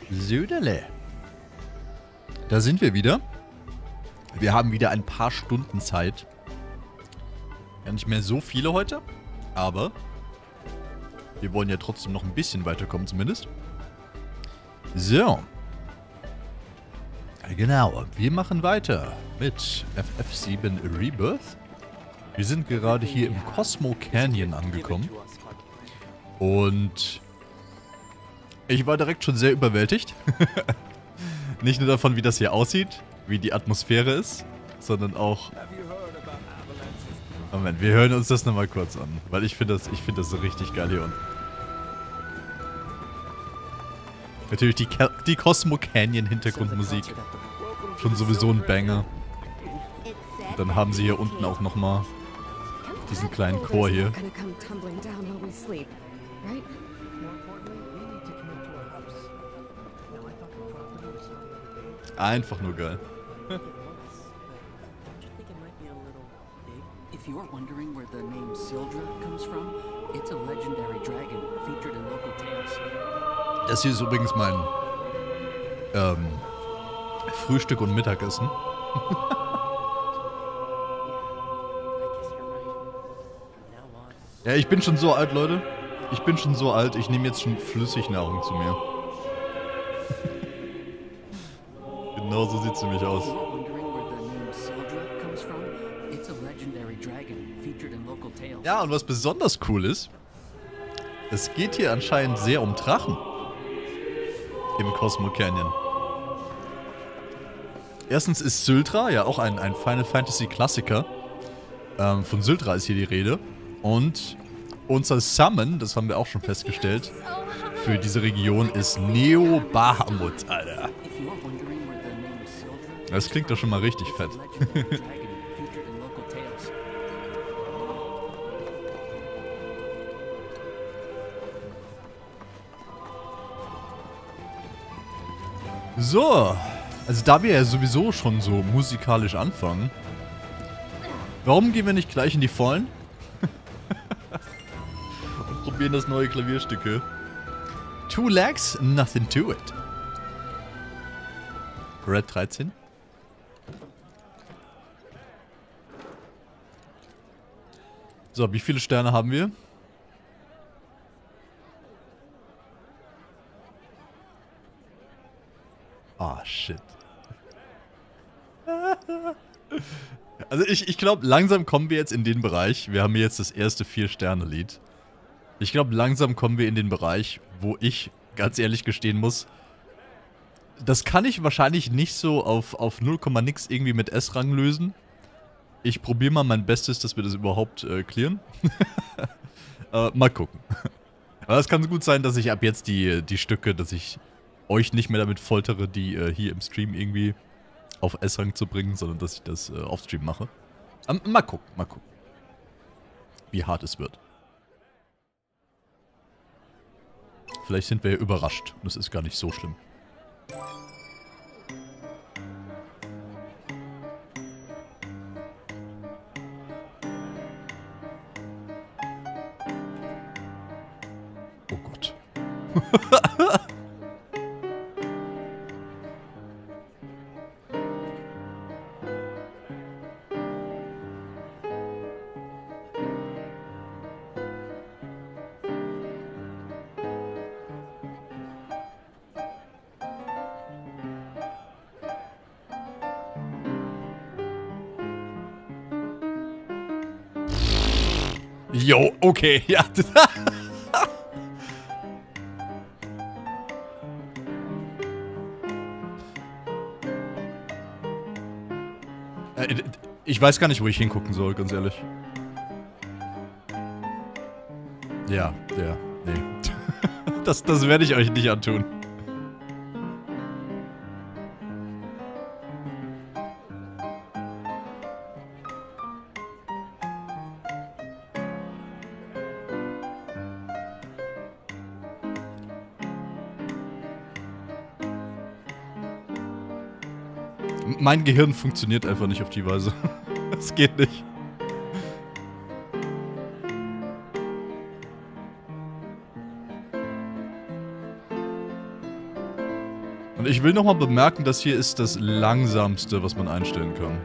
Söderle. Da sind wir wieder. Wir haben wieder ein paar Stunden Zeit. Ja, nicht mehr so viele heute, aber wir wollen ja trotzdem noch ein bisschen weiterkommen zumindest. So. Genau, wir machen weiter mit FF7 Rebirth. Wir sind gerade hier im Cosmo Canyon angekommen. Und ich war direkt schon sehr überwältigt. Nicht nur davon, wie das hier aussieht, wie die Atmosphäre ist, sondern auch... Moment, wir hören uns das nochmal kurz an, weil ich finde das so richtig geil hier unten. Natürlich die Cosmo Canyon Hintergrundmusik. Schon sowieso ein Banger. Und dann haben sie hier unten auch nochmal diesen kleinen Chor hier. Einfach nur geil. If you're wondering where the name Sildra comes from, it's a legendary dragon featured in local tales. Das hier ist übrigens mein Frühstück und Mittagessen. Ja, ich bin schon so alt, Leute. Ich bin schon so alt, ich nehme jetzt schon Flüssignahrung zu mir. Genau so sieht es nämlich aus. Ja, und was besonders cool ist, es geht hier anscheinend sehr um Drachen im Cosmo Canyon. Erstens ist Syltra ja auch ein Final Fantasy Klassiker. Von Syltra ist hier die Rede. Und unser Summon, das haben wir auch schon festgestellt, für diese Region ist Neo Bahamut, Alter. Das klingt doch schon mal richtig fett. So, also da wir ja sowieso schon so musikalisch anfangen, warum gehen wir nicht gleich in die Vollen? Und probieren das neue Klavierstück hier. Two legs, nothing to it. Red 13. So, wie viele Sterne haben wir? Ah, shit. Also ich glaube, langsam kommen wir jetzt in den Bereich. Wir haben hier jetzt das erste 4-Sterne-Lied. Ich glaube, langsam kommen wir in den Bereich, wo ich ganz ehrlich gestehen muss, das kann ich wahrscheinlich nicht so auf 0, nix irgendwie mit S-Rang lösen. Ich probiere mal mein Bestes, dass wir das überhaupt clearen. Mal gucken. Aber es kann gut sein, dass ich ab jetzt die Stücke, dass ich euch nicht mehr damit foltere, die hier im Stream irgendwie auf S-Rang zu bringen, sondern dass ich das off-Stream mache. Mal gucken, wie hart es wird. Vielleicht sind wir ja überrascht und es ist gar nicht so schlimm. Oh Gott. Jo, okay, ja. Ich weiß gar nicht, wo ich hingucken soll, ganz ehrlich. Ja, nee. Das werde ich euch nicht antun. Mein Gehirn funktioniert einfach nicht auf die Weise. Es geht nicht. Und ich will nochmal bemerken, das hier ist das langsamste, was man einstellen kann.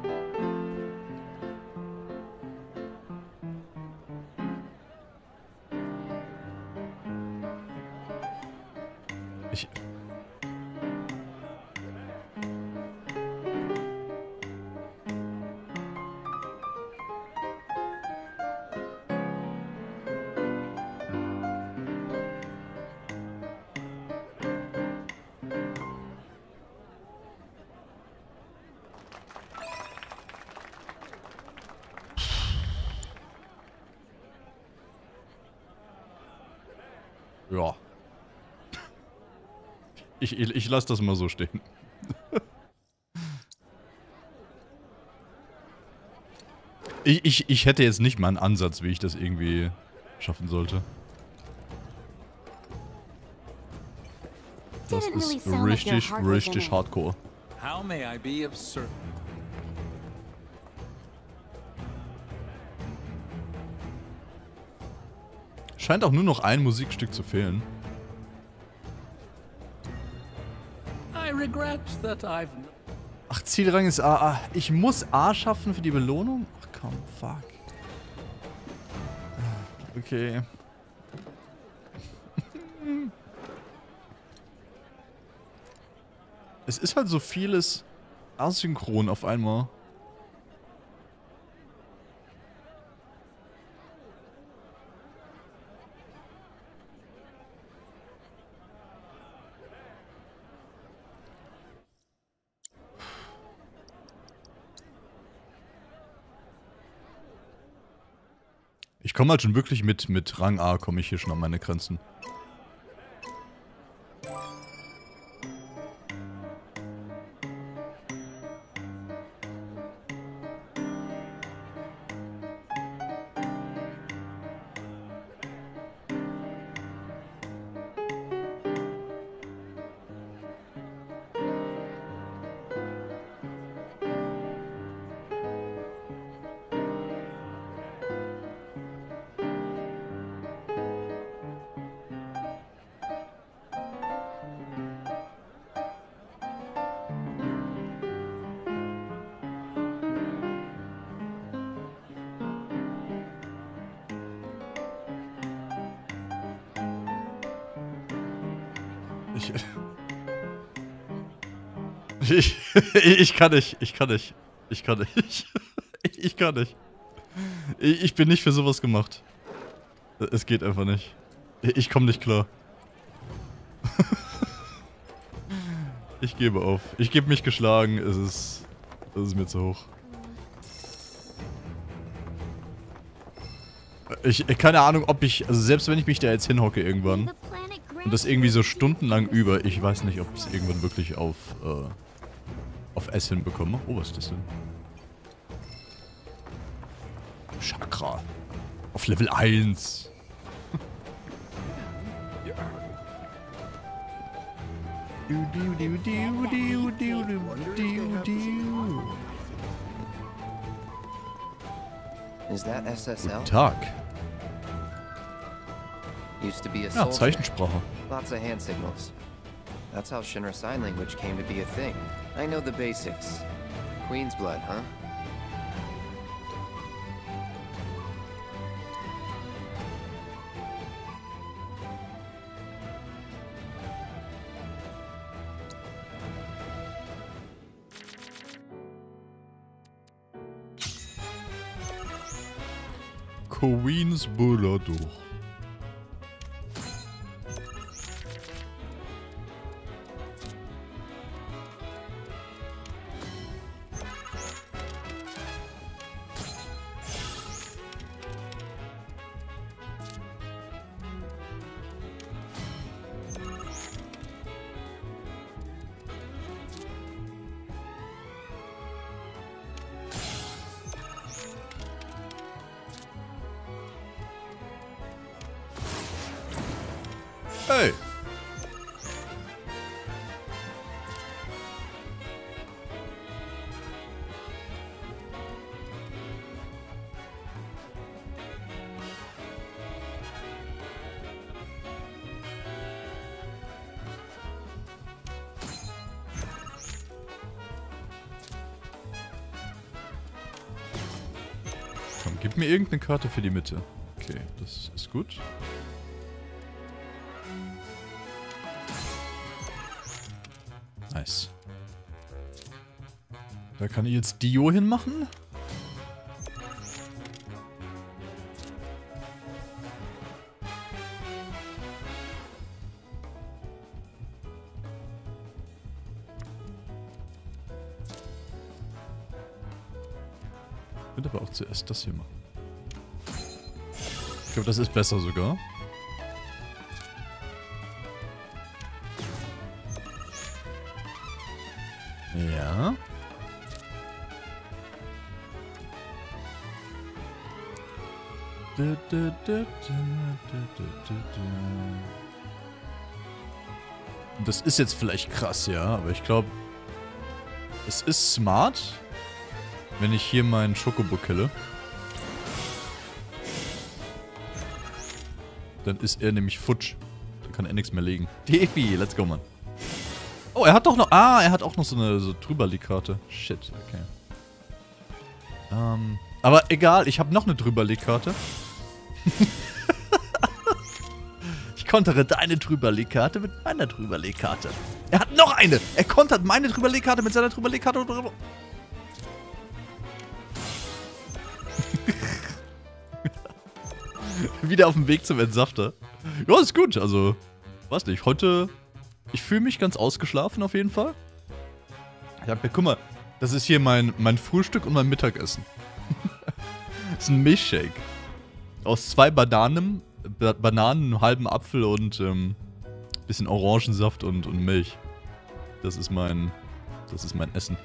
Ja. Ich lasse das mal so stehen. Ich hätte jetzt nicht mal einen Ansatz, wie ich das irgendwie schaffen sollte. Das ist richtig, richtig hardcore. How may I be of service? Scheint auch nur noch ein Musikstück zu fehlen. I regret that I've Ach, Zielrang ist A. Ich muss A schaffen für die Belohnung? Ach komm, fuck. Okay. Es ist halt so vieles asynchron auf einmal. Ich komme halt schon wirklich mit Rang A, komme ich hier schon an meine Grenzen. Ich kann nicht. Ich kann nicht. Ich kann nicht. Ich kann nicht. Ich bin nicht für sowas gemacht. Es geht einfach nicht. Ich komme nicht klar. Ich gebe auf. Ich gebe mich geschlagen. Das ist mir zu hoch. Keine Ahnung, ob ich, also selbst wenn ich mich da jetzt hinhocke irgendwann und das irgendwie so stundenlang über, ich weiß nicht, ob ich es irgendwann wirklich auf S hinbekomme. Oh, was ist das denn? Chakra. Auf Level 1. Is that SSL? Guten Tag. Used to be a Ja, soldier. Zeichensprache. Lots of hand signals. That's how Shinra Sign Language came to be a thing. I know the basics. Queen's blood, huh? Queens Bullador. Gib mir irgendeine Karte für die Mitte. Okay, das ist gut. Nice. Da kann ich jetzt Dio hinmachen. Ich würde aber auch zuerst das hier machen. Ich glaube, das ist besser sogar. Ja. Das ist jetzt vielleicht krass, ja, aber ich glaube, es ist smart, wenn ich hier meinen Schokobo kille. Dann ist er nämlich futsch. Dann kann er nichts mehr legen. Defi, let's go, Mann. Oh, er hat doch noch... Ah, er hat auch noch so eine Drüberlegkarte. Shit, okay. Aber egal, ich habe noch eine Drüberlegkarte. Ich kontere deine Drüberlegkarte mit meiner Drüberlegkarte. Er hat noch eine! Er kontert meine Drüberlegkarte mit seiner Drüberlegkarte. Wieder auf dem Weg zum Entsafter. Ja, ist gut. Also, weiß nicht. Heute, ich fühle mich ganz ausgeschlafen auf jeden Fall. Ich hab, guck mal, das ist hier mein Frühstück und mein Mittagessen. Das ist ein Milchshake. Aus 2 Bananen, einem halben Apfel und bisschen Orangensaft und Milch. Das ist mein Essen.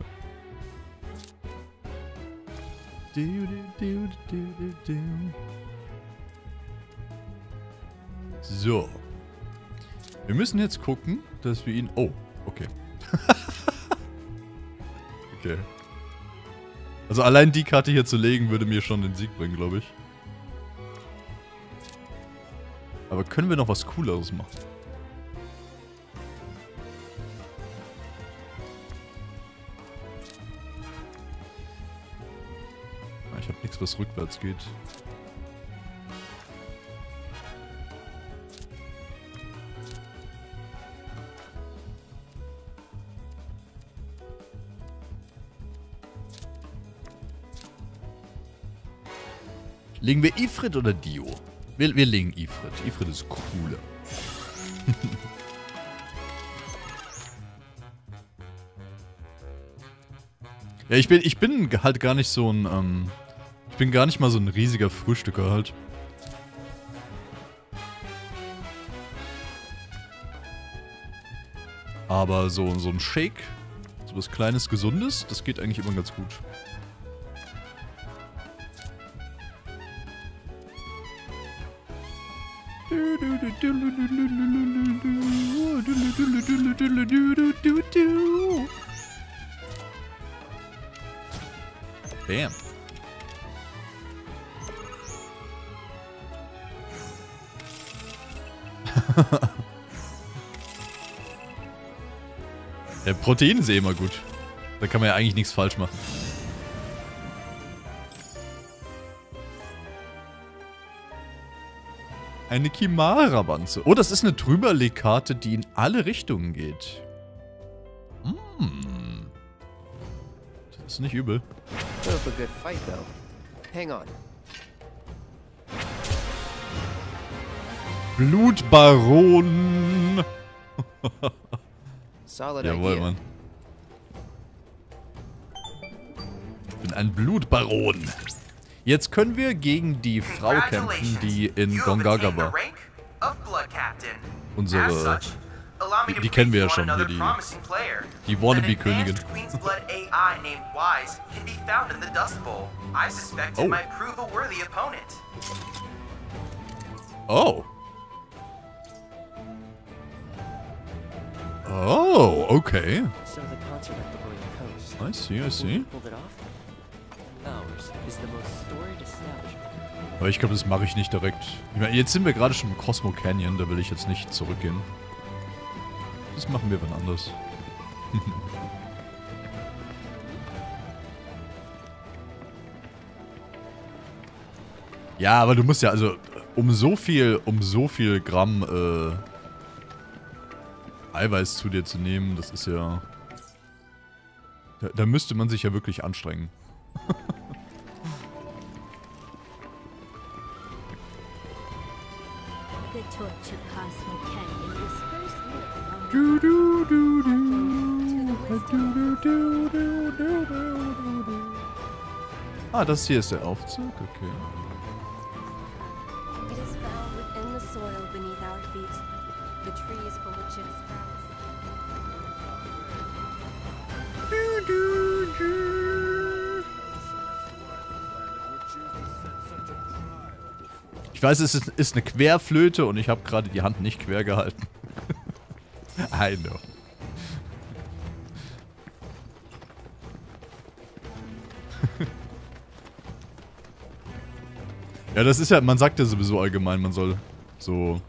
So. Wir müssen jetzt gucken, dass wir ihn... Oh, okay. Okay. Also allein die Karte hier zu legen, würde mir schon den Sieg bringen, glaube ich. Aber können wir noch was Cooleres machen? Ich habe nichts, was rückwärts geht. Legen wir Ifrit oder Dio? Wir legen Ifrit. Ifrit ist cooler. Ja, ich bin halt gar nicht so ein, ich bin gar nicht mal so ein riesiger Frühstücker halt. Aber so ein Shake, so was Kleines, Gesundes, das geht eigentlich immer ganz gut. Bam. Ja, Protein ist eh immer gut. Da kann man ja eigentlich nichts falsch machen. Eine Kimara-Banze. Oh, das ist eine Drüberlegkarte, die in alle Richtungen geht. Das ist nicht übel. Put up a good fight, though. Hang on. Blutbaron. Solid Jawohl, idea. Mann. Ich bin ein Blutbaron. Jetzt können wir gegen die Frau kämpfen, die in Gongaga war. Unsere... Die kennen wir ja schon, hier die Wannabe-Königin. Oh. Oh, okay. So the concert at the Royal Coast. I see, I see. Pulled it off? Ours is the most storied establishment. Aber ich glaube, das mache ich nicht direkt. Ich meine, jetzt sind wir gerade schon im Cosmo Canyon, da will ich jetzt nicht zurückgehen. Das machen wir wann anders. Ja, aber du musst ja, also, um so viel Gramm, Eiweiß zu dir zu nehmen, das ist ja... Da müsste man sich ja wirklich anstrengen. The torch of Cosmo Canyon was first lit along Du, du, du, du. Ah, das hier ist der Aufzug, okay. It is found within the soil beneath our feet, the trees for which it sprouts. Ich weiß, es ist eine Querflöte und ich habe gerade die Hand nicht quer gehalten. I know. Ja, das ist ja, man sagt ja sowieso allgemein, man soll so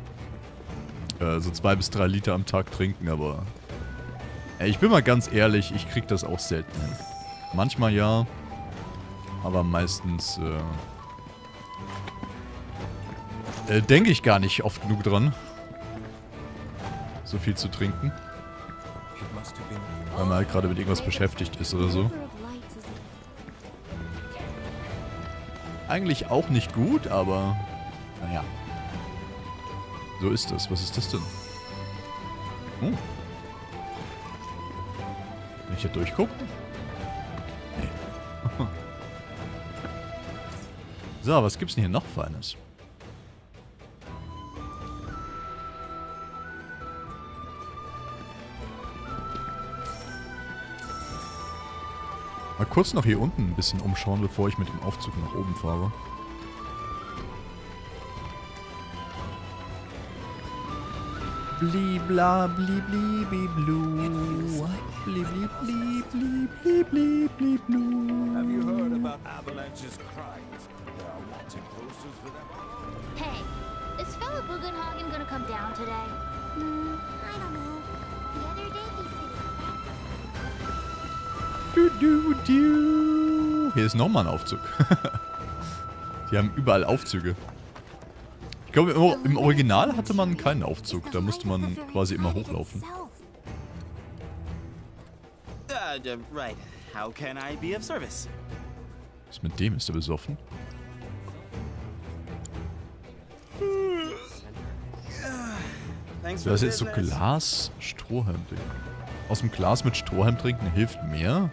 2 bis 3 Liter am Tag trinken, aber ey, ich bin mal ganz ehrlich, ich krieg das auch selten hin. Manchmal ja, aber meistens denke ich gar nicht oft genug dran, so viel zu trinken. Weil man halt gerade mit irgendwas beschäftigt ist oder so. Eigentlich auch nicht gut, aber naja. So ist das. Was ist das denn? Oh. Kann ich da durchgucken? Nee. So, was gibt's denn hier noch Feines? Mal kurz noch hier unten ein bisschen umschauen, bevor ich mit dem Aufzug nach oben fahre. Blibla blibli bliblu. Blibli blibli blibli bliblu. Have you heard about Avalanche's crimes? There are wanted posters for them. Hey, is Fella Bugenhagen gonna come down today? I don't know. The other day he said Hier ist nochmal ein Aufzug. Die haben überall Aufzüge. Ich glaube, im Original hatte man keinen Aufzug. Da musste man quasi immer hochlaufen. Right. How can I be of service? Was ist mit dem? Ist er besoffen? Das ist jetzt so Glas, Strohhalm trinken. Aus dem Glas mit Strohhalm trinken hilft mehr?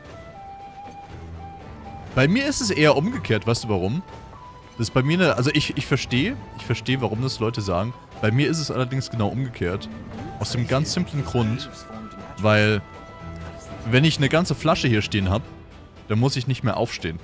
Bei mir ist es eher umgekehrt, weißt du warum? Das ist bei mir eine, also ich verstehe, warum das Leute sagen. Bei mir ist es allerdings genau umgekehrt. Aus dem ganz simplen Grund, weil wenn ich eine ganze Flasche hier stehen habe, dann muss ich nicht mehr aufstehen.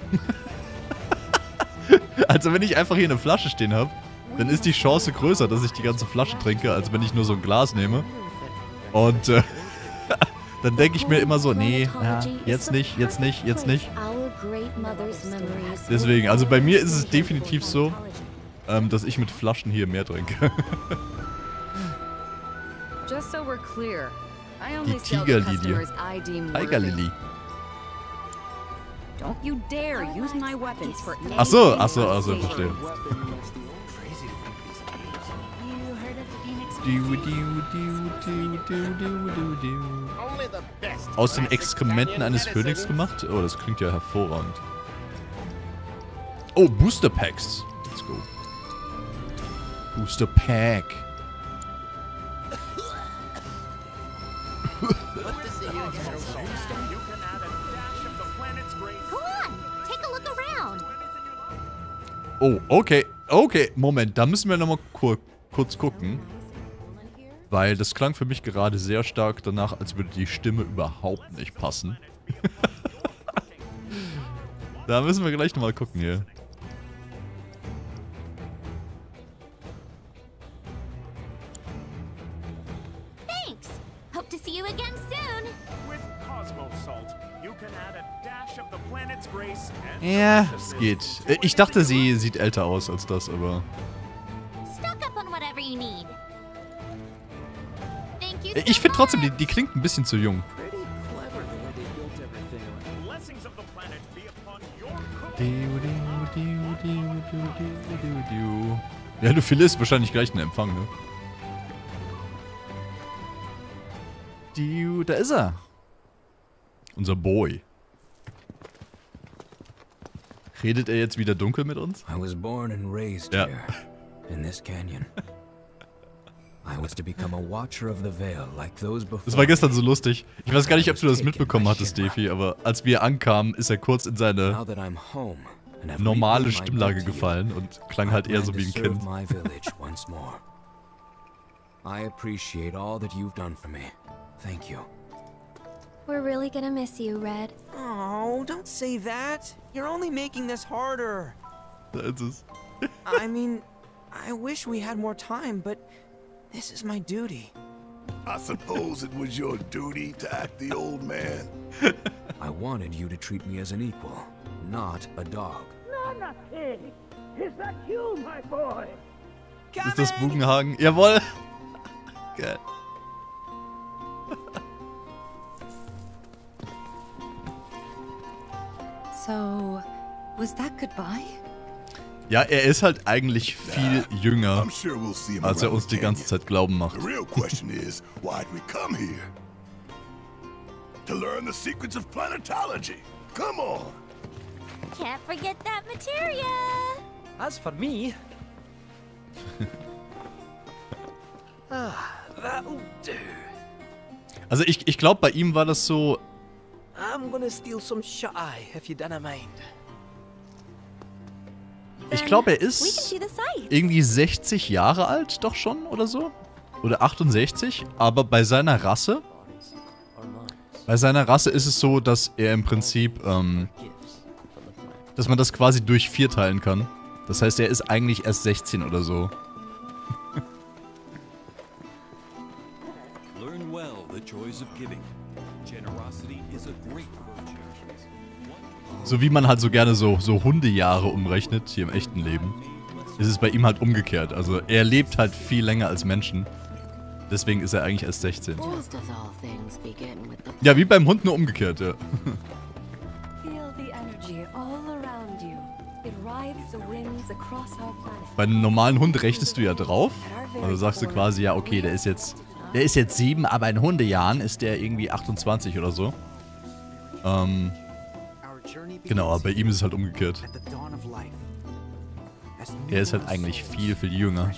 Also wenn ich einfach hier eine Flasche stehen habe, dann ist die Chance größer, dass ich die ganze Flasche trinke, als wenn ich nur so ein Glas nehme. Und dann denke ich mir immer so, nee, ja, jetzt nicht, jetzt nicht, jetzt nicht. Deswegen, also bei mir ist es definitiv so, dass ich mit Flaschen hier mehr trinke. Die Tigerlilie. Tigerlilie. Achso, verstehe. Aus den Exkrementen eines Phönix gemacht? Oh, das klingt ja hervorragend. Oh, Booster Packs. Let's go. Booster Pack. Oh, okay. Okay, Moment. Da müssen wir nochmal kurz gucken. Weil das klang für mich gerade sehr stark danach, als würde die Stimme überhaupt nicht passen. Da müssen wir gleich nochmal gucken hier. Thanks. Hope to see you again soon. With Cosmo Salt, you can add a dash of the planet's grace and Ja, es geht. Ich dachte, sie sieht älter aus als das, aber... Stock up on whatever you need. Thank you so Ich finde trotzdem, much. die klingt ein bisschen zu jung. pretty clever the way they built everything. Blessings of the planet be upon your Ja, du verlierst wahrscheinlich gleich einen Empfang, ne? Da ist er. Unser Boy. Redet er jetzt wieder dunkel mit uns? I was born and raised Ja. here, in this canyon. I was to become a watcher of the veil, like those before. Das war gestern so lustig. Ich weiß gar nicht, ob du das mitbekommen hattest, Defi, aber als wir ankamen, ist er kurz in seine Now that I'm home and have normale repaid my Stimmlage debt to you, gefallen und klang I halt eher plan so to wie ein serve Kind. my village once more. I appreciate all that you've done for me. Thank you. We're really gonna miss you, Red. Oh, don't say that. You're only making this harder. Da ist es. I mean, I wish we had more time, but this is my duty. I suppose it was your duty to act the old man. I wanted you to treat me as an equal, not a dog. Nana King! Is that you, my boy? Ist das Bugenhagen? Jawohl! Geil. So, was that goodbye? Ja, er ist halt eigentlich viel jünger, I'm sure we'll see him als er around uns die the ganze canyon. Zeit glauben macht. The real question is, why'd we come here? To learn the secrets of planetology. Come on. Can't forget that materia. As for me... that'll do. Also ich glaube, bei ihm war das so... I'm gonna steal some shut-eye, if you don't mind. Ich glaube, er We can ist see the sights. irgendwie 60 Jahre alt, doch schon, oder so? Oder 68, aber bei seiner Rasse... Bei seiner Rasse ist es so, dass er im Prinzip, dass man das quasi durch 4 teilen kann. Das heißt, er ist eigentlich erst 16 oder so. Learn well the joys of giving. Generosity is a great virtue. So wie man halt so gerne so Hundejahre umrechnet, hier im echten Leben, ist es bei ihm halt umgekehrt. Also er lebt halt viel länger als Menschen. Deswegen ist er eigentlich erst 16. Just as all things begin with the Ja, wie beim Hund, nur umgekehrt, ja. Feel the energy all around you. It rides the winds across our planet. Bei einem normalen Hund rechnest du ja drauf. Also sagst du quasi, ja, okay, der ist jetzt 7, aber in Hundejahren ist der irgendwie 28 oder so. Genau, aber bei ihm ist es halt umgekehrt. Er ist halt eigentlich viel, viel jünger.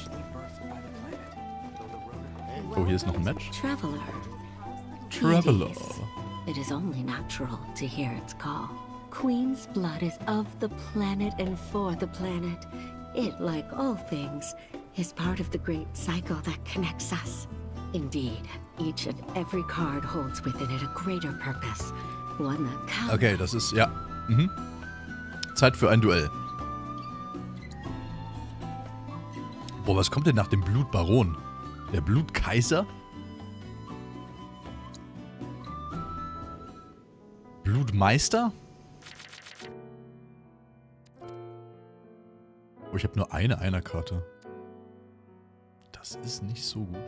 Oh, hier ist noch ein Match. Traveler. Traveler. It is only natural to hear its call. Queen's blood is of the planet and for the planet. It, like all things, is part of the great cycle that connects us. Indeed, each and every card holds within it a greater purpose. One that counts. Okay, das ist, ja. Zeit für ein Duell. Boah, was kommt denn nach dem Blutbaron? Der Blutkaiser? Blutmeister? Oh, ich habe nur eine Einerkarte. Das ist nicht so gut.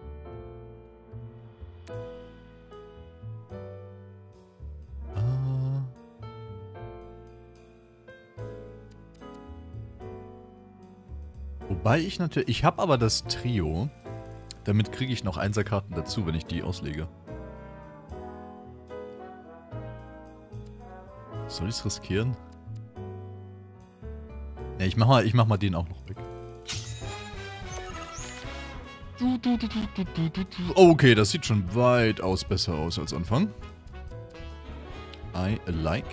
Wobei ich natürlich... Ich habe aber das Trio. Damit kriege ich noch Einserkarten dazu, wenn ich die auslege. Soll ich es riskieren? Ja, ich mach mal den auch noch weg. Oh, okay, das sieht schon weitaus besser aus als Anfang. I like.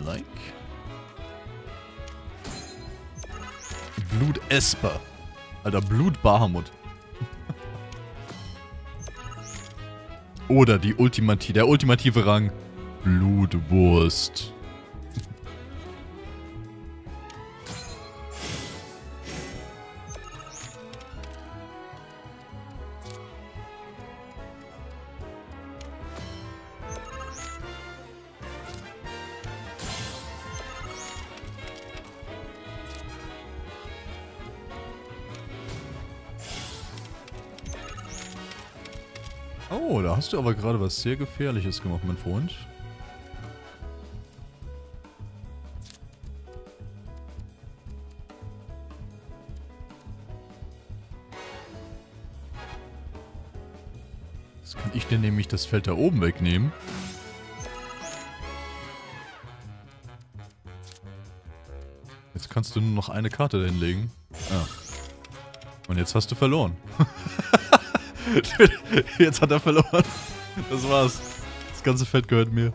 Blutesper. Alter, Blutbahamut. Oder der ultimative Rang. Blutwurst. Oh, da hast du aber gerade was sehr Gefährliches gemacht, mein Freund. ich dir nämlich das Feld da oben wegnehmen. Jetzt kannst du nur noch eine Karte da hinlegen. Ah. Und jetzt hast du verloren. Jetzt hat er verloren. Das war's. Das ganze Feld gehört mir.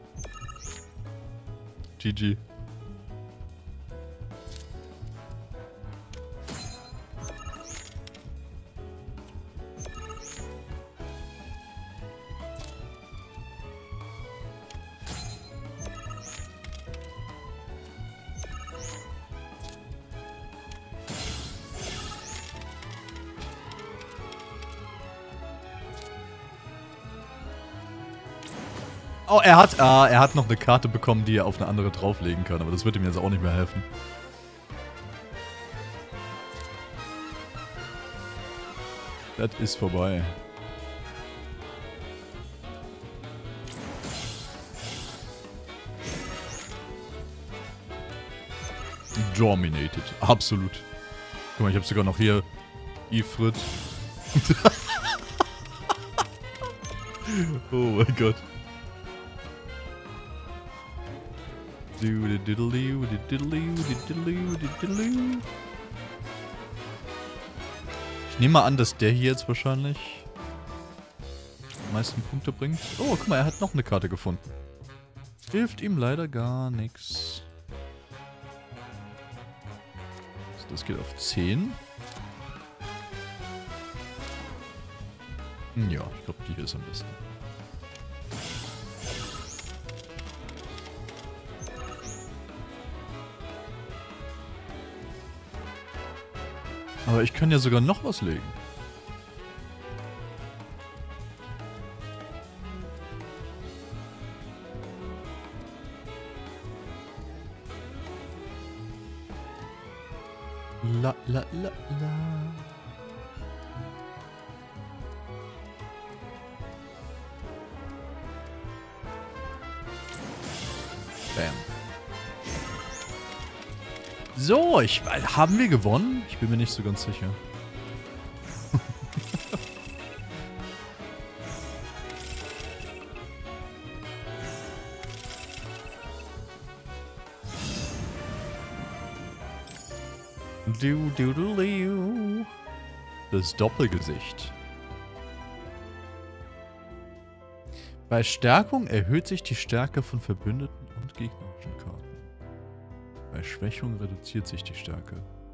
GG. Oh, er hat noch eine Karte bekommen, die er auf eine andere drauflegen kann, aber das wird ihm jetzt auch nicht mehr helfen. Das ist vorbei. Dominated. Absolut. Guck mal, ich habe sogar noch hier Ifrit. Oh mein Gott. Ich nehme mal an, dass der hier jetzt wahrscheinlich die meisten Punkte bringt. Oh, guck mal, er hat noch eine Karte gefunden. Hilft ihm leider gar nichts. Das geht auf 10. Ja, ich glaube, die hier ist am besten. Aber ich kann ja sogar noch was legen. La la la la. Bam. So, haben wir gewonnen? Ich bin mir nicht so ganz sicher. Das Doppelgesicht. Bei Stärkung erhöht sich die Stärke von Verbündeten und gegnerischen Karten. Bei Schwächung reduziert sich die Stärke.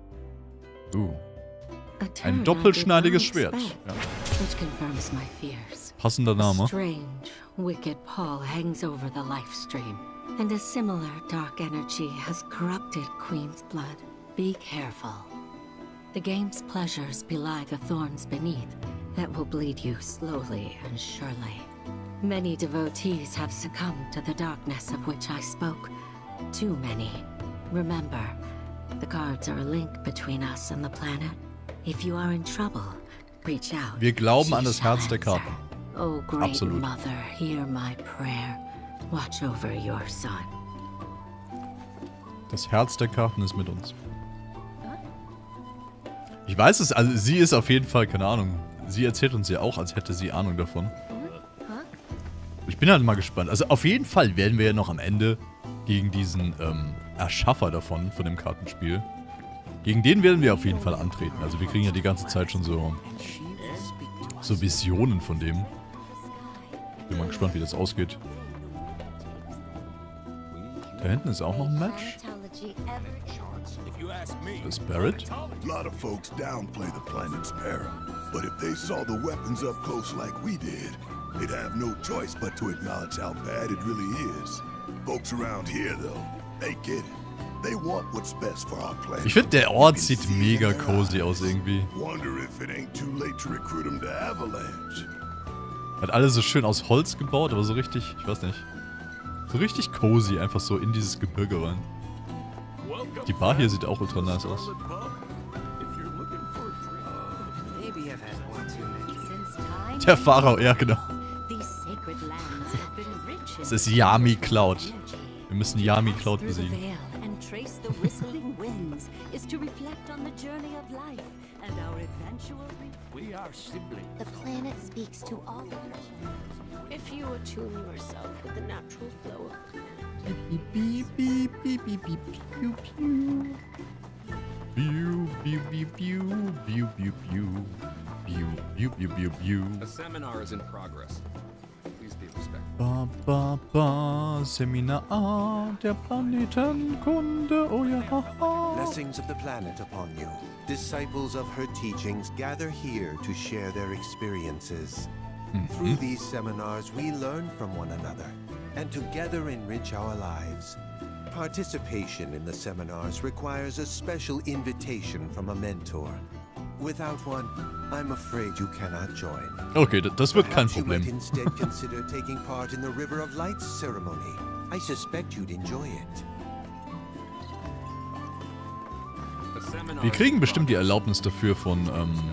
Ein doppelschneidiges Schwert. Ja. Passender Name. Strange, wicked pall hangs over the life stream, and a similar dark energy has corrupted Queen's blood. Be careful. The game's pleasures belie the thorns beneath that will bleed you slowly and surely. Many devotees have succumbed to the darkness of which I spoke. Too many. Remember, the cards are a link between us and the planet. If you are in trouble, reach out. Wir glauben an das Herz der Karten. Oh, great Absolut. Mother, hear my prayer. Watch over your son. Das Herz der Karten ist mit uns. Ich weiß es, also sie ist auf jeden Fall, keine Ahnung. Sie erzählt uns ja auch, als hätte sie Ahnung davon. Ich bin halt mal gespannt. Also auf jeden Fall werden wir ja noch am Ende gegen diesen Erschaffer davon, von dem Kartenspiel. Gegen den werden wir auf jeden Fall antreten. Also wir kriegen ja die ganze Zeit schon so Visionen von dem. Ich bin mal gespannt, wie das ausgeht. Da hinten ist auch noch ein Match. Das ist Barret. A lot of folks downplay the planet's peril, but if they saw the weapons up close like we did, they'd have no choice but to acknowledge how bad it really is. Folks around here, though, they get it. They want what's best for our planet. Ich finde, der Ort sieht mega cozy aus irgendwie. Wonder if it ain't too late to recruit them to Avalanche. Hat alles so schön aus Holz gebaut, aber so richtig, ich weiß nicht. So richtig cozy, einfach so in dieses Gebirge rein. Die Bar hier sieht auch ultra nice aus. Der Pharao, ja genau. Das ist Yami Cloud. Wir müssen Yami Cloud besiegen. trace the whistling winds is to reflect on the journey of life and our eventual We are siblings. The planet speaks to all of us. If you attune yourself with the natural flow of the planet. Beep, beep, beep, beep, beep, beep, pew, pew. Pew, pew, pew, pew, pew, pew, pew. Pew, pew, pew, pew, pew. A seminar is in progress. Please be respectful. Ba, ba, ba, Seminar der Planetenkunde, oh ja, haha. Blessings of the planet upon you. Disciples of her teachings gather here to share their experiences. Through these seminars, we learn from one another and together enrich our lives. Participation in the seminars requires a special invitation from a mentor. Without one, I'm afraid you cannot join. Okay, das wird kein Perhaps you Problem. might instead consider taking part in the River of Lights ceremony. I suspect you'd enjoy it. Wir kriegen bestimmt die Erlaubnis dafür von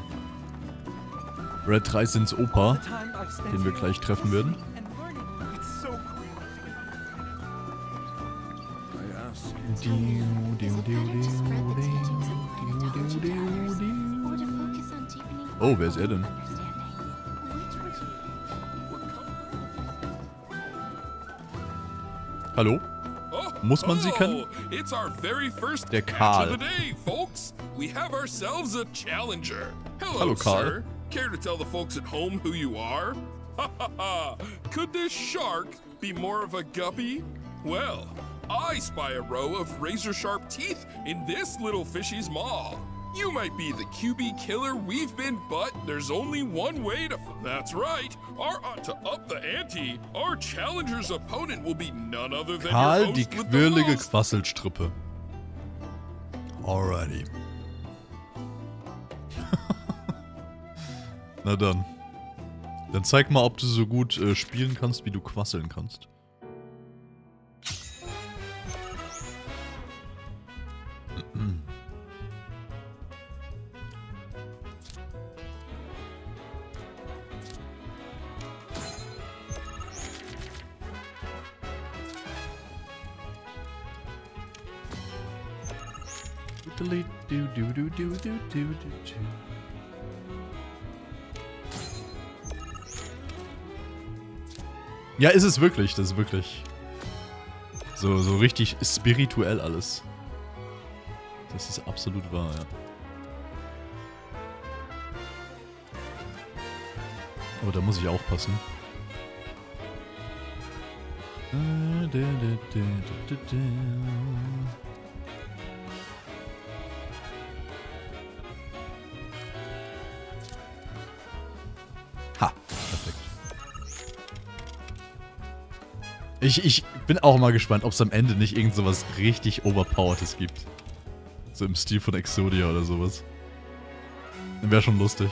Red Risins Opa, den wir gleich treffen werden. Oh, wer ist er denn? Hallo? Muss man sie kennen? It's our very first Der match Karl. of the day, folks. We have ourselves a challenger. Hello, Karl. sir. Care to tell the folks at home who you are? Ha ha ha! Could this shark be more of a guppy? Well, I spy a row of razor-sharp teeth in this little fishy's maw. You might be the QB killer we've been, but there's only one way to... That's right. To up the ante, our challenger's opponent will be none other than Karl, your die host with the quirlige most. Quasselstrippe. Alrighty. Na dann. Dann zeig mal, ob du so gut spielen kannst, wie du quasseln kannst. Ja, ist es wirklich. Das ist wirklich so richtig spirituell alles. Das ist absolut wahr, ja. Aber da muss ich aufpassen. Ha, perfekt. Ich bin auch mal gespannt, ob es am Ende nicht irgend sowas richtig Overpowertes gibt. So im Stil von Exodia oder sowas. Wäre schon lustig.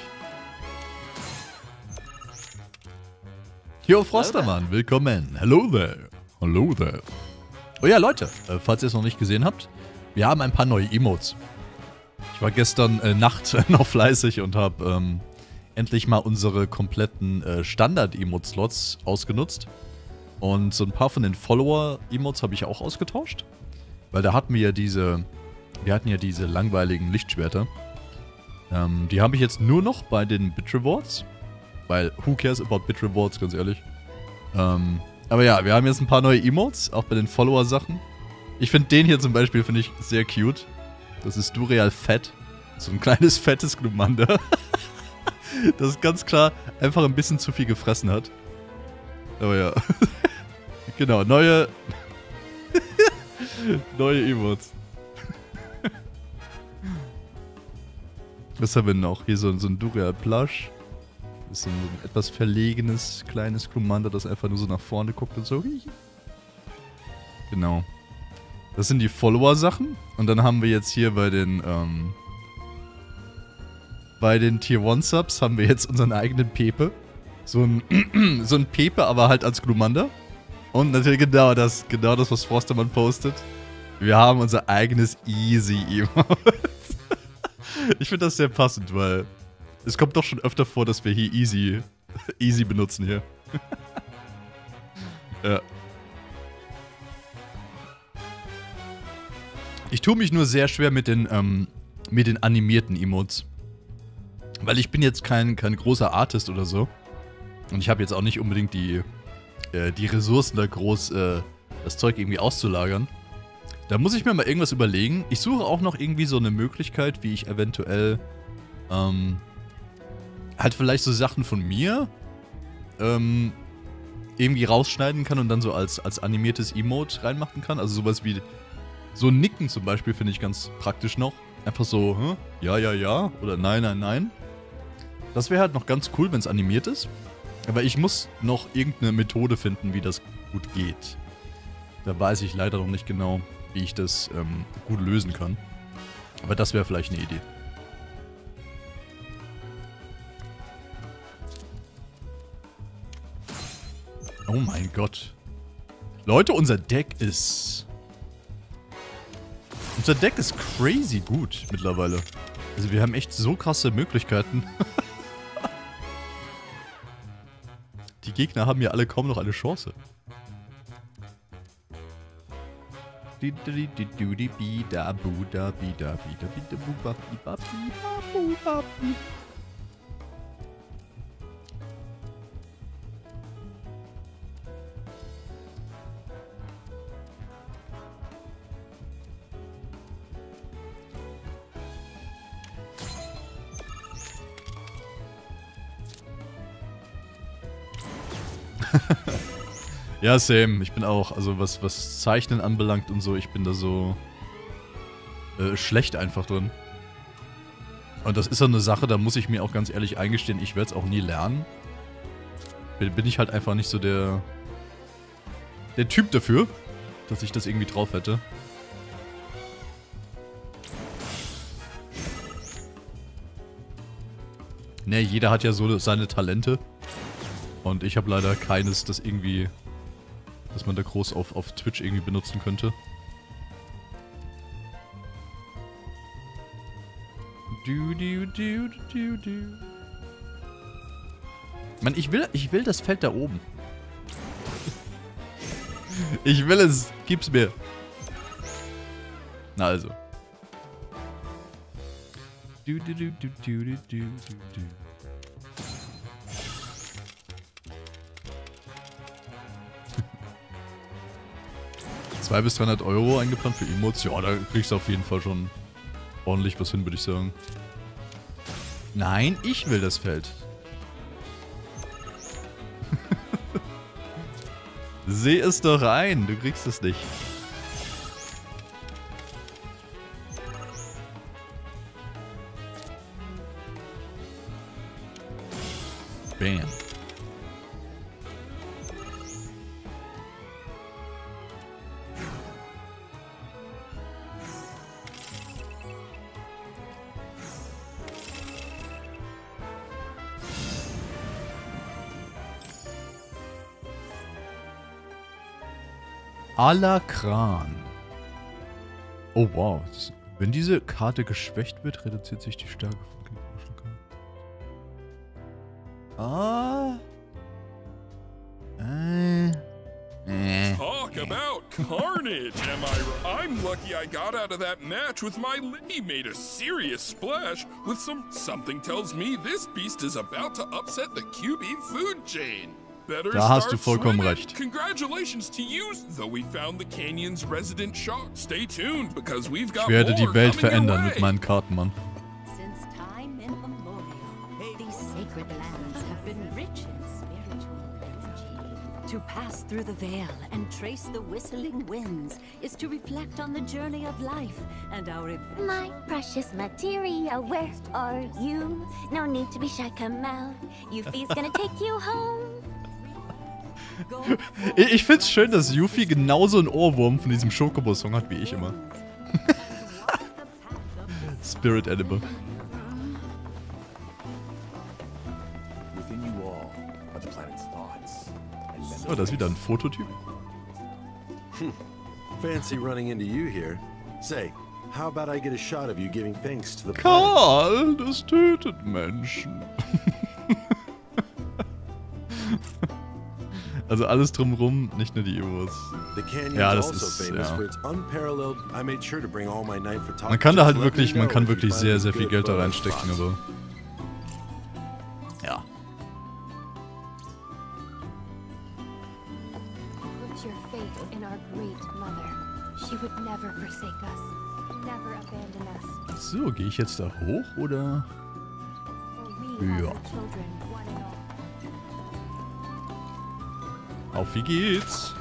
Yo, Frostermann, willkommen. Hello there. Hello there. Oh ja, Leute, falls ihr es noch nicht gesehen habt, wir haben ein paar neue Emotes. Ich war gestern Nacht noch fleißig und habe endlich mal unsere kompletten Standard-Emote-Slots ausgenutzt. Und so ein paar von den Follower-Emotes habe ich auch ausgetauscht. Weil da hatten wir ja diese langweiligen Lichtschwerter. Die habe ich jetzt nur noch bei den Bit-Rewards. Weil, who cares about Bit-Rewards, ganz ehrlich. Aber ja, wir haben jetzt ein paar neue Emotes, auch bei den Follower-Sachen. Ich finde den hier zum Beispiel, finde ich sehr cute. Das ist Dureal Fett. So ein kleines, fettes Glumanda. Das ganz klar einfach ein bisschen zu viel gefressen hat. Aber ja. Genau, neue Emotes. Was haben wir noch? Hier so ein Dureal Plush. Das ist so ein etwas verlegenes, kleines Glumanda, das einfach nur so nach vorne guckt und so. Genau. Das sind die Follower-Sachen. Und dann haben wir jetzt hier bei den Tier 1 Subs haben wir jetzt unseren eigenen Pepe. So ein Pepe, aber halt als Glumanda. Und natürlich genau das, was Frostermann postet. Wir haben unser eigenes Easy-Emote. Ich finde das sehr passend, weil es kommt doch schon öfter vor, dass wir hier Easy benutzen hier. Ja. Ich tue mich nur sehr schwer mit den animierten Emotes. Weil ich bin jetzt kein großer Artist oder so. Und ich habe jetzt auch nicht unbedingt die Ressourcen da groß, das Zeug irgendwie auszulagern. Da muss ich mir mal irgendwas überlegen. Ich suche auch noch irgendwie so eine Möglichkeit, wie ich eventuell halt vielleicht so Sachen von mir irgendwie rausschneiden kann und dann so als animiertes Emote reinmachen kann. Also sowas wie so Nicken zum Beispiel finde ich ganz praktisch noch. Einfach so, ja, ja, ja oder nein, nein, nein. Das wäre halt noch ganz cool, wenn es animiert ist. Aber ich muss noch irgendeine Methode finden, wie das gut geht. Da weiß ich leider noch nicht genau, wie ich das gut lösen kann. Aber das wäre vielleicht eine Idee. Oh mein Gott. Leute, unser Deck ist crazy gut mittlerweile. Also wir haben echt so krasse Möglichkeiten. Die Gegner haben ja alle kaum noch eine Chance. Ja, same. Ich bin auch, also was Zeichnen anbelangt und so, ich bin da so schlecht einfach drin. Und das ist so eine Sache, da muss ich mir auch ganz ehrlich eingestehen, ich werde es auch nie lernen. Bin ich halt einfach nicht so der Typ dafür, dass ich das irgendwie drauf hätte. Ne, jeder hat ja so seine Talente. Und ich habe leider keines, das irgendwie, dass man da groß auf Twitch irgendwie benutzen könnte. Mann, ich will das Feld da oben. Ich will es. Gib's mir. Na also. $200 bis 300 Euro eingeplant für Emotes. Ja, da kriegst du auf jeden Fall schon ordentlich was hin, würde ich sagen. Nein, ich will das Feld. Seh es doch ein, du kriegst es nicht. Bam. Alakran. Oh wow. Wenn diese Karte geschwächt wird, reduziert sich die Stärke von gegnerischen Karten. Talk about carnage, am I right? I'm lucky I got out of that match with my He made a serious splash with something tells me this beast is about to upset the QB food chain. Da hast du vollkommen recht. Congratulations to you, though we found the canyon's resident shark. Stay tuned because we've got Ich werde die Welt more verändern coming mit your way. meinen Karten, Mann. Since time immemorial, these sacred lands have been rich in spiritual energy. To pass through the veil and trace the whistling winds is to reflect on the journey of life and our adventure. My precious materia, where are you? No need to be shy, come out. Yuffie's gonna take you home. Ich find's schön, dass Yuffie genauso einen Ohrwurm von diesem Schokobo-Song hat wie ich immer. Spirit Animal. Within you all are the planet's thoughts. Oh, da ist wieder ein Fototyp. Fancy running into you here. Say, how about I get a shot of you giving thanks to the planet? Karl, das tötet Menschen. Also alles drumrum, nicht nur die Evos. Ja, das ist, ja. Man kann da halt wirklich, sehr, sehr viel Geld da reinstecken, aber... Ja. Put your faith in our great mother. She would never forsake us, never abandon us. So, gehe ich jetzt da hoch, oder? Ja. Auf wie geht's?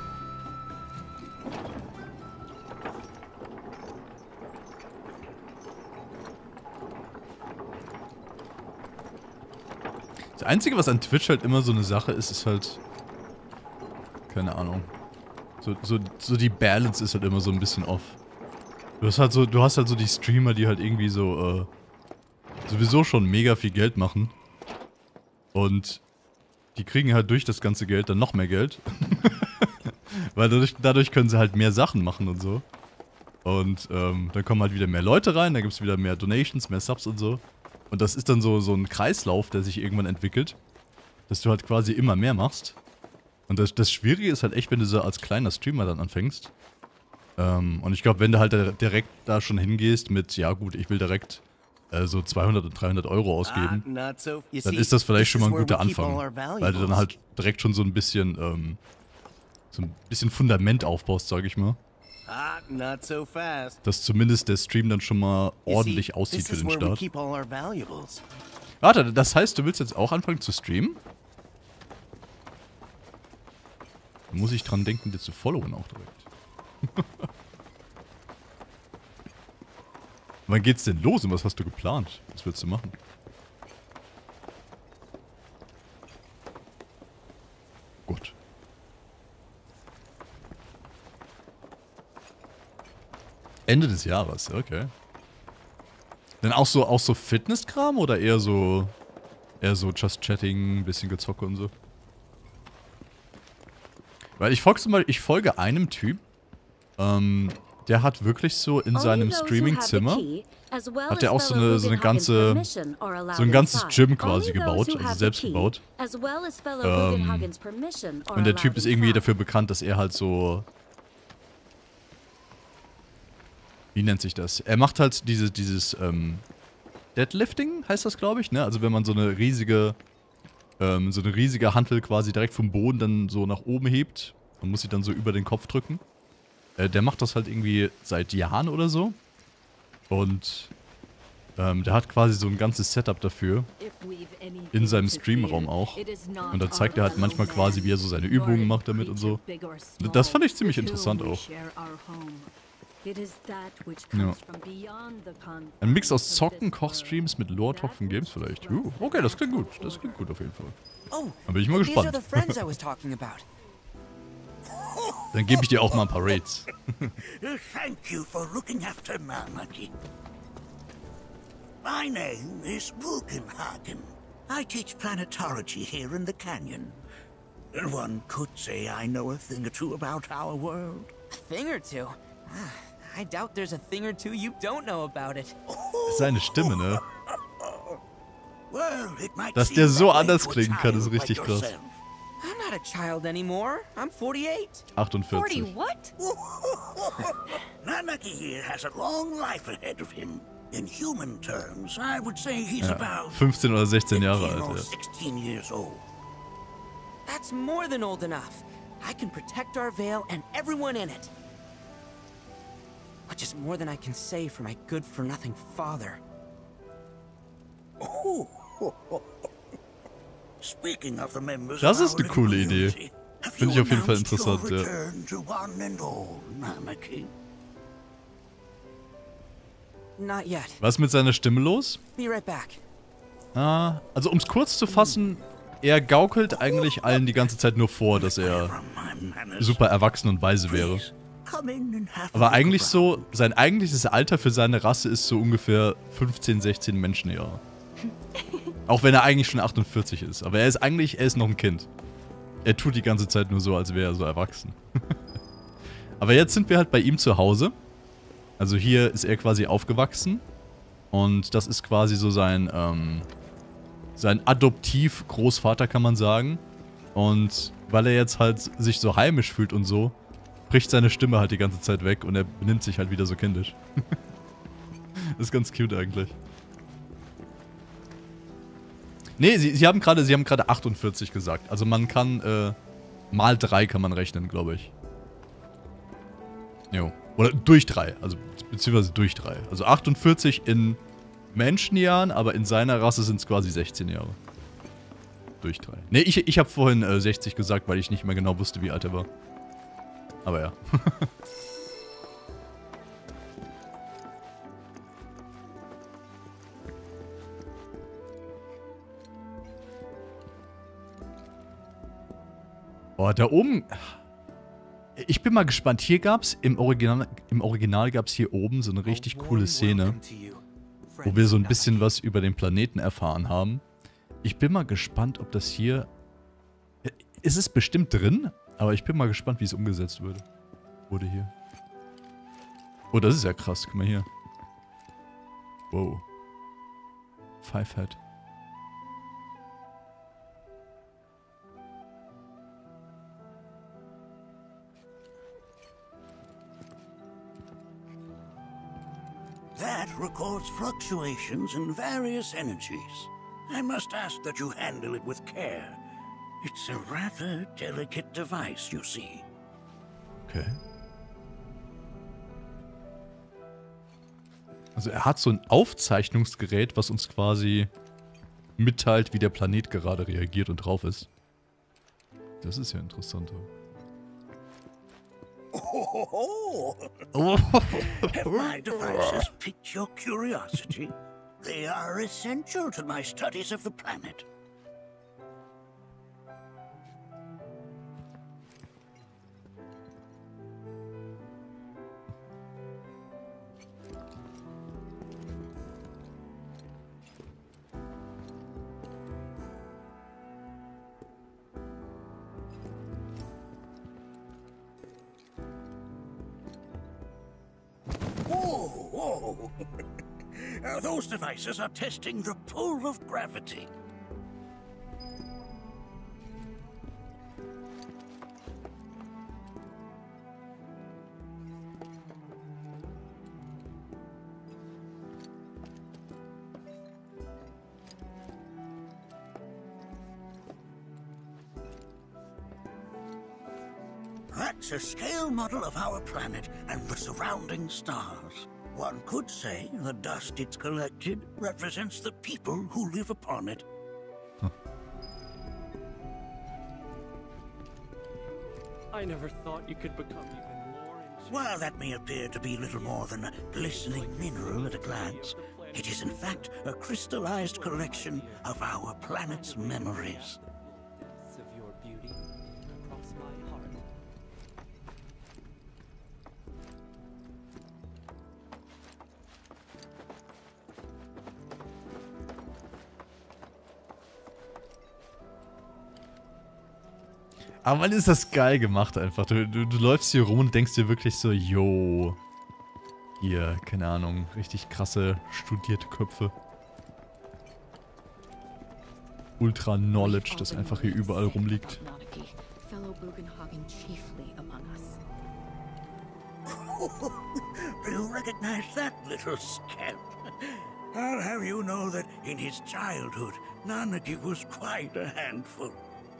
Das Einzige, was an Twitch halt immer so eine Sache ist, ist halt... Keine Ahnung. So die Balance ist halt immer so ein bisschen off. Du hast halt so die Streamer, die halt irgendwie so, sowieso schon mega viel Geld machen. Und die kriegen halt durch das ganze Geld dann noch mehr Geld. Weil dadurch können sie halt mehr Sachen machen und so. Und dann kommen halt wieder mehr Leute rein, dann gibt es wieder mehr Donations, mehr Subs und so. Und das ist dann so ein Kreislauf, der sich irgendwann entwickelt. Dass du halt quasi immer mehr machst. Und das Schwierige ist halt echt, wenn du so als kleiner Streamer dann anfängst. Und ich glaube, wenn du halt direkt da schon hingehst mit, ja gut, ich will direkt so 200 und 300 Euro ausgeben, dann ist das vielleicht schon mal ein guter Anfang. Weil du dann halt direkt schon so ein bisschen Fundament aufbaust, sage ich mal. Dass zumindest der Stream dann schon mal ordentlich aussieht für den Start. Warte, das heißt, du willst jetzt auch anfangen zu streamen? Da muss ich dran denken, dir zu followen auch direkt. Wann geht's denn los und was hast du geplant? Was willst du machen? Gut. Ende des Jahres, okay. Dann auch so Fitnesskram oder eher so Just Chatting, ein bisschen Gezocke und so? Weil ich folge einem Typ, der hat wirklich so in seinem Streaming-Zimmer, hat der auch so ein ganzes Gym quasi gebaut, also selbst gebaut. Und der Typ ist irgendwie dafür bekannt, dass er halt so... Wie nennt sich das? Er macht halt dieses Deadlifting, heißt das, glaube ich, ne? Also wenn man so eine riesige Hantel quasi direkt vom Boden dann so nach oben hebt. Man muss sie dann so über den Kopf drücken. Der macht das halt irgendwie seit Jahren oder so. Und der hat quasi so ein ganzes Setup dafür. In seinem Streamraum auch. Und da zeigt er halt manchmal quasi, wie er so seine Übungen macht damit und so. Das fand ich ziemlich interessant auch. Ja. Ein Mix aus Zocken, Kochstreams mit Lore-Talk von Games vielleicht. Okay, das klingt gut. Das klingt gut auf jeden Fall. Da bin ich mal gespannt. Dann gebe ich dir auch mal ein paar Raids. Thank you for looking after Malmaki. My name is Bugenhagen. I teach planetology here in the canyon. One could say I know a thing or two about our world. A thing or two? I doubt there's a thing or two you don't know about it. Seine Stimme, ne? Dass der so anders klingen kann, ist richtig krass. I'm not a child anymore. I'm 48. 48. 40 what? Malmaki here has a long life ahead of him. In human terms, I would say he's about 15 oder 16 Jahre alt, ja. 16 years old. That's more than old enough. I can protect our Vale and everyone in it. Which is more than I can say for my good-for-nothing father. Speaking of the members, das ist eine coole Idee. Finde ich auf jeden Fall interessant, ja. Not yet. Was ist mit seiner Stimme los? Be right back. Also um es kurz zu fassen, er gaukelt eigentlich allen die ganze Zeit nur vor, dass er super erwachsen und weise wäre. Aber eigentlich so, sein eigentliches Alter für seine Rasse ist so ungefähr 15, 16 Menschenjahre. Auch wenn er eigentlich schon 48 ist. Aber er ist noch ein Kind. Er tut die ganze Zeit nur so, als wäre er so erwachsen. Aber jetzt sind wir halt bei ihm zu Hause. Also hier ist er quasi aufgewachsen. Und das ist quasi so sein Adoptiv-Großvater, kann man sagen. Und weil er jetzt halt sich so heimisch fühlt und so, bricht seine Stimme halt die ganze Zeit weg und er benimmt sich halt wieder so kindisch. Das ist ganz cute eigentlich. Nee, sie haben gerade 48 gesagt. Also man kann, mal 3 kann man rechnen, glaube ich. Jo. Oder durch 3. Also, beziehungsweise durch 3. Also 48 in Menschenjahren, aber in seiner Rasse sind es quasi 16 Jahre. Durch 3. Nee, ich habe vorhin 60 gesagt, weil ich nicht mehr genau wusste, wie alt er war. Aber ja. Boah, da oben... Ich bin mal gespannt. Hier gab's, im Original gab's hier oben so eine richtig coole Szene, wo wir so ein bisschen was über den Planeten erfahren haben. Ich bin mal gespannt, ob das hier... Ist es bestimmt drin? Aber ich bin mal gespannt, wie es umgesetzt wurde hier. Oh, das ist ja krass. Guck mal hier. Wow. Five-Head. That records fluctuations in various energies. I must ask that you handle it with care. It's a rather delicate device, you see. Okay. Also er hat so ein Aufzeichnungsgerät, was uns quasi mitteilt, wie der Planet gerade reagiert und drauf ist. Das ist ja interessant. Oh. Have my devices piqued your curiosity? They are essential to my studies of the planet. Whoa! Those devices are testing the pull of gravity. That's a scale model of our planet and the surrounding stars. One could say the dust it's collected represents the people who live upon it. I never thought you could become even more enchanted. While that may appear to be little more than a glistening mineral at a glance, it is in fact a crystallized collection of our planet's memories. Of your beauty across my heart. Aber man ist das geil gemacht einfach. Du läufst hier rum und denkst dir wirklich so, yo. Hier, keine Ahnung, richtig krasse, studierte Köpfe. Ultra Knowledge, das einfach hier überall rumliegt. Do you recognize that little scamp? I'll have you know that in his childhood, Nanaki was quite a handful.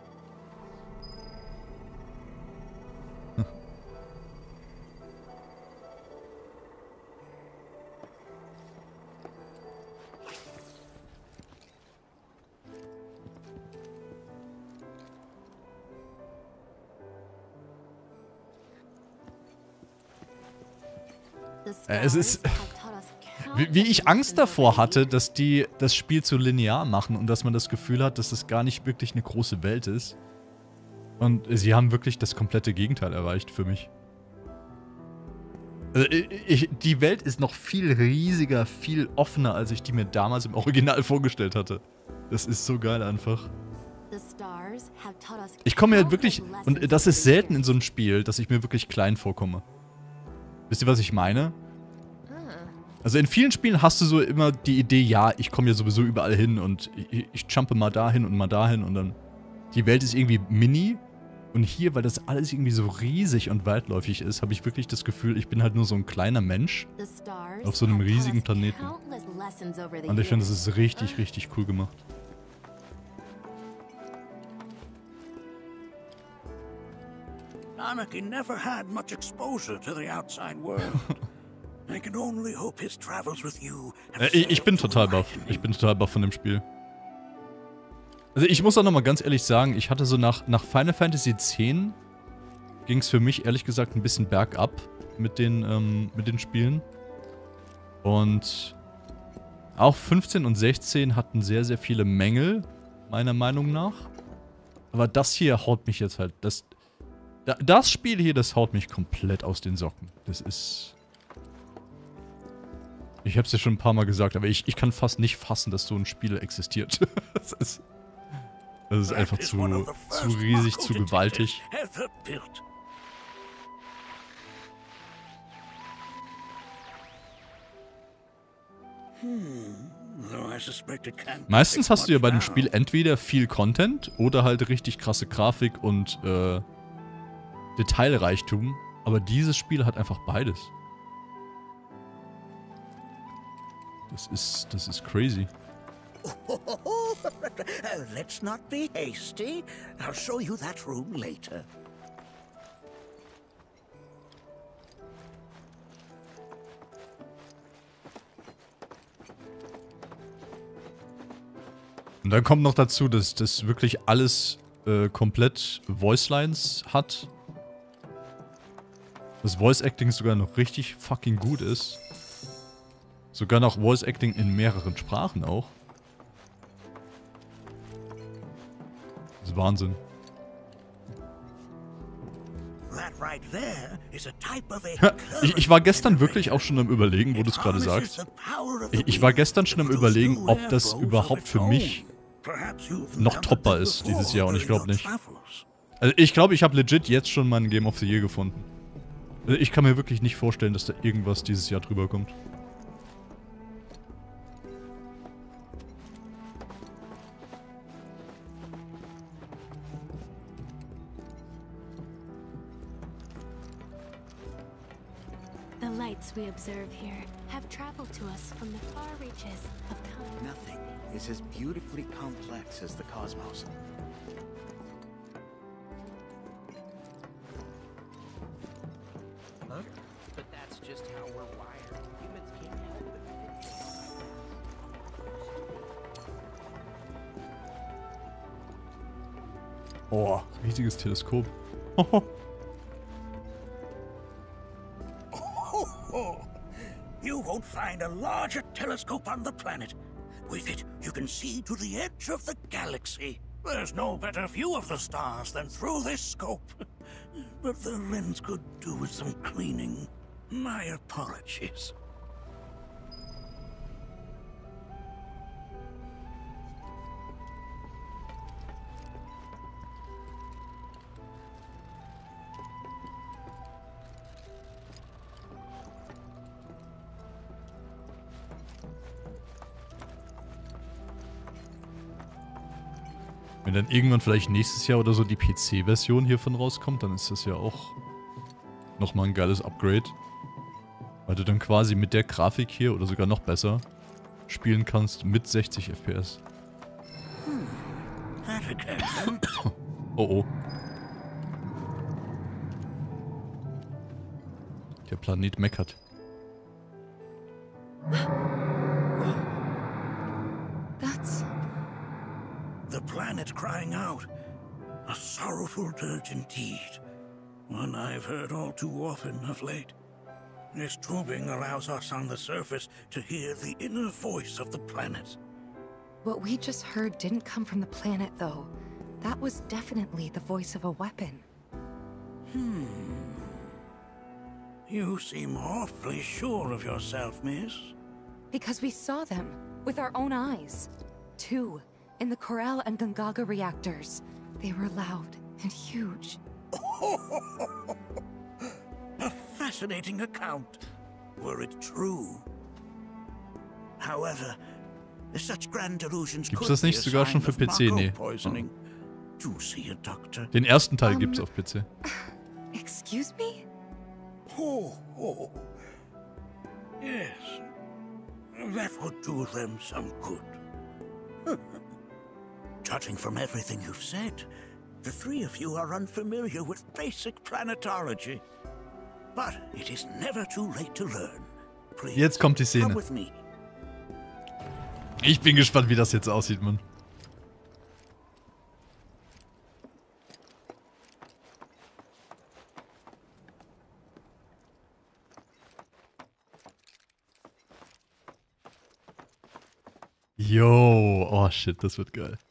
Es ist... Wie ich Angst davor hatte, dass die das Spiel zu linear machen und dass man das Gefühl hat, dass es gar nicht wirklich eine große Welt ist. Und sie haben wirklich das komplette Gegenteil erreicht für mich. Also die Welt ist noch viel riesiger, viel offener, als ich die mir damals im Original vorgestellt hatte. Das ist so geil einfach. Ich komme mir halt wirklich... Und das ist selten in so einem Spiel, dass ich mir wirklich klein vorkomme. Wisst ihr, was ich meine? Also in vielen Spielen hast du so immer die Idee, ja, ich komme ja sowieso überall hin und ich jumpe mal dahin und dann die Welt ist irgendwie mini. Und hier, weil das alles irgendwie so riesig und weitläufig ist, habe ich wirklich das Gefühl, ich bin halt nur so ein kleiner Mensch auf so einem riesigen Planeten. Und ich finde, das ist richtig, richtig cool gemacht. Anakin never had much exposure to the outside world. I can only hope his travels with you. Ich bin total baff. Ich bin total baff von dem Spiel. Also ich muss auch nochmal ganz ehrlich sagen, ich hatte so nach Final Fantasy X ging es für mich ehrlich gesagt ein bisschen bergab mit den Spielen. Und auch 15 und 16 hatten sehr, sehr viele Mängel, meiner Meinung nach. Aber das hier haut mich jetzt halt, das Spiel hier, das haut mich komplett aus den Socken. Das ist... Ich hab's ja schon ein paar Mal gesagt, aber ich kann fast nicht fassen, dass so ein Spiel existiert. Das ist einfach zu riesig, zu gewaltig. Meistens hast du ja bei dem Spiel entweder viel Content oder halt richtig krasse Grafik und Detailreichtum, aber dieses Spiel hat einfach beides. Das ist crazy. Let's not be hasty. I'll show you that room later. Und dann kommt noch dazu, dass das wirklich alles komplett Voicelines hat. Das Voice Acting sogar noch richtig fucking gut ist. Sogar noch Voice Acting in mehreren Sprachen auch. Das ist Wahnsinn. Ich war gestern wirklich auch schon am Überlegen, wo du es gerade sagst. Ich war gestern schon am Überlegen, ob das überhaupt für mich noch topper ist dieses Jahr und ich glaube nicht. Also ich glaube, ich habe legit jetzt schon meinen Game of the Year gefunden. Also ich kann mir wirklich nicht vorstellen, dass da irgendwas dieses Jahr drüber kommt. We observe here have traveled to us from the far reaches of time. Nothing is as beautifully complex as the cosmos. Huh? But that's just how we're wired. Humans can't help it. Oh, riesiges Teleskop. You won't find a larger telescope on the planet. With it, you can see to the edge of the galaxy. There's no better view of the stars than through this scope. But the lens could do with some cleaning. My apologies. Wenn dann irgendwann vielleicht nächstes Jahr oder so die PC-Version hiervon rauskommt, dann ist das ja auch nochmal ein geiles Upgrade. Weil du dann quasi mit der Grafik hier oder sogar noch besser spielen kannst mit 60 FPS. Oh oh. Der Planet meckert. That's the planet crying out. A sorrowful dirge indeed. One I've heard all too often of late. This tubing allows us on the surface to hear the inner voice of the planet. What we just heard didn't come from the planet, though. That was definitely the voice of a weapon. You seem awfully sure of yourself, miss. Because we saw them with our own eyes. 2 in the Corel and Gungaga reactors. They were loud and huge. A fascinating account, were it true. However, such grand delusions Gibt's could das be nicht a sogar sign schon für of PC? Nee. poisoning. to see a doctor? Den ersten Teil gibt's auf PC. Excuse me? Oh. Yes. That would do them some good. Judging from everything you've said, the three of you are unfamiliar with basic planetology. But it is never too late to learn. Please, jetzt kommt die Szene. come with me. Ich bin gespannt, wie das jetzt aussieht, Mann. Yo, oh shit, das wird geil.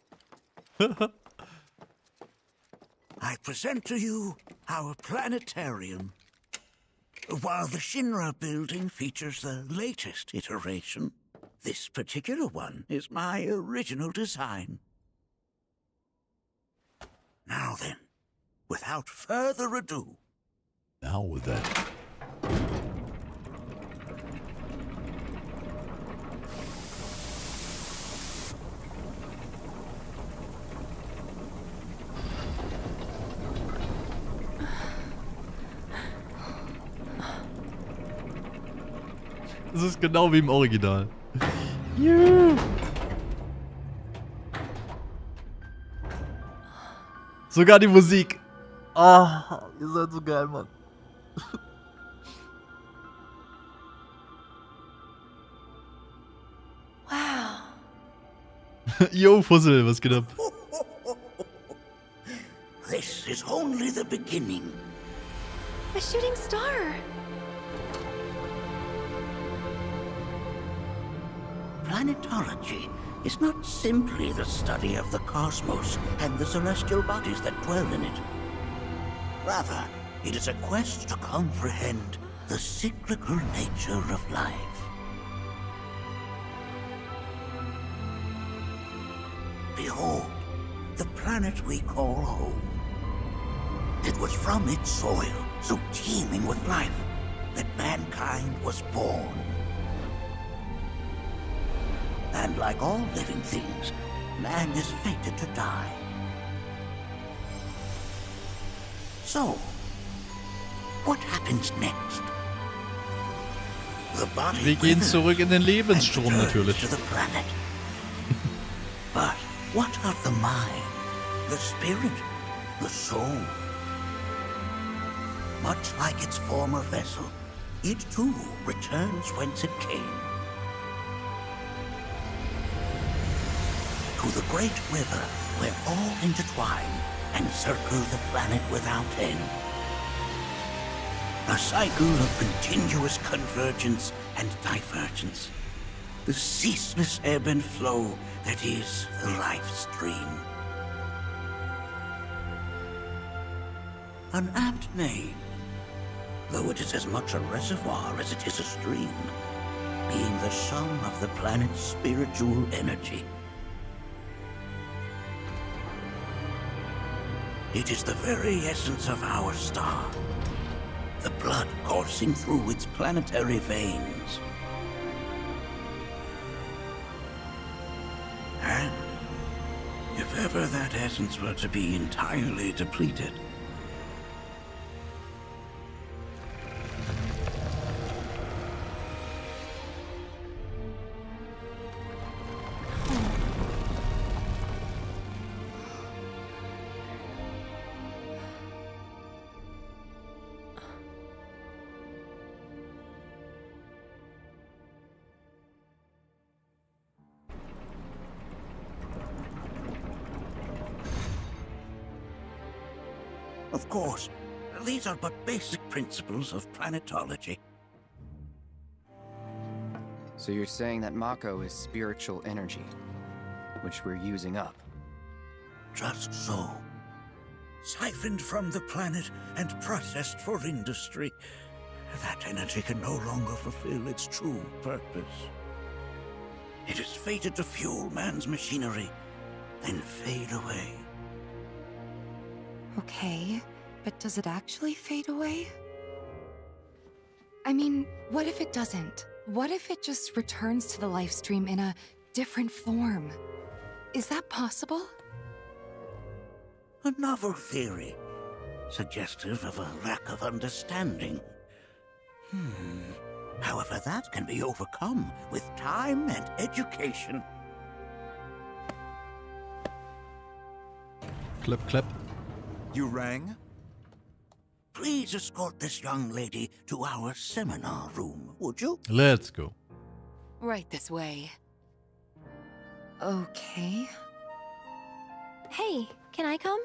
I present to you our planetarium. While the Shinra building features the latest iteration, this particular one is my original design. Now then, without further ado. Now then. Das ist genau wie im Original. Yeah. Sogar die Musik. Ah, ihr seid so geil, Mann. Wow. Yo, Fussel, was geht ab? This is only the beginning. A shooting star. Planetology is not simply the study of the cosmos and the celestial bodies that dwell in it. Rather, it is a quest to comprehend the cyclical nature of life. Behold, the planet we call home. It was from its soil, so teeming with life, that mankind was born. And like all living things, man is fated to die. So, what happens next? The body Wir gehen zurück in den Lebensstrom natürlich. to the planet. But what of the mind, the spirit, the soul? Much like its former vessel, it too returns whence it came. To the great river where all intertwine and circle the planet without end. A cycle of continuous convergence and divergence. The ceaseless ebb and flow that is the life stream. An apt name, though it is as much a reservoir as it is a stream, being the sum of the planet's spiritual energy. It is the very essence of our star, the blood coursing through its planetary veins. And if ever that essence were to be entirely depleted, of course, these are but basic principles of planetology. So you're saying that Mako is spiritual energy, which we're using up? Just so. Siphoned from the planet and processed for industry, that energy can no longer fulfill its true purpose. It is fated to fuel man's machinery, then fade away. Okay, but does it actually fade away? I mean, what if it doesn't? What if it just returns to the life stream in a different form? Is that possible? A theory, suggestive of a lack of understanding. However, that can be overcome with time and education. Clap, clap. You rang? Please escort this young lady to our seminar room, would you? Let's go. Right this way. Okay. Hey, can I come?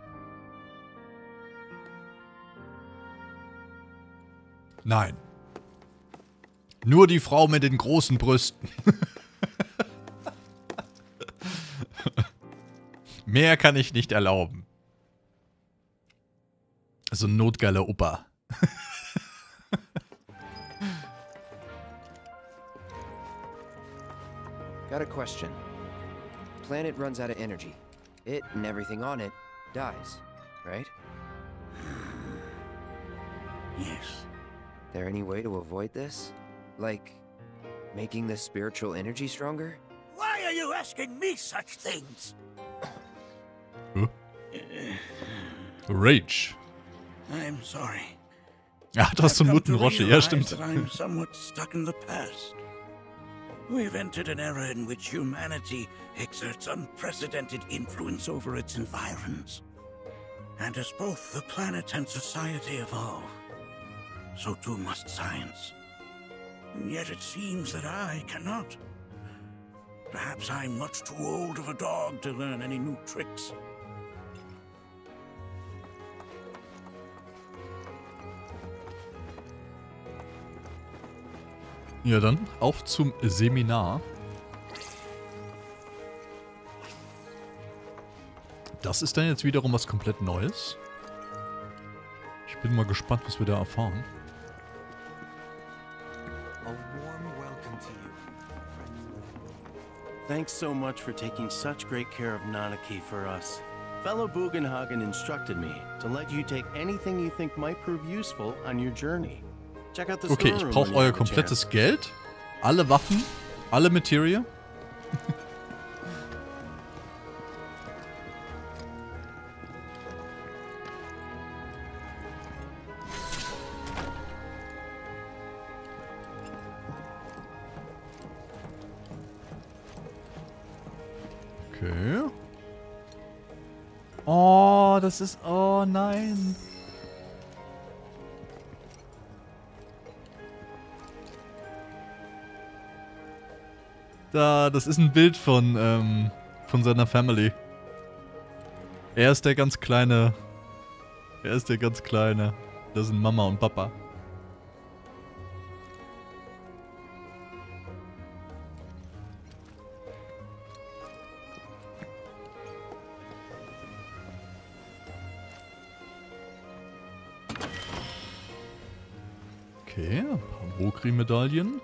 Nein. Nur die Frau mit den großen Brüsten. Mehr kann ich nicht erlauben. So ein notgeiler Opa. Got a question. Planet runs out of energy. It and everything on it dies, right? Yes. There any way to avoid this? Like, making the spiritual energy stronger? Why are you asking me such things? Rage. I'm sorry. Ach, das ist so ein Muttenrosche, ja stimmt. I'm somewhat stuck in the past. We've entered an era in which humanity exerts unprecedented influence over its environs. And as both the planet and society evolve, so too must science. And yet it seems that I cannot. Perhaps I'm much too old of a dog to learn any new tricks. Ja, dann auf zum Seminar. Das ist dann jetzt wiederum was komplett Neues. Ich bin mal gespannt, was wir da erfahren. A warm welcome to you. Thanks so much for taking such great care of Nanaki for us. Fellow Bugenhagen instructed me to let you take anything you think might prove useful on your journey. Okay, ich brauche euer komplettes Geld, alle Waffen, alle Materie. Okay. Oh, das ist... Oh nein. Das ist ein Bild von seiner Family. Er ist der ganz Kleine. Das sind Mama und Papa. Okay, ein paar Mokri-Medaillen.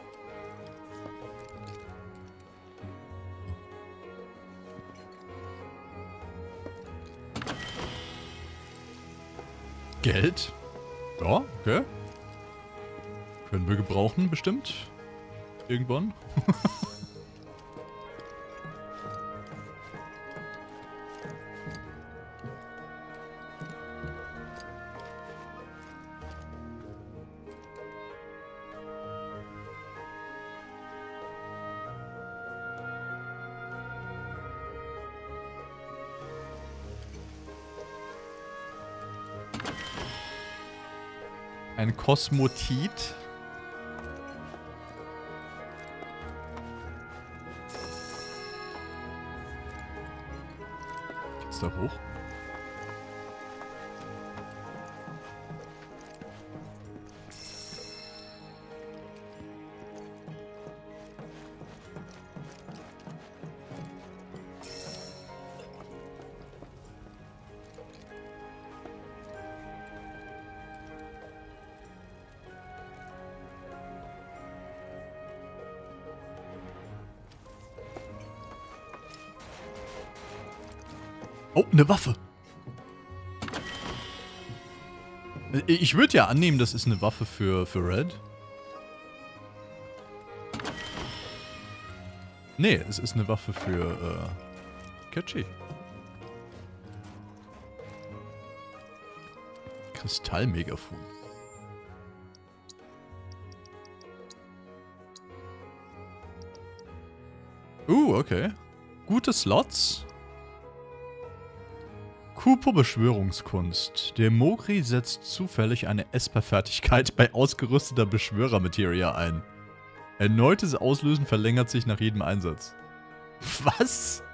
Geld? Ja, okay. Können wir gebrauchen, bestimmt. Irgendwann. Ein Kosmotit. Geht's da hoch? Oh, eine Waffe. Ich würde ja annehmen, das ist eine Waffe für Red. Nee, es ist eine Waffe für Catchy. Kristallmegafon. Okay. Gute Slots. Kupo-Beschwörungskunst. Der Mogri setzt zufällig eine Esper-Fertigkeit bei ausgerüsteter Beschwörer-Materia ein. Erneutes Auslösen verlängert sich nach jedem Einsatz. Was?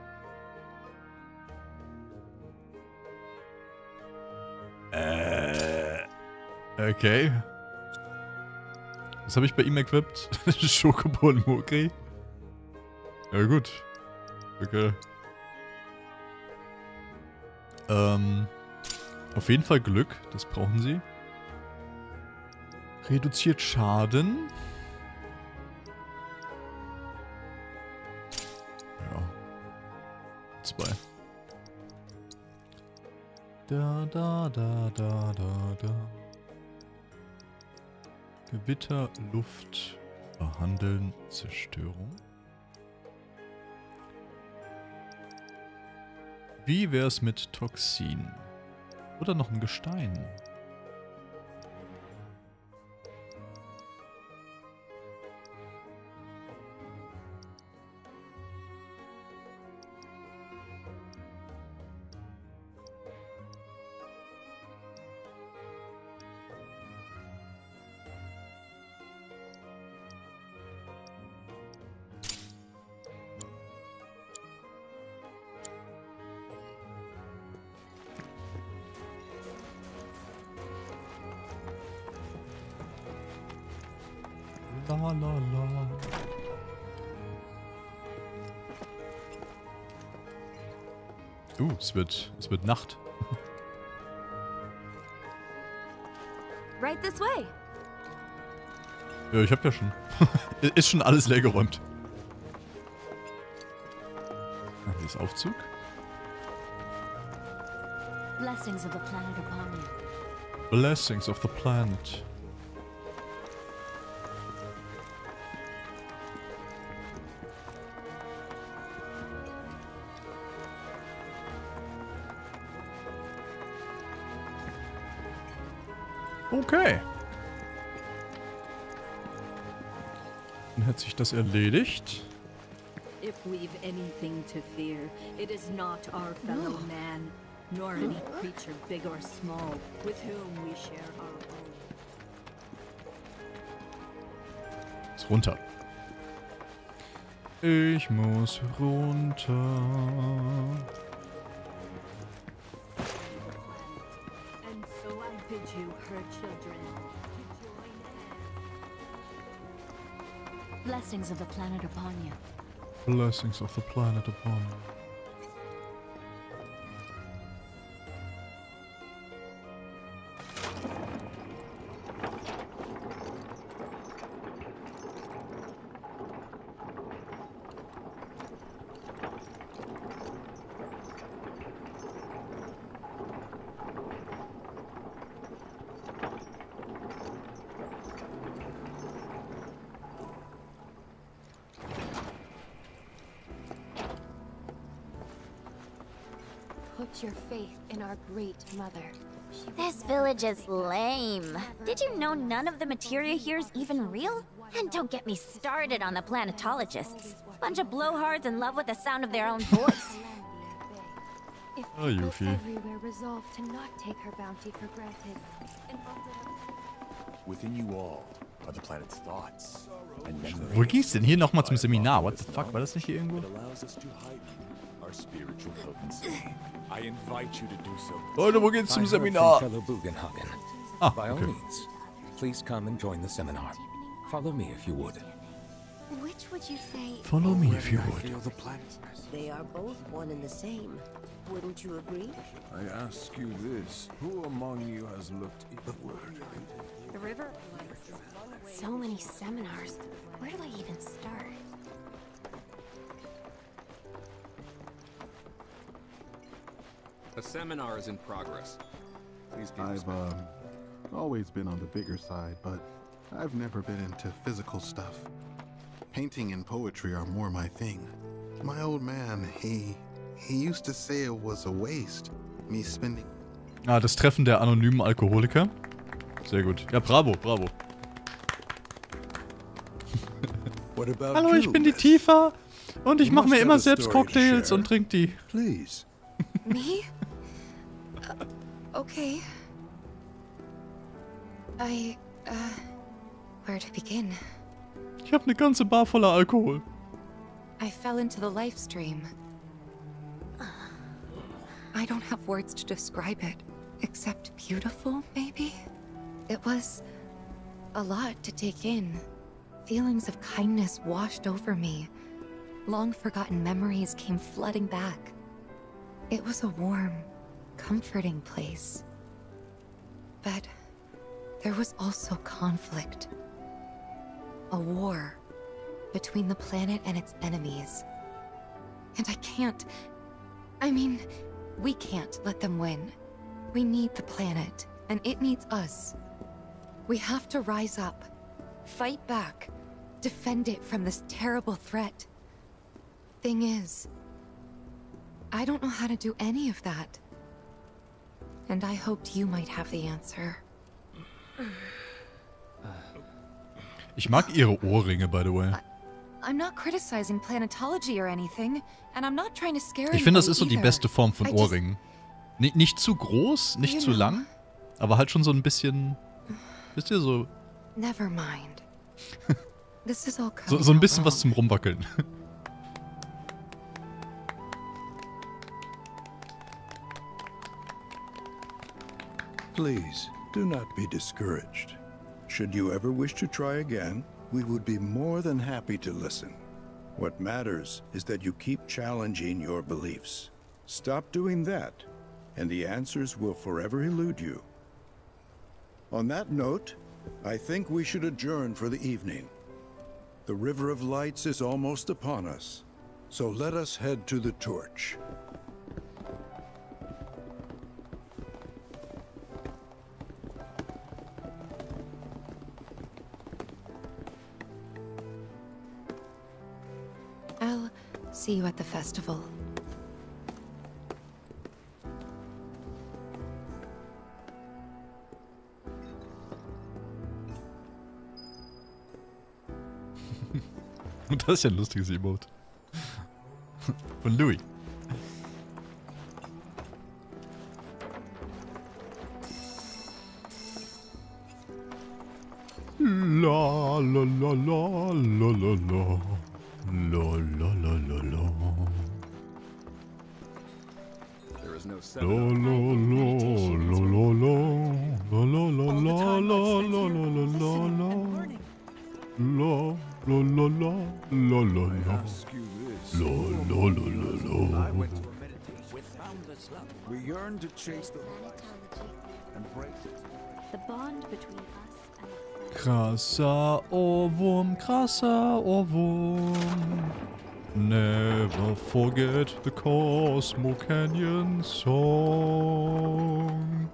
Okay. Was habe ich bei ihm equipped? Schokobo und Mogri? Ja gut. Okay. Auf jeden Fall Glück, das brauchen sie. Reduziert Schaden. Ja. 2. Da. Gewitter, Luft, behandeln, Zerstörung. Wie wär's mit Toxin? Oder noch ein Gestein? Es wird Nacht. Right this way. Ja, ich hab ja schon. Ist schon alles leer geräumt. Hier ist Aufzug. Blessings of the planet upon you. Blessings of the planet. Okay. Dann hat sich das erledigt. If we've anything to fear, it is not our fellow man, nor any creature big or small, with whom we share our own. Ist runter. Ich muss runter. Bid you, her children, to join hands. Blessings of the planet upon you. Blessings of the planet upon you. Put your faith in our great mother. This village is lame. Did you know none of the materia here is even real? And don't get me started on the planetologists. Bunch of blowhards in love with the sound of their own voice. If Oh, people Yuffie. everywhere resolve to not take her bounty for granted, and Within you all are the planet's thoughts and memories. Wo ging's denn hier nochmal zum Seminar? What the fuck? War das nicht hier irgendwo? It allows us to heighten our spiritual potency. I invite you to do so. Leute, wo geht's zum I heard from Seminar? fellow Bugenhagen. Ah, By all okay. means, please come and join the seminar. Follow me if you would. Which would you say? Follow me if you would. Feel the planet. They are both one and the same. Wouldn't you agree? I ask you this. Who among you has looked inward? the river. So many seminars. Where do I even start? A seminar is in progress. Please be I've always been on the bigger side, but I've never been into physical stuff. Painting and poetry are more my thing. My old man, he used to say it was a waste, me spending Ah, das Treffen der anonymen Alkoholiker. Sehr gut. Ja, bravo, bravo. Hallo, ich bin die Tifa. Und ich mache mir immer selbst Cocktails und trinke die. Please. Me? Okay. Where to begin? Ich habe eine ganze Bar voller Alkohol. I fell into the life stream. I don't have words to describe it, except beautiful, maybe? It was a lot to take in. Feelings of kindness washed over me. Long-forgotten memories came flooding back. It was a warm, comforting place. But there was also conflict. A war between the planet and its enemies. And we can't let them win. We need the planet, and it needs us. We have to rise up, fight back, defend it from this terrible threat. Thing is, I don't know how to do any of that. And I hoped you might have the answer. Ich mag ihre Ohrringe, by the way. I'm not criticizing planetology or anything, and I'm not trying to scare Ich finde, das ist so anybody die either. beste Form von Ohrringen. Nicht zu groß, nicht zu lang, aber halt schon so ein bisschen, wisst ihr, so... Never mind. This is all coming So ein out bisschen wrong. was zum Rumwackeln. Please, do not be discouraged. Should you ever wish to try again, we would be more than happy to listen. What matters is that you keep challenging your beliefs. Stop doing that, and the answers will forever elude you. On that note, I think we should adjourn for the evening. The River of Lights is almost upon us, so let us head to the torch. I'll see you at the festival. Und das ist ja ein lustiges Emote. Von Louis. La la la la la la la. La la la la la. There is no La seminar. la la la la la la la la la la la la la la. La la la la la la la. La la la la la. We yearn to chase the and break it. The bond between us and the Krasser Ohrwurm, krasser Ohrwurm. Never forget the Cosmo Canyon song.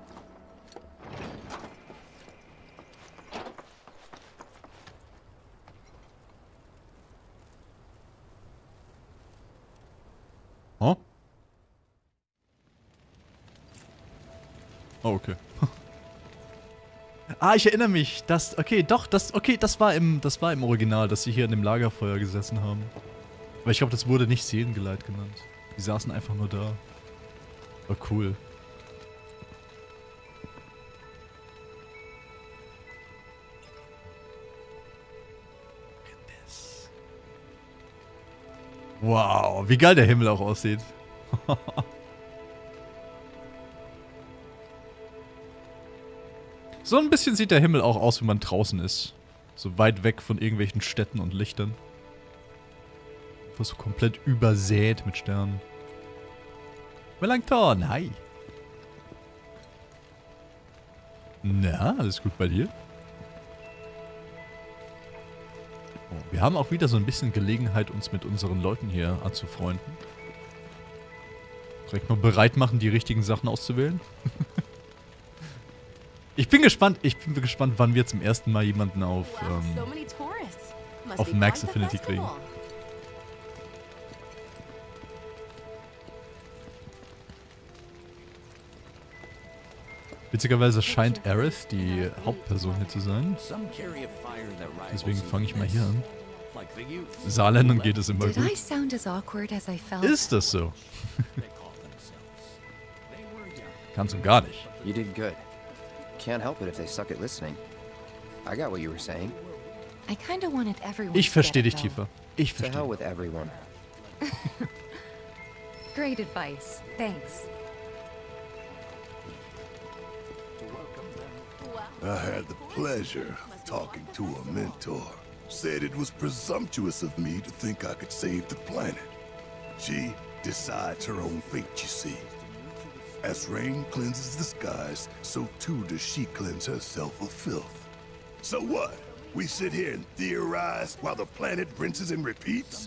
Oh? Oh, okay. Ah, ich erinnere mich. Das war im Original, dass sie hier an dem Lagerfeuer gesessen haben. Aber ich glaube, das wurde nicht Seelengeleit genannt. Die saßen einfach nur da. War cool. Wow, wie geil der Himmel auch aussieht. So ein bisschen sieht der Himmel auch aus, wenn man draußen ist. So weit weg von irgendwelchen Städten und Lichtern. Einfach so komplett übersät mit Sternen. Melanchthon, hi. Na, alles gut bei dir? Oh, wir haben auch wieder so ein bisschen Gelegenheit, uns mit unseren Leuten hier anzufreunden. Direkt mal bereit machen, die richtigen Sachen auszuwählen. Ich bin gespannt, wann wir zum ersten Mal jemanden auf Max Affinity kriegen. Witzigerweise scheint Aerith die Hauptperson hier zu sein. Some carry a fire that rivals Deswegen fange ich mal hier an. like the youth. Saarländern geht es immer Did I gut. sound as awkward as I felt? Ist das so? Kannst du gar nicht. You did good. Can't help it if they suck at listening. I got what you were saying. I kinda wanted everyone Ich to verstehe get dich it, though. tiefer. Ich To hell verstehe. with everyone. Great advice. Thanks. I had the pleasure of talking to a mentor. Said it was presumptuous of me to think I could save the planet. She decides her own fate, you see. As rain cleanses the skies, so too does she cleanse herself of filth. So what? We sit here and theorize while the planet rinses and repeats?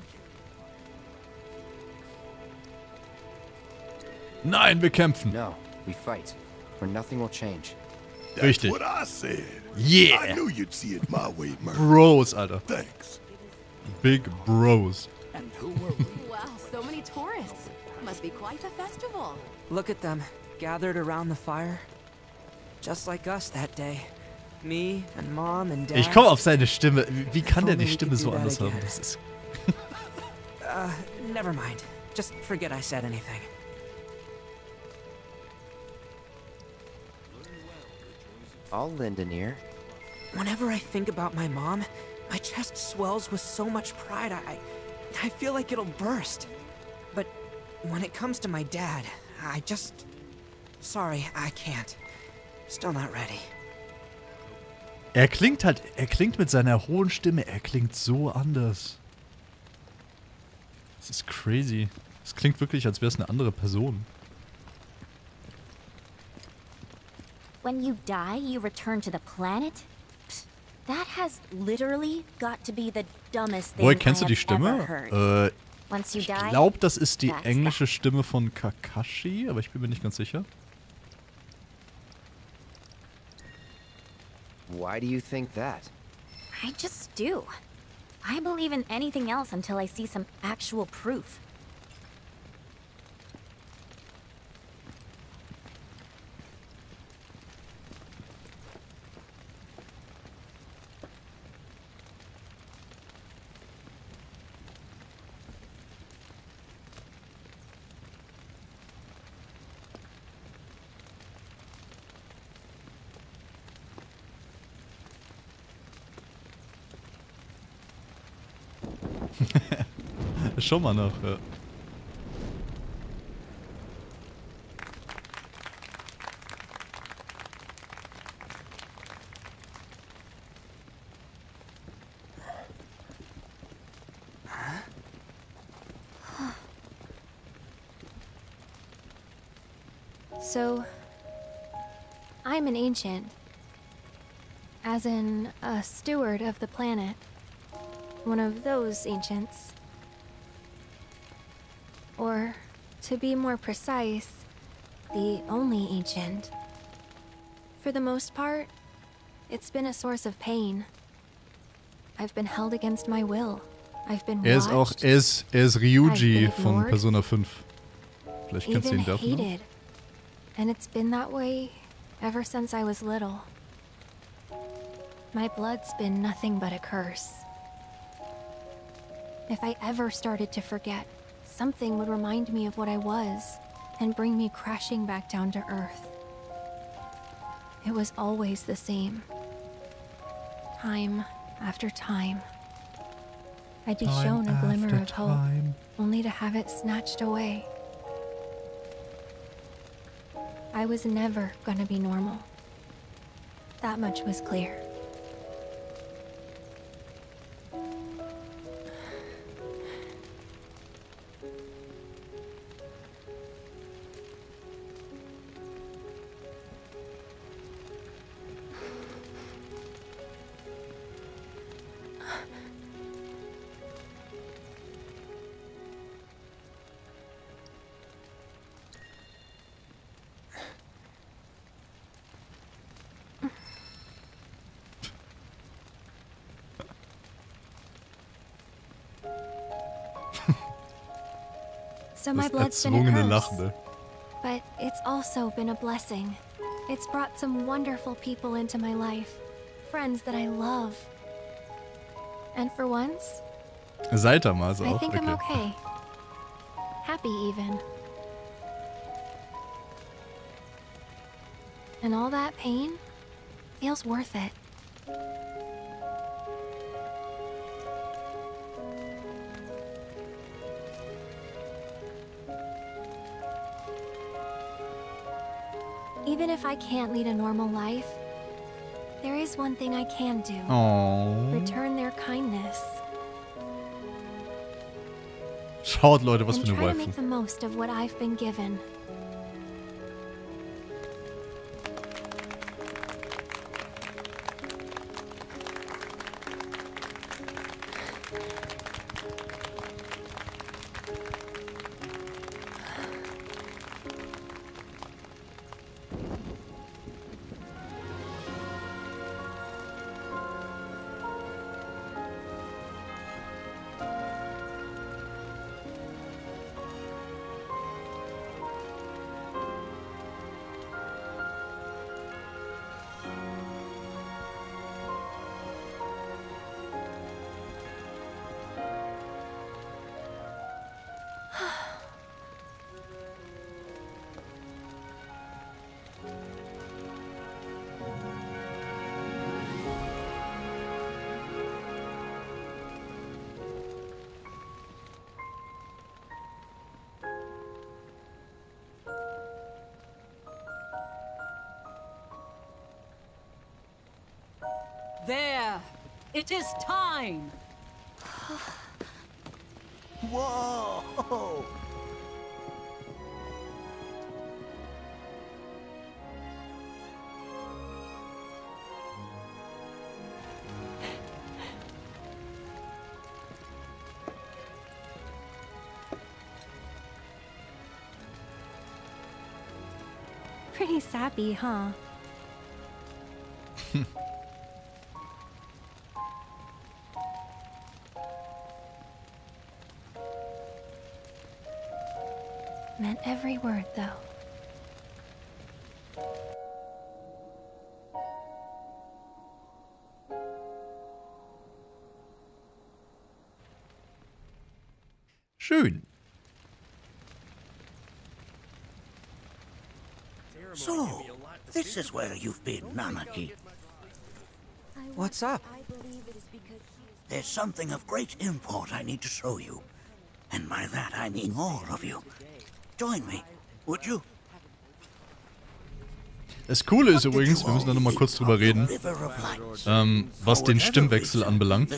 Nein, wir kämpfen. No, we fight, or nothing will change. That's Richtig. what I said. Yeah. I knew you'd see it my way, Murphy. Bros, Alter. Thanks. Big Bros. And who were we? Wow, so many tourists. Must be quite a festival. Look at them, gathered around the fire. Just like us that day. Me and Mom and Dad. Ich komme auf seine Stimme. Wie kann der die only we Stimme could so do that anders haben? again. Das ist Never mind. Just forget I said anything. All Lindenir. Whenever I think about my mom, my chest swells with so much pride, I feel like it'll burst. But when it comes to my dad, I just... Sorry, I can't. Still not ready. Er klingt mit seiner hohen Stimme, er klingt so anders. Das ist crazy. Es klingt wirklich, als wäre es eine andere Person. When you die, you return to the planet? Psst, that has literally got to be the dumbest thing Woher kennst I du die have ever Stimme? heard. Once you Ich die, glaube, das ist die that's englische Stimme von Kakashi, aber ich bin mir nicht ganz sicher. Why do you think that? I just do. I believe in anything else until I see some actual proof. Schau mal nach. Ja. So, I'm an ancient. As in, a steward of the planet. One of those ancients. Or, to be more precise, the only ancient. For the most part, it's been a source of pain. I've been held against my will. I've been Ist auch, watched. er ist Ryuji I've been von ignored. Persona 5. Vielleicht kennst du Even ihn dafür noch. hated. And it's been that way ever since I was little. My blood's been nothing but a curse. If I ever started to forget, something would remind me of what I was and bring me crashing back down to earth. It was always the same. Time after time. I'd be Time shown a glimmer after of hope, time. only to have it snatched away. I was never gonna be normal. That much was clear. So my Das blood's been a erzwungene curse. Lachen, ne? But it's also been a blessing. It's brought some wonderful people into my life. Friends that I love. And for once, Saitama I auch. think I'm okay. Happy even. And all that pain feels worth it. Even if I can't lead a normal life, there is one thing I can do. Oh. Return their kindness. Schaut, Leute, was And für eine try to Waifu. make the most of what I've been given. There! It is time! Whoa! Pretty sappy, huh? Meant every word, though. Schön. So, this is where you've been, Nanaki. What's up? There's something of great import I need to show you. And by that I mean all of you. Join me, would you? Das Coole ist übrigens, wir müssen da nochmal kurz drüber reden, was den Stimmwechsel anbelangt.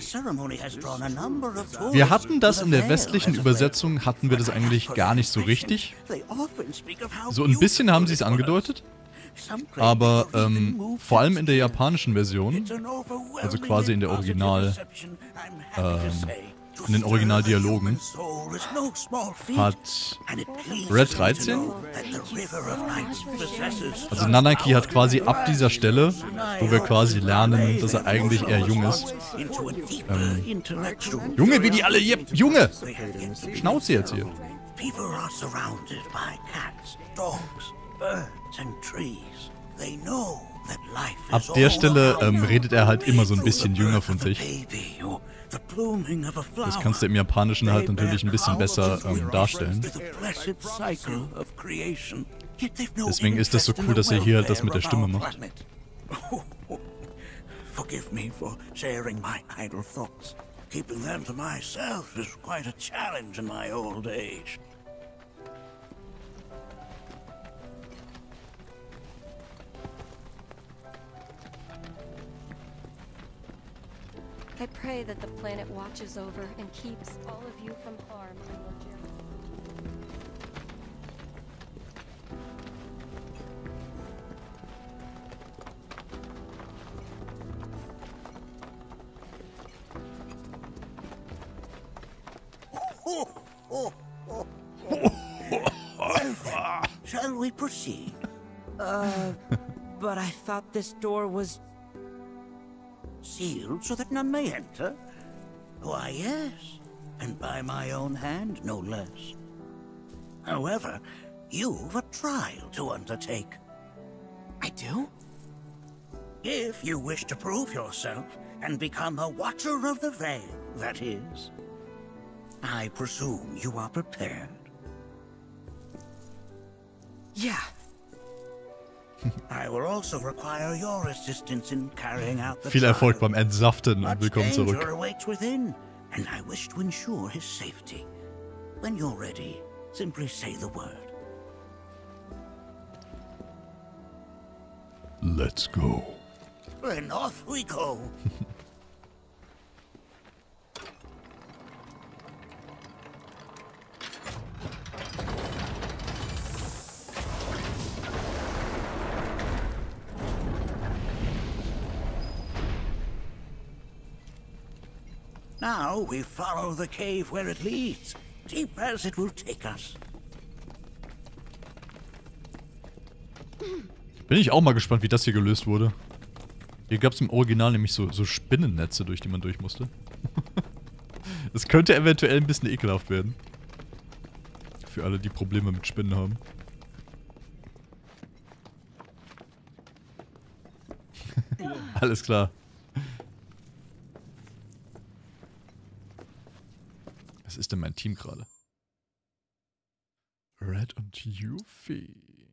Wir hatten das in der westlichen Übersetzung, hatten wir das eigentlich gar nicht so richtig. So ein bisschen haben sie es angedeutet, aber vor allem in der japanischen Version, also quasi in der in den Originaldialogen, hat Red 13, also Nanaki hat quasi ab dieser Stelle, wo wir quasi lernen, dass er eigentlich eher jung ist. Junge, wie die alle hier, Junge! Schnauze jetzt hier. Ab der Stelle redet er halt immer so ein bisschen jünger von sich. Das kannst du im Japanischen halt natürlich ein bisschen besser darstellen. Deswegen ist das so cool, dass er hier halt das mit der Stimme macht. Forgive me for sharing my idle thoughts. Keeping them to myself is quite a challenge in my old age. I pray that the planet watches over and keeps all of you from harm, my Lord Shall we proceed? But I thought this door was... sealed so that none may enter? Why, yes, and by my own hand, no less. However, you've a trial to undertake. I do? If you wish to prove yourself and become a Watcher of the Veil, that is. I presume you are prepared. Yeah. I will also require your assistance in carrying out the Viel Erfolg beim trial. Entsaften und Much willkommen danger zurück. awaits within, and I wish to ensure his safety. When you're ready, simply say the word. Let's go. Then off we go. Now we follow the cave where it leads, deep as it will take us. Bin ich auch mal gespannt, wie das hier gelöst wurde. Hier gab es im Original nämlich so Spinnennetze, durch die man durch musste. Das könnte eventuell ein bisschen ekelhaft werden. Für alle, die Probleme mit Spinnen haben. Alles klar. Was ist denn mein Team gerade? Red und Yuffie.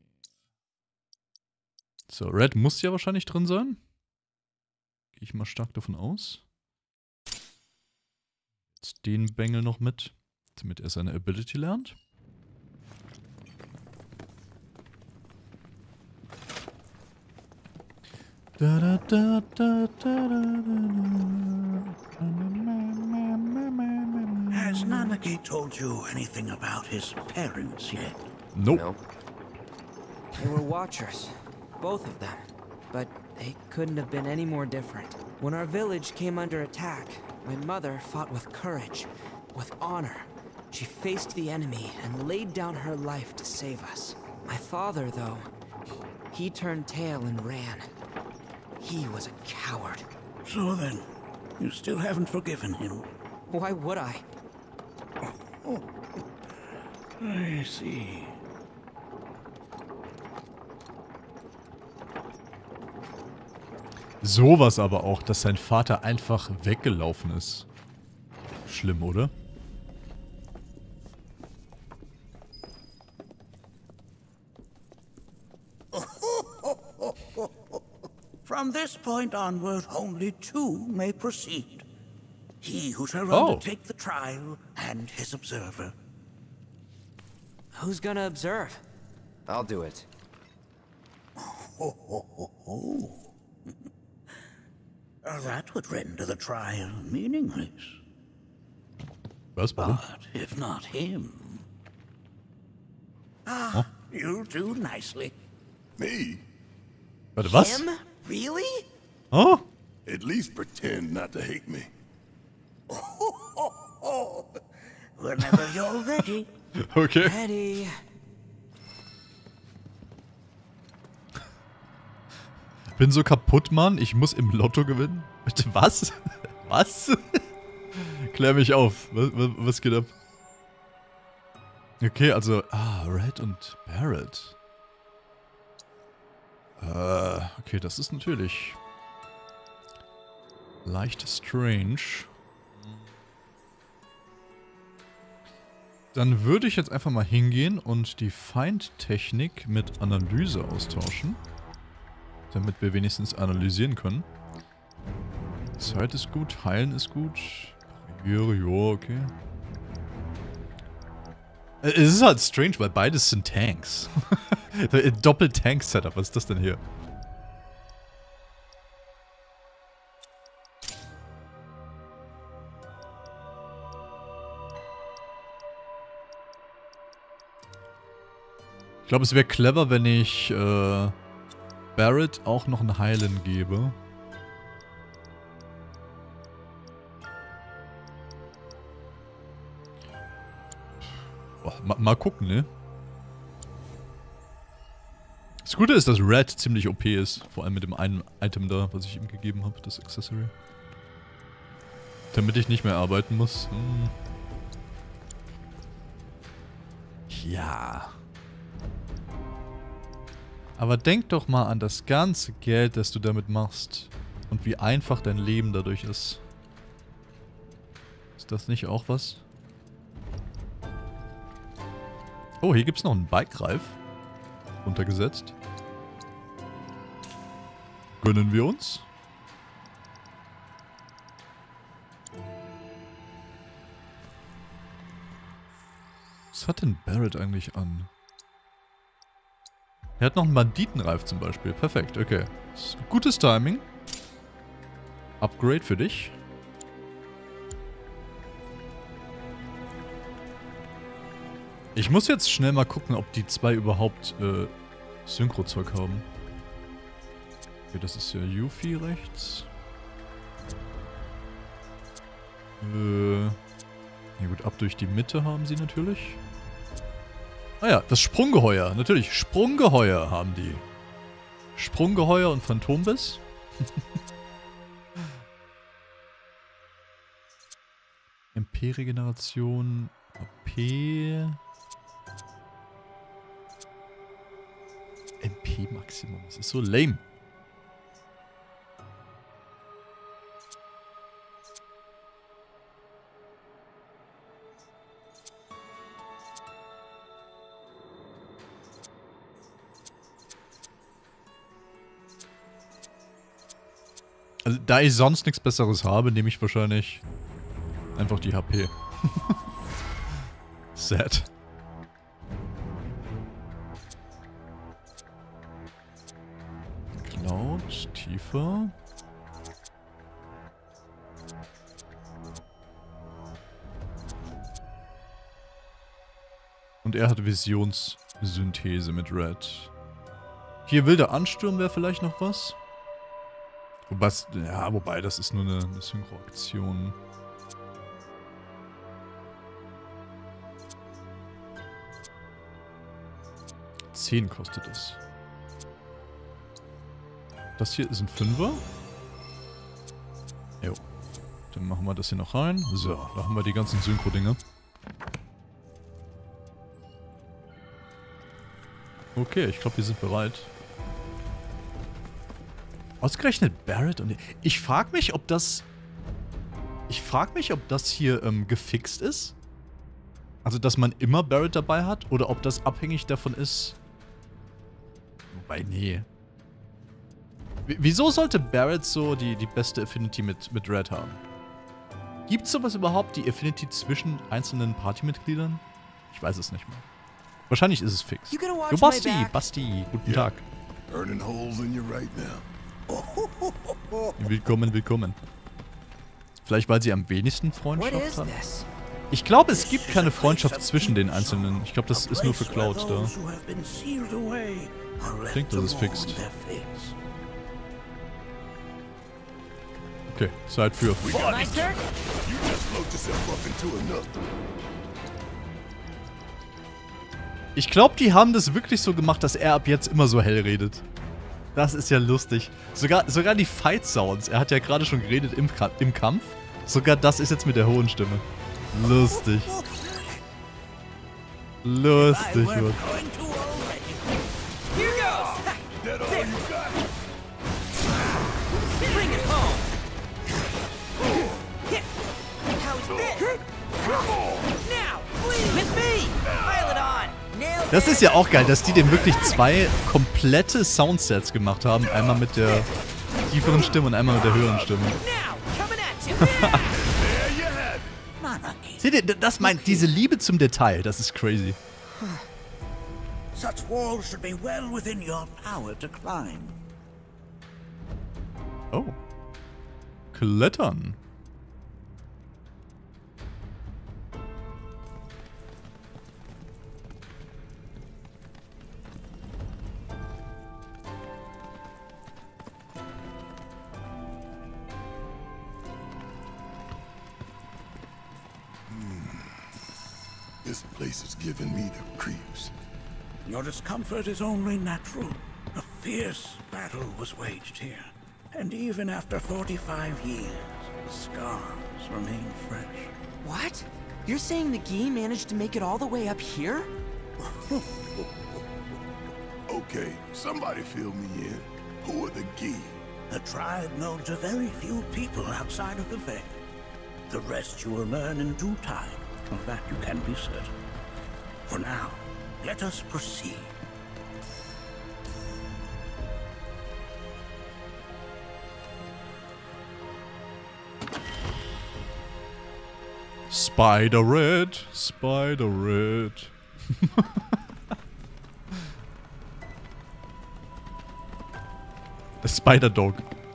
So, Red muss ja wahrscheinlich drin sein. Gehe ich mal stark davon aus. Jetzt den Bengel noch mit, damit er seine Ability lernt. Has Nanaki told you anything about his parents yet? Nope. They were Watchers. Both of them. But they couldn't have been any more different. When our village came under attack, my mother fought with courage, with honor. She faced the enemy and laid down her life to save us. My father, though, he turned tail and ran. He was a coward. So then, you still haven't forgiven him? Why would I? Oh, I see. Sowas aber auch, dass sein Vater einfach weggelaufen ist. Schlimm, oder? From this point onward, only two may proceed. He who shall Oh. undertake the trial and his observer. Who's gonna observe? I'll do it. That would render the trial meaningless. Was, warum? But if not him... Oh. You'll do nicely. Me? Warte, was? Him? Really? Oh? At least pretend not to hate me. Whenever you're ready. Okay. Ready. Bin so kaputt, Mann. Ich muss im Lotto gewinnen. Bitte, was? Was? Klär mich auf. Was geht ab? Okay, also... Red und Barret. Okay, das ist natürlich... leicht strange. Dann würde ich jetzt einfach mal hingehen und die Feindtechnik mit Analyse austauschen. Damit wir wenigstens analysieren können. Zeit ist gut, Heilen ist gut. Barriere, ja, okay. Es ist halt strange, weil beides sind Tanks. Doppel-Tank-Setup, was ist das denn hier? Ich glaube, es wäre clever, wenn ich Barret auch noch ein Heilen gebe. Boah, mal gucken, ne? Das Gute ist, dass Red ziemlich OP ist. Vor allem mit dem einen Item da, was ich ihm gegeben habe, das Accessory. Damit ich nicht mehr arbeiten muss. Ja. Aber denk doch mal an das ganze Geld, das du damit machst. Und wie einfach dein Leben dadurch ist. Ist das nicht auch was? Oh, hier gibt es noch einen Bike-Reif. Runtergesetzt. Gönnen wir uns. Was hat denn Barrett eigentlich an? Er hat noch einen Banditenreif zum Beispiel. Perfekt, okay. Gutes Timing. Upgrade für dich. Ich muss jetzt schnell mal gucken, ob die zwei überhaupt Synchro-Zeug haben. Okay, das ist ja Yuffie rechts. Ja gut, ab durch die Mitte haben sie natürlich. Ah ja, das Sprunggeheuer. Natürlich, Sprunggeheuer haben die. Sprunggeheuer und Phantombiss. MP-Regeneration. AP. MP-Maximum. Das ist so lame. Also, da ich sonst nichts Besseres habe, nehme ich wahrscheinlich einfach die HP. Sad. Cloud, tiefer. Und er hat Visionssynthese mit Red. Hier wilder Ansturm wäre vielleicht noch was. Wobei, das ist nur eine Synchro-Aktion. $10 kostet es. Das hier ist ein 5er. Jo. Dann machen wir das hier noch rein. So, da haben wir die ganzen Synchro-Dinge. Okay, ich glaube, wir sind bereit. Ausgerechnet Barrett und... Ich frage mich, ob das... hier gefixt ist. Also, dass man immer Barrett dabei hat. Oder ob das abhängig davon ist... Wobei, nee. Wieso sollte Barrett so die beste Affinity mit Red haben? Gibt es sowas überhaupt, die Affinity zwischen einzelnen Partymitgliedern? Ich weiß es nicht mehr. Wahrscheinlich ist es fix. Jo, Basti, guten Tag. Willkommen, willkommen. Vielleicht, weil sie am wenigsten Freundschaft haben? Ich glaube, es gibt keine Freundschaft zwischen den Einzelnen. Ich glaube, das ist nur für Cloud da. Ich denke, das ist fixt. Okay, Zeit für... Ich glaube, die haben das wirklich so gemacht, dass er ab jetzt immer so hell redet. Das ist ja lustig. Sogar die Fight-Sounds. Er hat ja gerade schon geredet im Kampf. Sogar das ist jetzt mit der hohen Stimme. Lustig. Lustig, Mann. Das ist ja auch geil, dass die dem wirklich 2 komplette Soundsets gemacht haben. Einmal mit der tieferen Stimme und einmal mit der höheren Stimme. Seht ihr, das meint diese Liebe zum Detail, das ist crazy. Such walls should be well within your power to climb. Oh. Klettern. This place is giving me the creeps. Your discomfort is only natural. A fierce battle was waged here. And even after 45 years, the scars remain fresh. What? You're saying the Gi managed to make it all the way up here? Okay, Okay, somebody fill me in. Who are the Gi? A tribe known to very few people outside of the Veil. The rest you will learn in due time. Of that you can be certain. For now, let us proceed. Spider-Red, Spider-Red. Spider-Dog.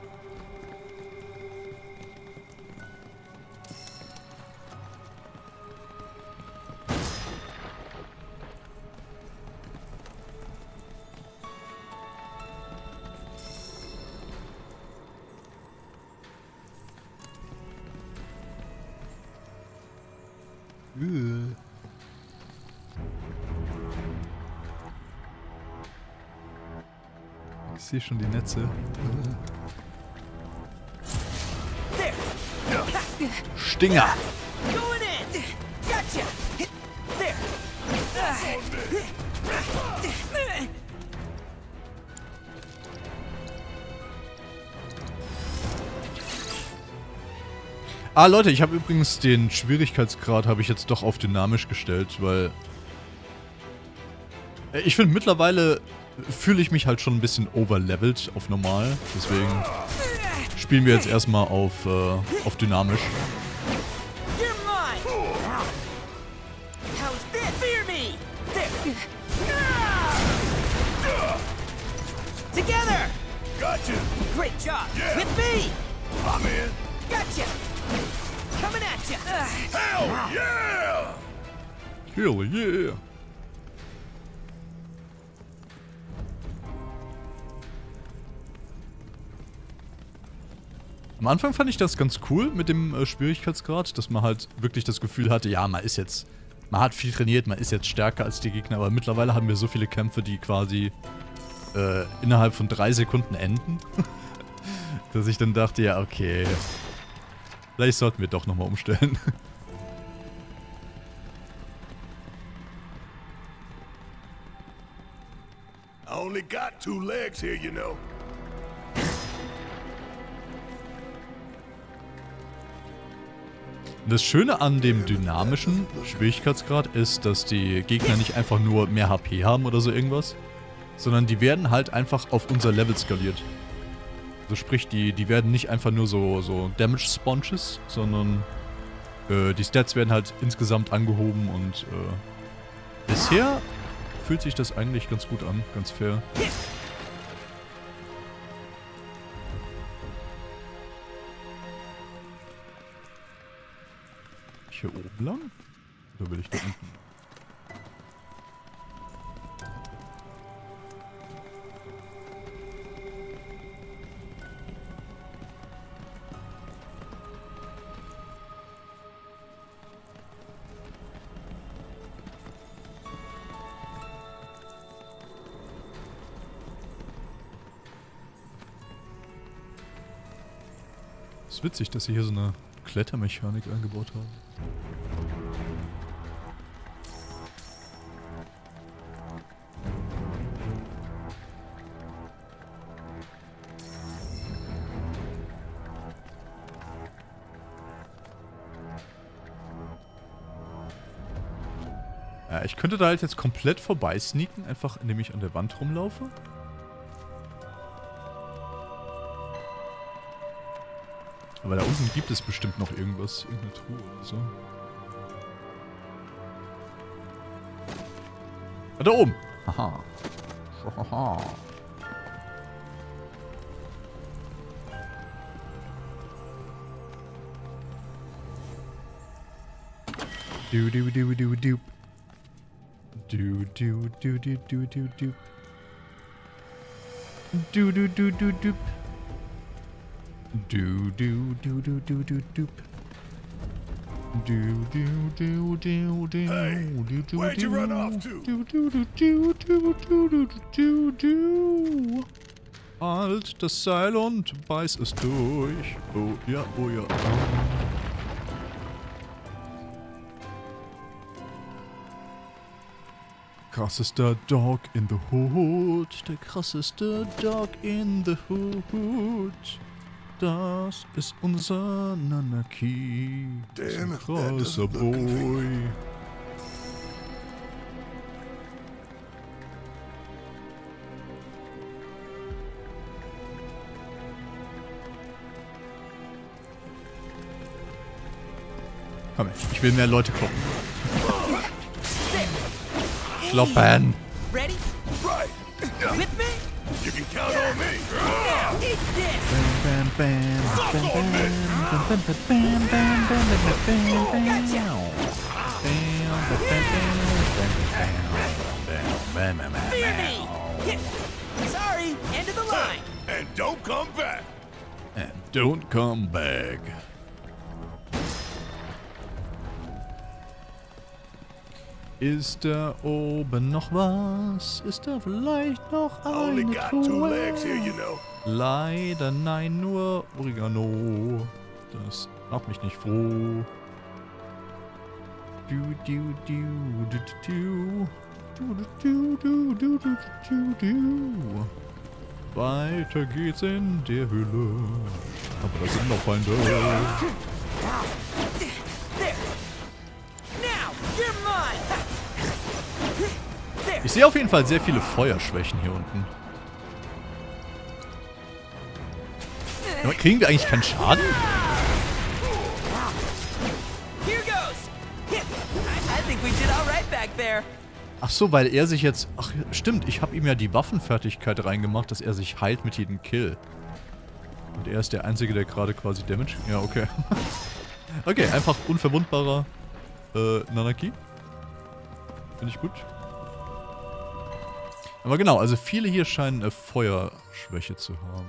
Ich sehe schon die Netze. Stinger! Ah, Leute, ich habe übrigens den Schwierigkeitsgrad habe ich jetzt doch auf dynamisch gestellt, weil ich finde mittlerweile fühle ich mich halt schon ein bisschen overlevelt auf normal, deswegen spielen wir jetzt erstmal auf dynamisch. Together! Gotcha! Great job! Yeah. With me! I'm in! Gotcha! Coming at you! Hell yeah! Hell yeah! Am Anfang fand ich das ganz cool mit dem Schwierigkeitsgrad, dass man halt wirklich das Gefühl hatte, ja, man hat viel trainiert, man ist jetzt stärker als die Gegner, aber mittlerweile haben wir so viele Kämpfe, die quasi innerhalb von 3 Sekunden enden, dass ich dann dachte, ja, okay, vielleicht sollten wir doch nochmal umstellen. I only got 2 legs here, you know. Das Schöne an dem dynamischen Schwierigkeitsgrad ist, dass die Gegner nicht einfach nur mehr HP haben oder so irgendwas, sondern die werden halt einfach auf unser Level skaliert. Also sprich, die werden nicht einfach nur so Damage Sponges, sondern die Stats werden halt insgesamt angehoben und bisher fühlt sich das eigentlich ganz gut an, ganz fair. Hier oben lang? Oder will ich da unten? Ist witzig, dass sie hier so eine Klettermechanik eingebaut haben. Ja, ich könnte da halt jetzt komplett vorbei sneaken, einfach indem ich an der Wand rumlaufe. Aber da unten gibt es bestimmt noch irgendwas, irgendeine Truhe oder so. Ah, da oben! Haha. Haha. Du du du du du. Du du du du du du du. Du du du du du. Do do do do do do do. Do do do do do. Hey, where'd you run off to? Do do do do do do do do. Halt das Seil und beiß es durch. Oh ja, oh ja. Krassester Dog in the Hood. Der krasseste Dog in the Hood. Das ist unser Nanaki. Damn, Krasser Boy. Komm, ich will mehr Leute kloppen. Kloppen. Ready? Right. With me? You can count on me. Now, eat this. Bam, bam, Suck bam, on me. bam, bam, bam, bam, bam, bam, Gotcha. Fear me. Hit. Sorry, end of the line. And don't come back. And don't come back. Ist da oben noch was? Ist da vielleicht noch Only eine got 2 Truhe? legs here, you know. Leider nein, nur Oregano. Das macht mich nicht froh. Du, du, du, du, du, du, du, du, du, du, du, du. Weiter geht's in der Höhle. Aber das sind noch Feinde. Ich sehe auf jeden Fall sehr viele Feuerschwächen hier unten. Aber kriegen wir eigentlich keinen Schaden? Ach so, weil er sich jetzt... Ach, stimmt, ich habe ihm ja die Waffenfertigkeit reingemacht, dass er sich heilt mit jedem Kill. Und er ist der Einzige, der gerade quasi Damage... Ja, okay. Okay, einfach unverwundbarer Nanaki. Finde ich gut. Aber genau, also viele hier scheinen Feuerschwäche zu haben.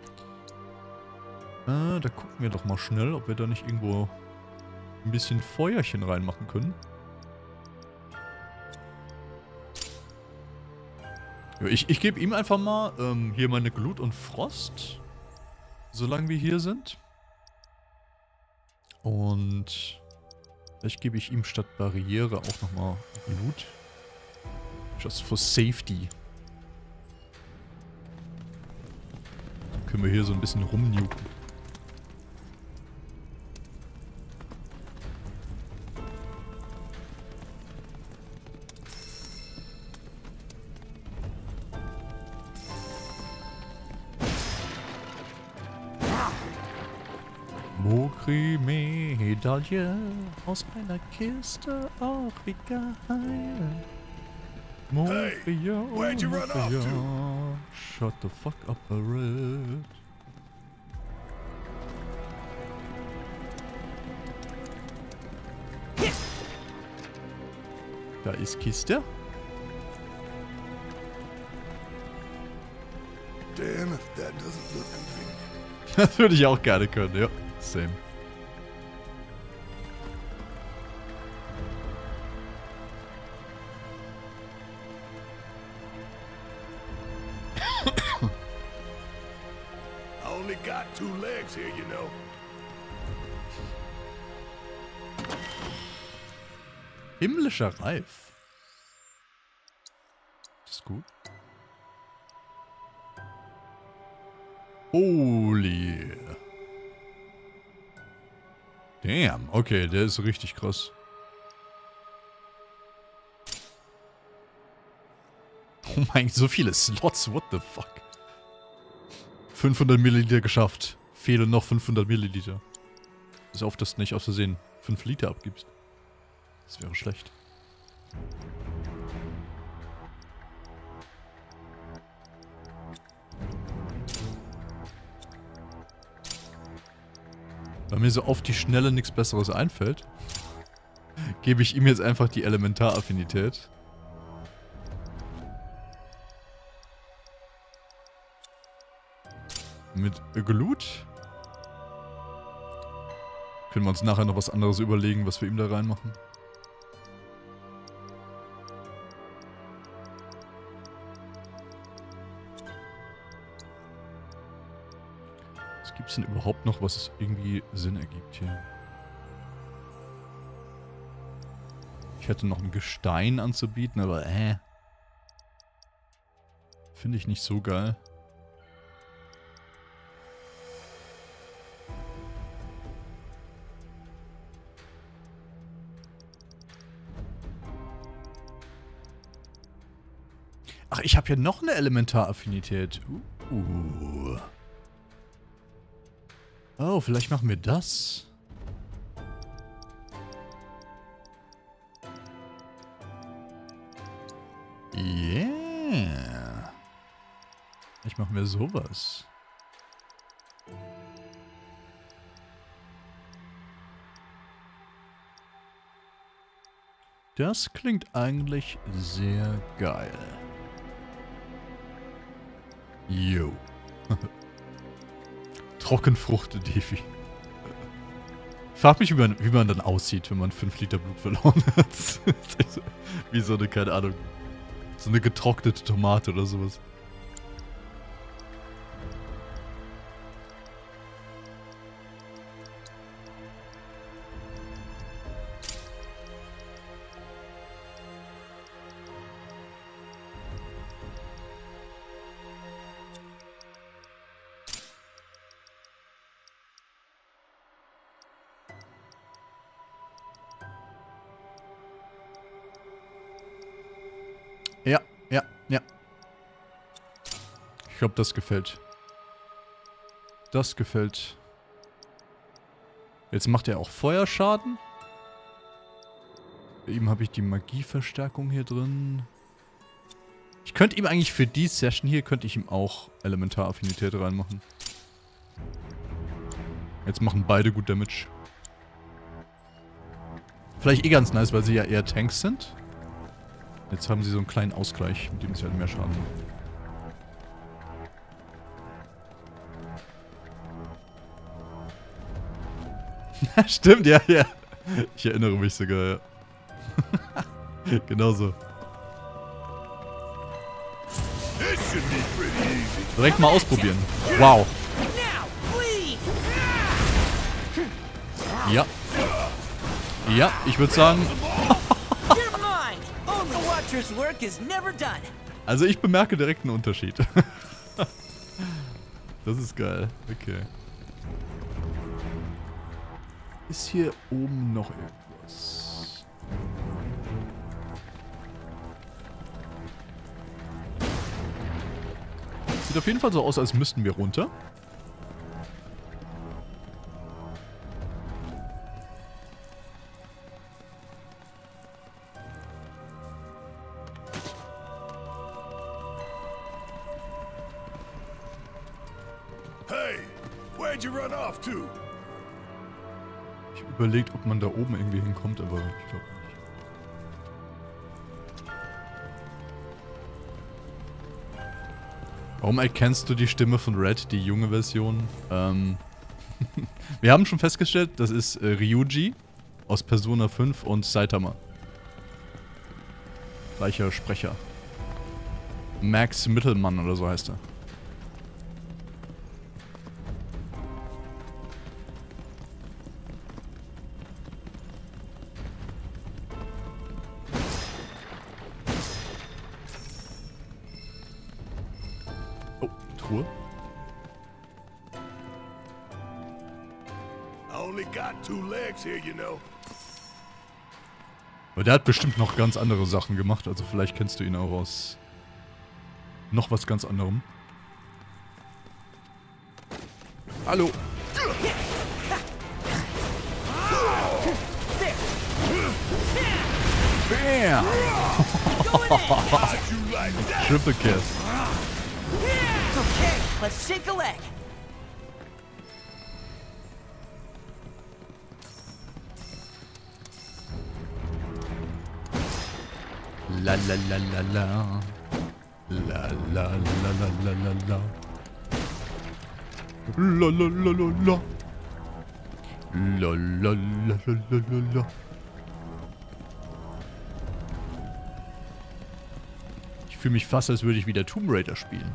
Da gucken wir doch mal schnell, ob wir da nicht irgendwo ein bisschen Feuerchen reinmachen können. Ja, ich gebe ihm einfach mal hier meine Glut und Frost, solange wir hier sind. Und vielleicht gebe ich ihm statt Barriere auch nochmal Glut. Just for safety. Dann können wir hier so ein bisschen rumnuken. Mokri-Medaille aus einer Kiste, auch wie geil. Moria, where'd you run off to? Shut the fuck up, Barret. Da ist Kiste. Damn if that doesn't look convenient. Das würde ich auch gerne können, ja. Same. I only got 2 legs here, you know. Himmlischer Reif. Das ist gut. Holy. Damn, okay, der ist richtig krass. Oh mein, so viele Slots, what the fuck. 500 Milliliter geschafft. Fehlen noch 500 Milliliter. Bis auf, dass du nicht aus Versehen 5 Liter abgibst. Das wäre schlecht. Weil mir so auf die Schnelle nichts Besseres einfällt, gebe ich ihm jetzt einfach die Elementaraffinität. Mit Glut. Können wir uns nachher noch was anderes überlegen, was wir ihm da reinmachen. Was gibt es denn überhaupt noch, was irgendwie Sinn ergibt hier? Ich hätte noch ein Gestein anzubieten, aber Finde ich nicht so geil. Ach, ich habe hier noch eine Elementaraffinität. Oh, vielleicht machen wir das. Yeah. Vielleicht machen wir sowas. Das klingt eigentlich sehr geil. Jo. Trockenfrucht-Defi. Frag mich, wie man dann aussieht, wenn man 5 Liter Blut verloren hat. Wie so eine, keine Ahnung, so eine getrocknete Tomate oder sowas. Ja, ja, ja. Ich glaube, das gefällt. Das gefällt. Jetzt macht er auch Feuerschaden. Bei ihm habe ich die Magieverstärkung hier drin. Ich könnte ihm eigentlich für die Session hier, könnte ich ihm auch Elementaraffinität reinmachen. Jetzt machen beide gut Damage. Vielleicht eh ganz nice, weil sie ja eher Tanks sind. Jetzt haben sie so einen kleinen Ausgleich, mit dem sie halt mehr Schaden machen. Stimmt, ja, ja. Ich erinnere mich sogar, ja. Genauso. Direkt mal ausprobieren. Wow. Ja. Ja, ich würde sagen... Also ich bemerke direkt einen Unterschied. Das ist geil. Okay. Ist hier oben noch irgendwas? Sieht auf jeden Fall so aus, als müssten wir runter. Ich habe überlegt, ob man da oben irgendwie hinkommt, aber ich glaube nicht. Warum erkennst du die Stimme von Red, die junge Version? Wir haben schon festgestellt, das ist Ryuji aus Persona 5 und Saitama. Gleicher Sprecher. Max Mittelmann oder so heißt er. Aber der hat bestimmt noch ganz andere Sachen gemacht, also vielleicht kennst du ihn auch aus noch was ganz anderem. Hallo. Bam! Triple Kiss. Okay, let's shake a leg. La la la la la. La la la la la la la. La la la la la. La la la la la la. Ich fühle mich fast, als würde ich wieder Tomb Raider spielen.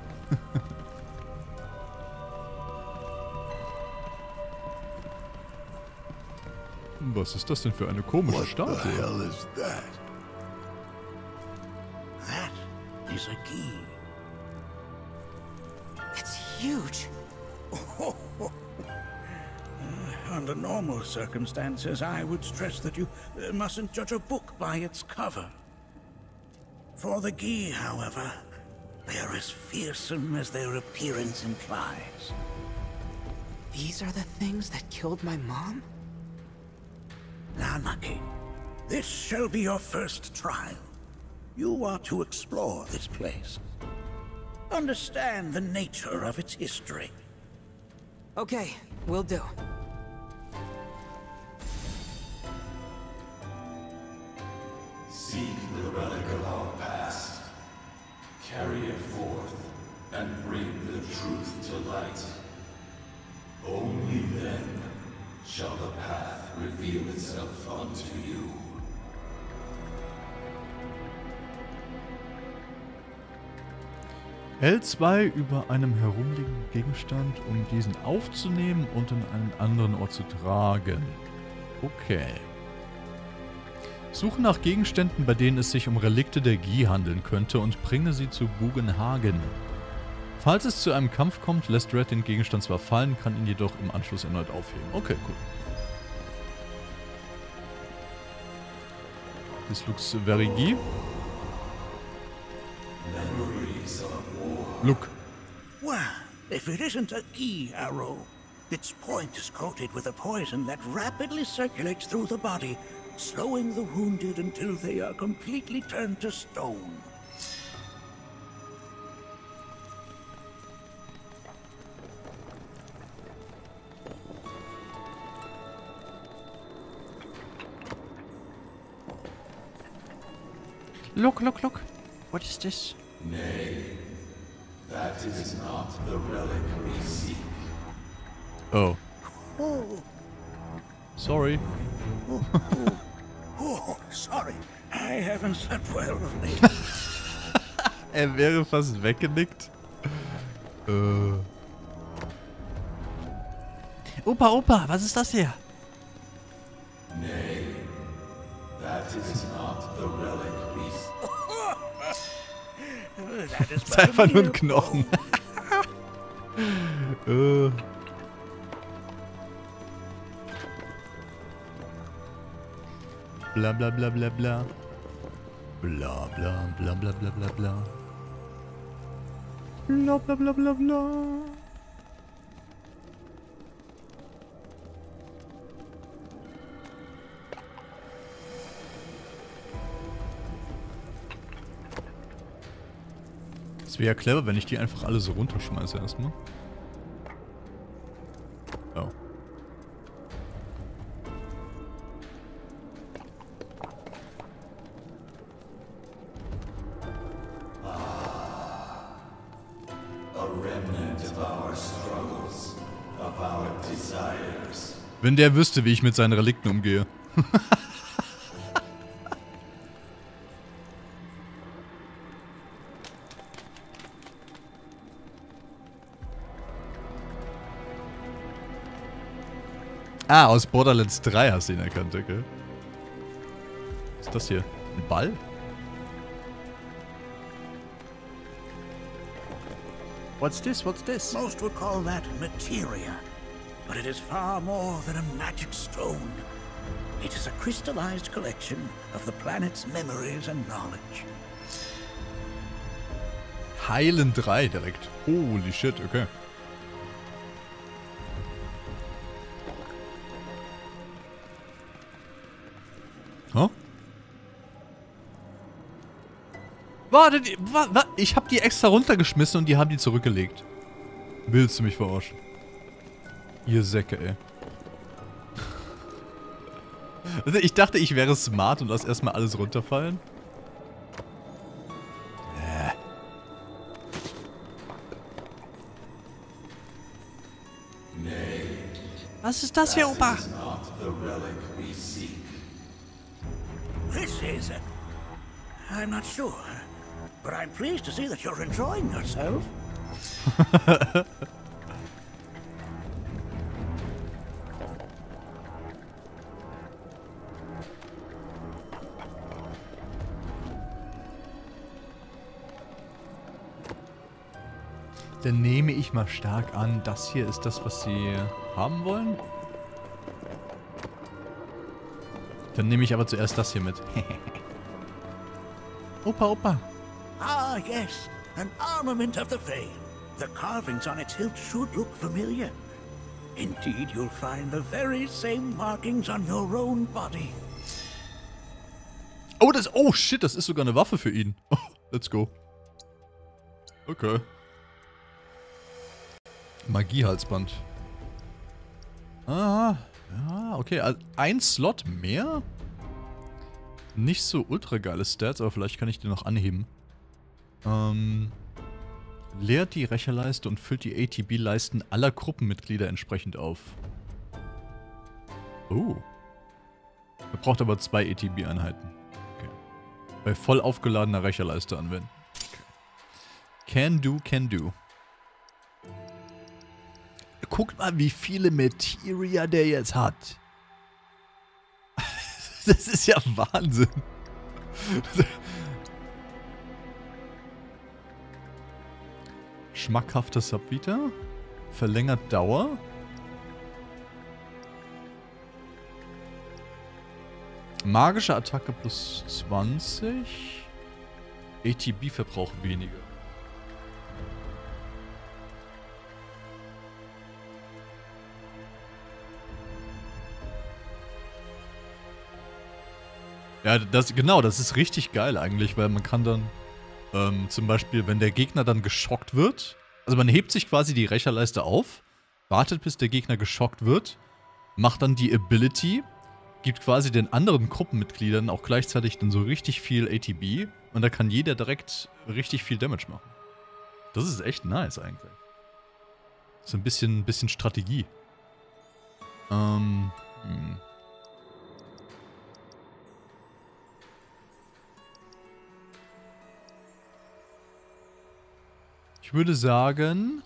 Was ist das denn für eine komische Statue? That is a key. huge. Under normal circumstances, I would stress that you mustn't judge a book by its cover. For the Gi, however, they are as fearsome as their appearance implies. These are the things that killed my mom? Nanaki, this shall be your first trial. You are to explore this place. Understand the nature of its history. Okay, will do. Seek the relic of our past. Carry it forth and bring the truth to light. Only then shall the path reveal itself unto you. L2 über einem herumliegenden Gegenstand, um diesen aufzunehmen und an einen anderen Ort zu tragen. Okay. Suche nach Gegenständen, bei denen es sich um Relikte der Gi handeln könnte und bringe sie zu Bugenhagen. Falls es zu einem Kampf kommt, lässt Red den Gegenstand zwar fallen, kann ihn jedoch im Anschluss erneut aufheben. Okay, cool. This looks very Gi. Look. Well, if it isn't a Gi arrow, its point is coated with a poison that rapidly circulates through the body, slowing the wounded until they are completely turned to stone. Look, look, look. What is this? Nay, that is not the relic we seek. Oh. Oh. Sorry. Oh, sorry. I haven't slept well of late. Wäre fast weggenickt. Opa, was ist das hier? Nay, that is not the relic we seek. That is Das ist einfach nur ein Knochen. Bla bla bla bla bla. Bla bla bla bla bla bla bla. Bla bla bla bla bla. Es wäre ja clever, wenn ich die einfach alle so runterschmeiße erstmal. Oh. Wenn der wüsste, wie ich mit seinen Relikten umgehe. Ah, aus Borderlands 3 hast du ihn erkannt, okay. Was ist das hier? Ein Ball? What's this? What's this? Most would call that materia, but it is far more than a magic stone. It is a crystallized collection of the planet's memories and knowledge. Heilen 3 direkt. Holy shit, okay. Huh? Warte, ich hab die extra runtergeschmissen und die haben die zurückgelegt. Willst du mich verarschen? Ihr Säcke, ey. Also ich dachte, ich wäre smart und lass erstmal alles runterfallen. Was ist das hier, Opa? This is it. I'm not sure, but I'm pleased to see that you're enjoying yourself. Dann nehme ich mal stark an, das hier ist das, was sie haben wollen. Dann nehme ich aber zuerst das hier mit. Opa, Opa. Ah, yes. An armament of the Vale. The carvings on its hilt should look familiar. Indeed, you'll find the very same markings on your own body. Oh, oh shit, das ist sogar eine Waffe für ihn. Oh, let's go. Okay. Magiehalsband. Ah, ja, okay. Also ein Slot mehr? Nicht so ultra geile Stats, aber vielleicht kann ich den noch anheben. Leert die Rächerleiste und füllt die ATB-Leisten aller Gruppenmitglieder entsprechend auf. Oh. Er braucht aber 2 ATB-Einheiten. Okay. Bei voll aufgeladener Rächerleiste anwenden. Okay. Can do, can do. Guckt mal, wie viele Materia der jetzt hat. Das ist ja Wahnsinn. Schmackhafter Subvita. Verlängert Dauer. Magische Attacke plus 20. ATB-Verbrauch weniger. Ja, genau, das ist richtig geil eigentlich, weil man kann dann zum Beispiel, wenn der Gegner dann geschockt wird, also man hebt sich quasi die Rächerleiste auf, wartet bis der Gegner geschockt wird, macht dann die Ability, gibt quasi den anderen Gruppenmitgliedern auch gleichzeitig dann so richtig viel ATB und da kann jeder direkt richtig viel Damage machen. Das ist echt nice eigentlich. So ein bisschen Strategie. Ich würde sagen...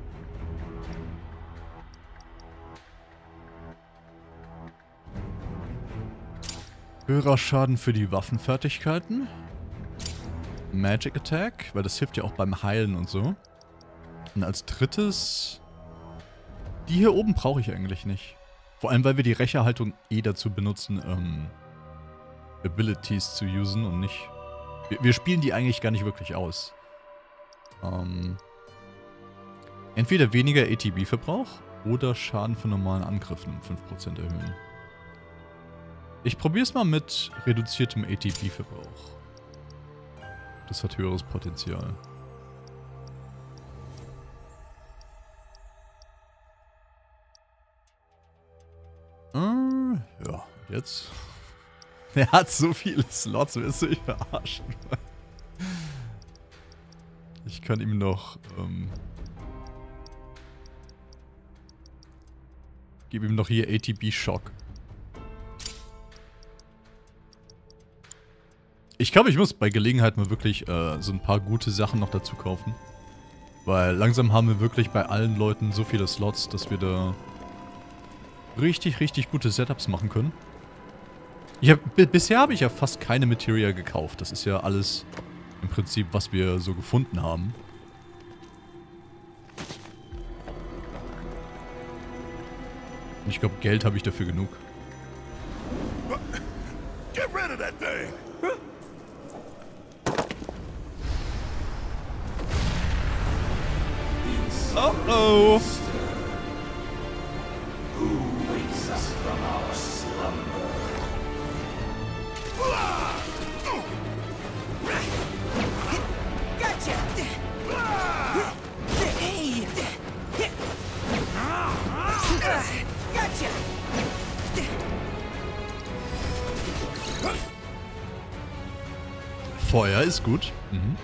Höherer Schaden für die Waffenfertigkeiten. Magic Attack, weil das hilft ja auch beim Heilen und so. Und als drittes... Die hier oben brauche ich eigentlich nicht. Vor allem, weil wir die Rächerhaltung eh dazu benutzen, Abilities zu usen und nicht... Wir spielen die eigentlich gar nicht wirklich aus. Entweder weniger ATB-Verbrauch oder Schaden von normalen Angriffen um 5% erhöhen. Ich probiere es mal mit reduziertem ATB-Verbrauch. Das hat höheres Potenzial. Ja, jetzt. Er hat so viele Slots, willst du mich verarschen? Ich kann ihm noch, gebe ihm noch hier ATB-Schock. Ich glaube, ich muss bei Gelegenheit mal wirklich so ein paar gute Sachen noch dazu kaufen. Weil langsam haben wir wirklich bei allen Leuten so viele Slots, dass wir da richtig, richtig gute Setups machen können. Bisher habe ich ja fast keine Materia gekauft. Das ist ja alles im Prinzip, was wir so gefunden haben. Und ich glaube, Geld habe ich dafür genug. Get rid of that thing! Oh oh! Who wakes us from our slumber? Gotcha! Hey! Gotcha! Feuer ist gut. Mhm.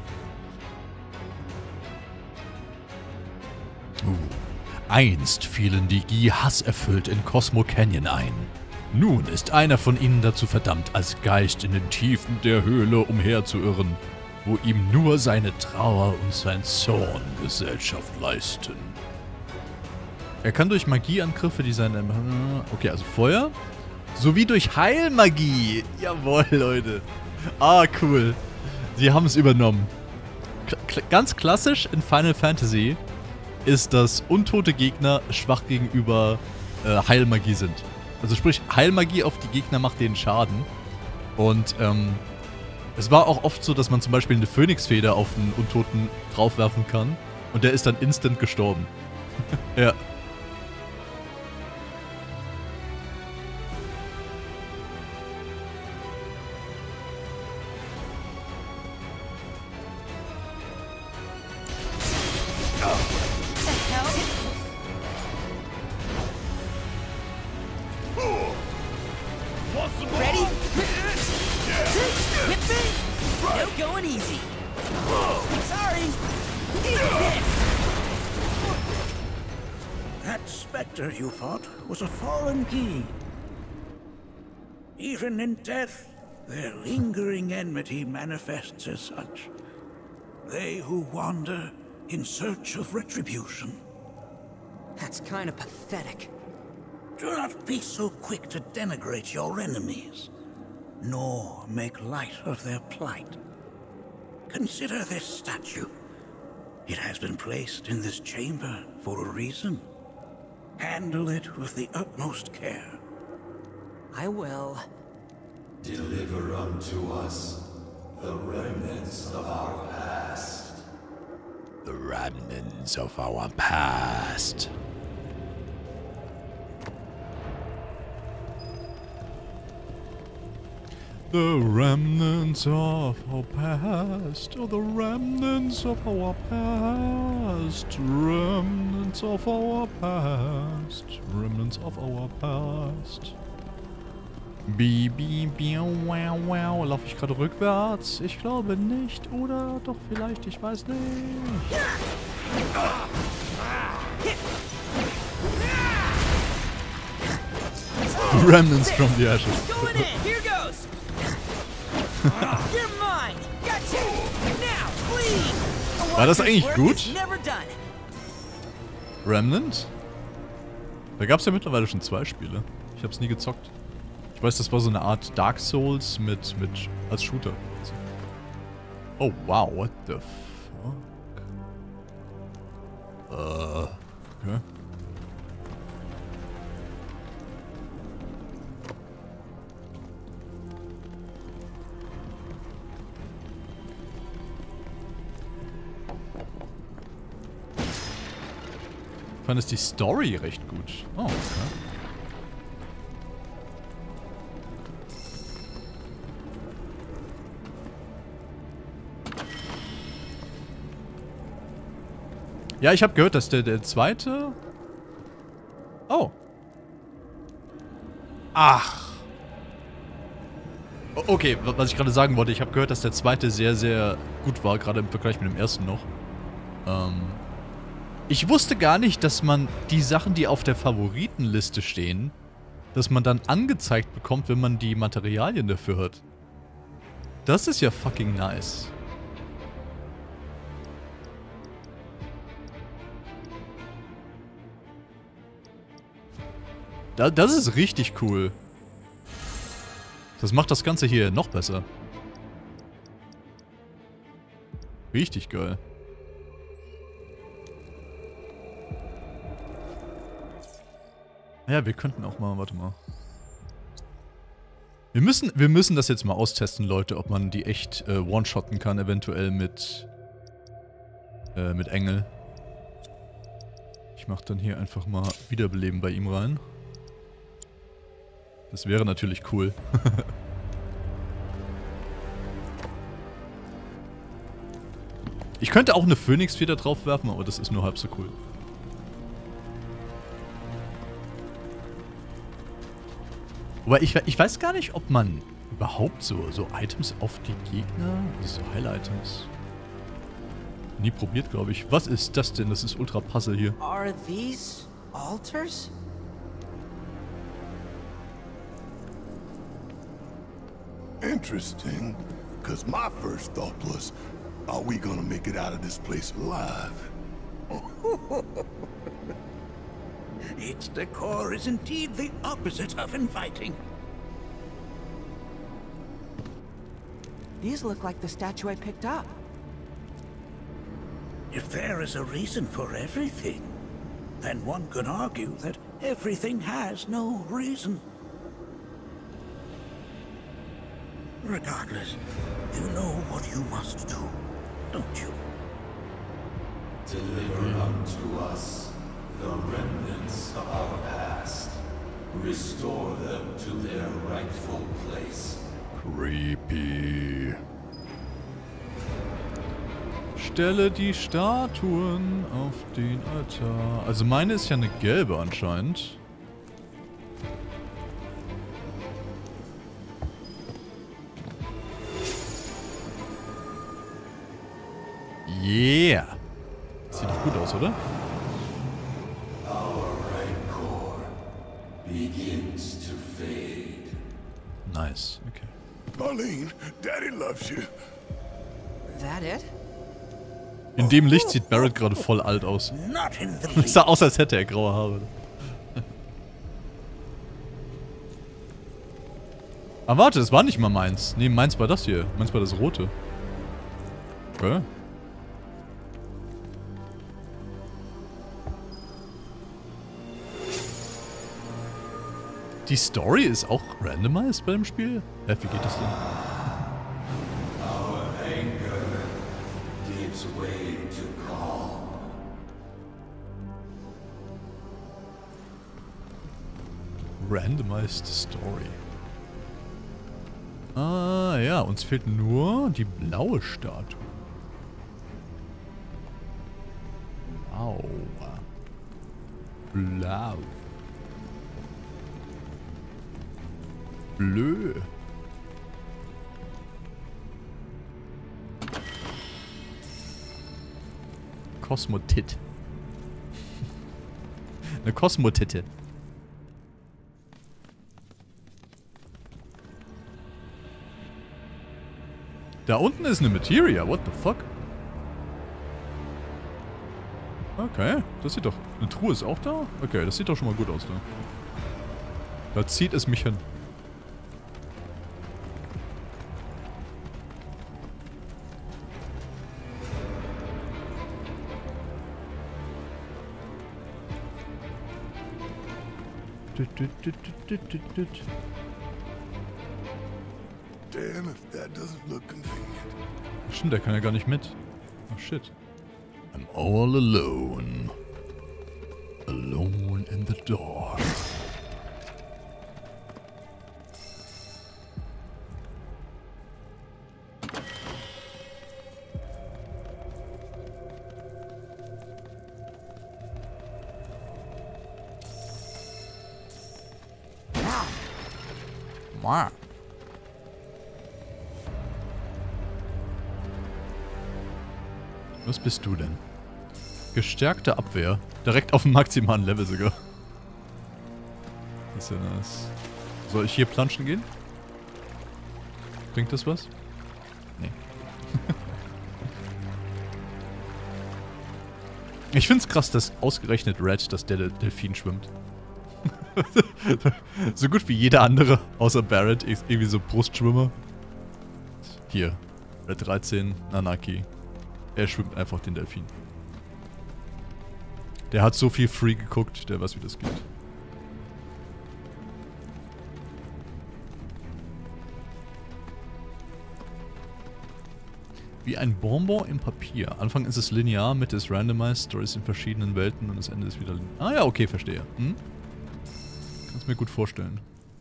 Einst fielen die Gi hasserfüllt in Cosmo Canyon ein. Nun ist einer von ihnen dazu verdammt, als Geist in den Tiefen der Höhle umherzuirren, wo ihm nur seine Trauer und sein Zorn Gesellschaft leisten. Er kann durch Magieangriffe, die seine... Okay, also Feuer. Sowie durch Heilmagie. Jawohl, Leute. Ah, cool. Sie haben es übernommen. ganz klassisch in Final Fantasy ist, dass untote Gegner schwach gegenüber Heilmagie sind. Also sprich, Heilmagie auf die Gegner macht denen Schaden. Und es war auch oft so, dass man zum Beispiel eine Phönixfeder auf einen Untoten draufwerfen kann und der ist dann instant gestorben. Ja. Ready? Hit me? No going easy. Sorry. That specter you fought was a fallen key. Even in death, their lingering enmity manifests as such. They who wander in search of retribution. That's kind of pathetic. Do not be so quick to denigrate your enemies, nor make light of their plight. Consider this statue. It has been placed in this chamber for a reason. Handle it with the utmost care. I will. Deliver unto us the remnants of our past. The remnants of our past. The remnants of our past, oh, the remnants of our past, remnants of our past, remnants of our past. Bi, bi, bi, wow, wow. Laufe ich gerade rückwärts? Ich glaube nicht. Oder doch vielleicht, ich weiß nicht. Remnants from the ashes. Going in. Here goes. You're mine. Gotcha. Now, please. War das eigentlich gut? Never done. Remnant? Da gab es ja mittlerweile schon 2 Spiele. Ich habe es nie gezockt. Ich weiß, das war so eine Art Dark Souls mit als Shooter. Oh wow, what the fuck? Okay. Ich fand es die Story recht gut. Oh, okay. Ja, ich habe gehört, dass der zweite... Oh. Ach. Okay, was ich gerade sagen wollte, ich habe gehört, dass der zweite sehr, sehr gut war, gerade im Vergleich mit dem ersten noch. Ich wusste gar nicht, dass man die Sachen, die auf der Favoritenliste stehen, dass man dann angezeigt bekommt, wenn man die Materialien dafür hat. Das ist ja fucking nice. Das ist richtig cool. Das macht das Ganze hier noch besser. Richtig geil. Ja, wir könnten auch mal, warte mal. Wir müssen das jetzt mal austesten, Leute, ob man die echt one-shotten kann, eventuell mit Engel. Ich mach dann hier einfach mal Wiederbeleben bei ihm rein. Das wäre natürlich cool. Ich könnte auch eine Phönixfeder drauf werfen, aber das ist nur halb so cool. Aber ich weiß gar nicht, ob man überhaupt so Items auf die Gegner, so Heil-Items, nie probiert, glaube ich. Was ist das denn? Das ist ultra Puzzle hier. Are these altars? Interesting, because my first thought was, are we gonna make it out of this place alive? Its decor is indeed the opposite of inviting. These look like the statue I picked up. If there is a reason for everything, then one could argue that everything has no reason. Regardless, you know what you must do, don't you? Deliver unto us the remnants of our past. Restore them to their rightful place. Creepy. Stelle die Statuen auf den Altar. Also meine ist ja eine gelbe anscheinend. Yeah. Sieht doch gut aus, oder? Our rancor begins to fade. Nice, okay. Marlene, Daddy loves you. That it? In dem Licht sieht Barrett gerade voll alt aus. Es sah aus, als hätte er graue Haare. Aber warte, das war nicht mal meins. Nee, meins war das hier. Meins war das rote. Okay. Die Story ist auch randomized bei dem Spiel? Wie geht das denn? Our anger gives way to calm. Randomized Story. Ah, ja, uns fehlt nur die blaue Statue. Blau. Blau. Bleu. Kosmotit. Eine Kosmotitte. Da unten ist eine Materia. What the fuck? Okay, das sieht doch... Eine Truhe ist auch da? Okay, das sieht doch schon mal gut aus, ne? Da zieht es mich hin. Damn, if that doesn't look convenient. Stimmt, der kann ja gar nicht mit. Oh shit. I'm all alone. Alone in the dark. Was bist du denn? Gestärkte Abwehr. Direkt auf dem maximalen Level sogar. Das ist ja nice. Soll ich hier planschen gehen? Bringt das was? Nee. Ich find's krass, dass ausgerechnet Red, dass der Delfin schwimmt. So gut wie jeder andere, außer Barrett, ist irgendwie so Brustschwimmer. Hier, Red 13, Nanaki. Er schwimmt einfach den Delfin. Der hat so viel Free geguckt, der weiß, wie das geht. Wie ein Bonbon im Papier. Anfang ist es linear, Mitte ist randomized, Stories in verschiedenen Welten und das Ende ist wieder linear. Ah ja, okay, verstehe. Hm? Kannst mir gut vorstellen.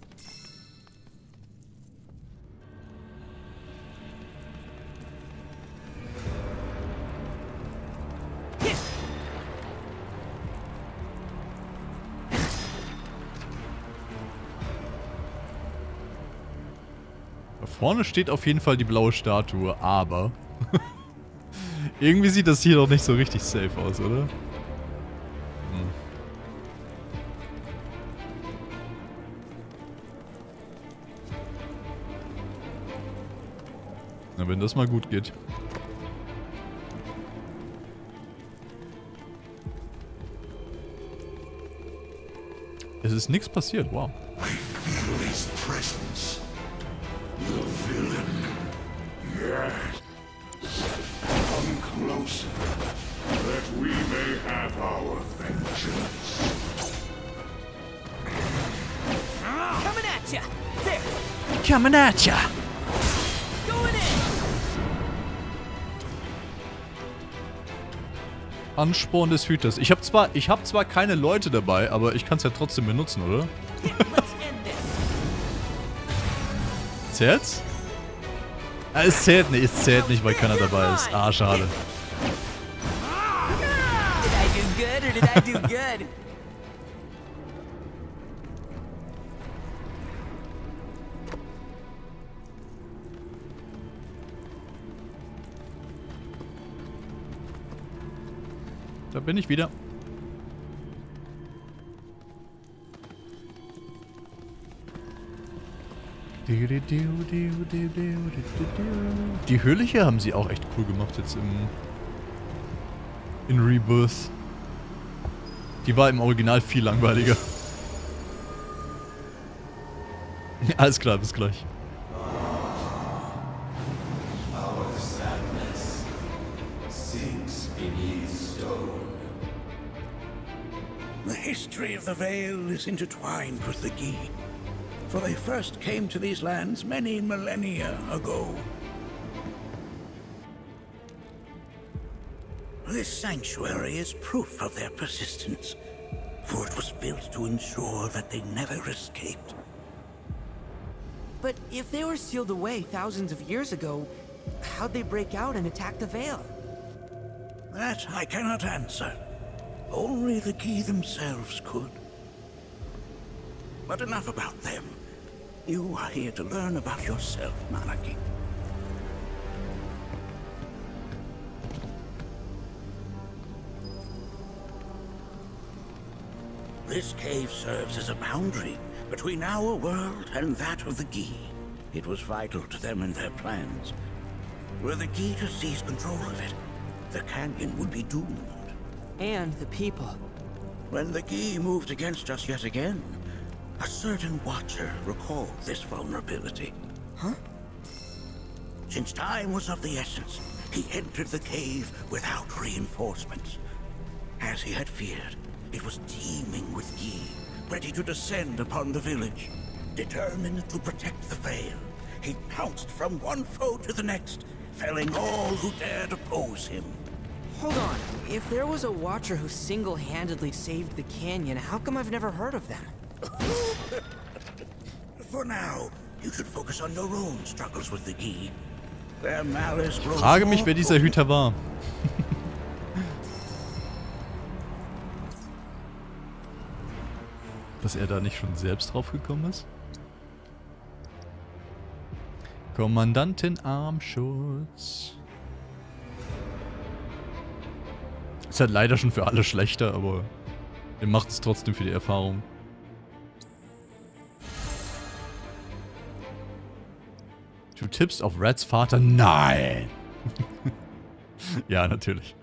Da vorne steht auf jeden Fall die blaue Statue, aber irgendwie sieht das hier doch nicht so richtig safe aus, oder? Na, wenn das mal gut geht. Es ist nichts passiert, wow. that we may have our vengeance. Coming at ya! There! Coming at ya! Going in! Ansporn des Hüters. Ich habe zwar keine Leute dabei, aber ich kann es ja trotzdem benutzen, oder? Zählt's? Ah, es zählt nicht, weil keiner dabei ist. Ah, schade. Did I do good or did I do good? Da bin ich wieder. Die Höhle hier haben sie auch echt cool gemacht jetzt in Rebirth. Die war im Original viel langweiliger. Alles klar, bis gleich. Our sadness sinks beneath stone. The history of the Vale is intertwined with the Gi, for they first came to these lands many millennia ago. This sanctuary is proof of their persistence, for it was built to ensure that they never escaped. But if they were sealed away thousands of years ago, how'd they break out and attack the Vale? That I cannot answer. Only the Gi themselves could. But enough about them. You are here to learn about yourself, Nanaki. This cave serves as a boundary between our world and that of the Gi. It was vital to them and their plans. Were the Gi to seize control of it, the canyon would be doomed. And the people. When the Gi moved against us yet again, a certain Watcher recalled this vulnerability. Huh? Since time was of the essence, he entered the cave without reinforcements. As he had feared, it was teeming with Gi, ready to descend upon the village. Determined to protect the Vale, he pounced from one foe to the next, felling all who dared oppose him. Hold on. If there was a Watcher who single-handedly saved the canyon, how come I've never heard of them? For now, you should focus on your own struggles with the Gi. Their malice grows Frage mich, more wer dieser Hüter war. Dass er da nicht schon selbst drauf gekommen ist? Kommandantin Armschutz. Ist halt leider schon für alle schlechter, aber ihr macht es trotzdem für die Erfahrung. Du tippst auf Reds Vater? Nein! Ja, natürlich.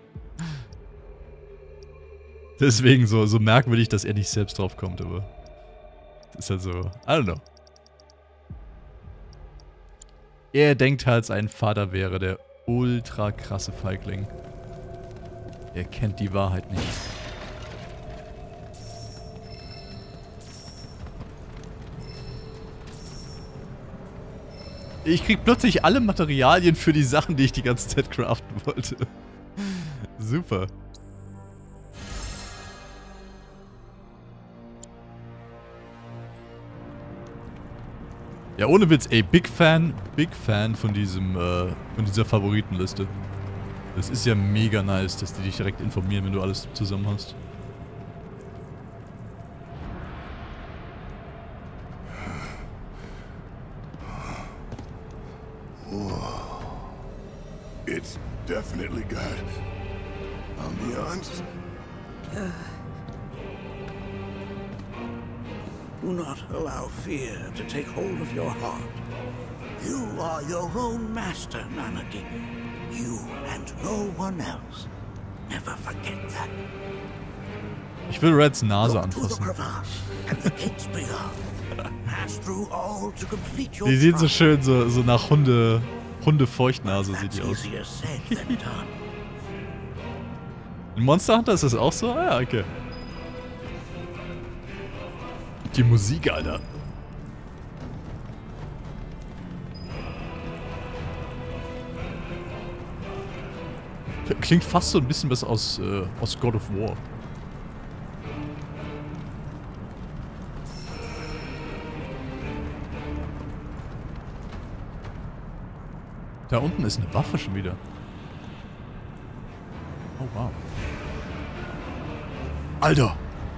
Deswegen so merkwürdig, dass er nicht selbst drauf kommt, aber das ist halt so, I don't know. Er denkt halt, sein Vater wäre der ultra krasse Feigling. Er kennt die Wahrheit nicht. Ich krieg plötzlich alle Materialien für die Sachen, die ich die ganze Zeit craften wollte. Super. Ja, ohne Witz, ey, Big Fan von diesem, von dieser Favoritenliste. Das ist ja mega nice, dass die dich direkt informieren, wenn du alles zusammen hast. Whoa. It's definitely got ambiance. Do not allow fear to take hold of your heart. You are your own master, Nanaki. You and no one else. Never forget that. Ich will Reds Nase anfassen. Die sieht so schön, so nach Hundefeuchtnase sieht die aus. In Monster Hunter ist das auch so? Ah, ja, okay. Die Musik, Alter. Klingt fast so ein bisschen was aus God of War. Da unten ist eine Waffe schon wieder. Oh, wow. Alter!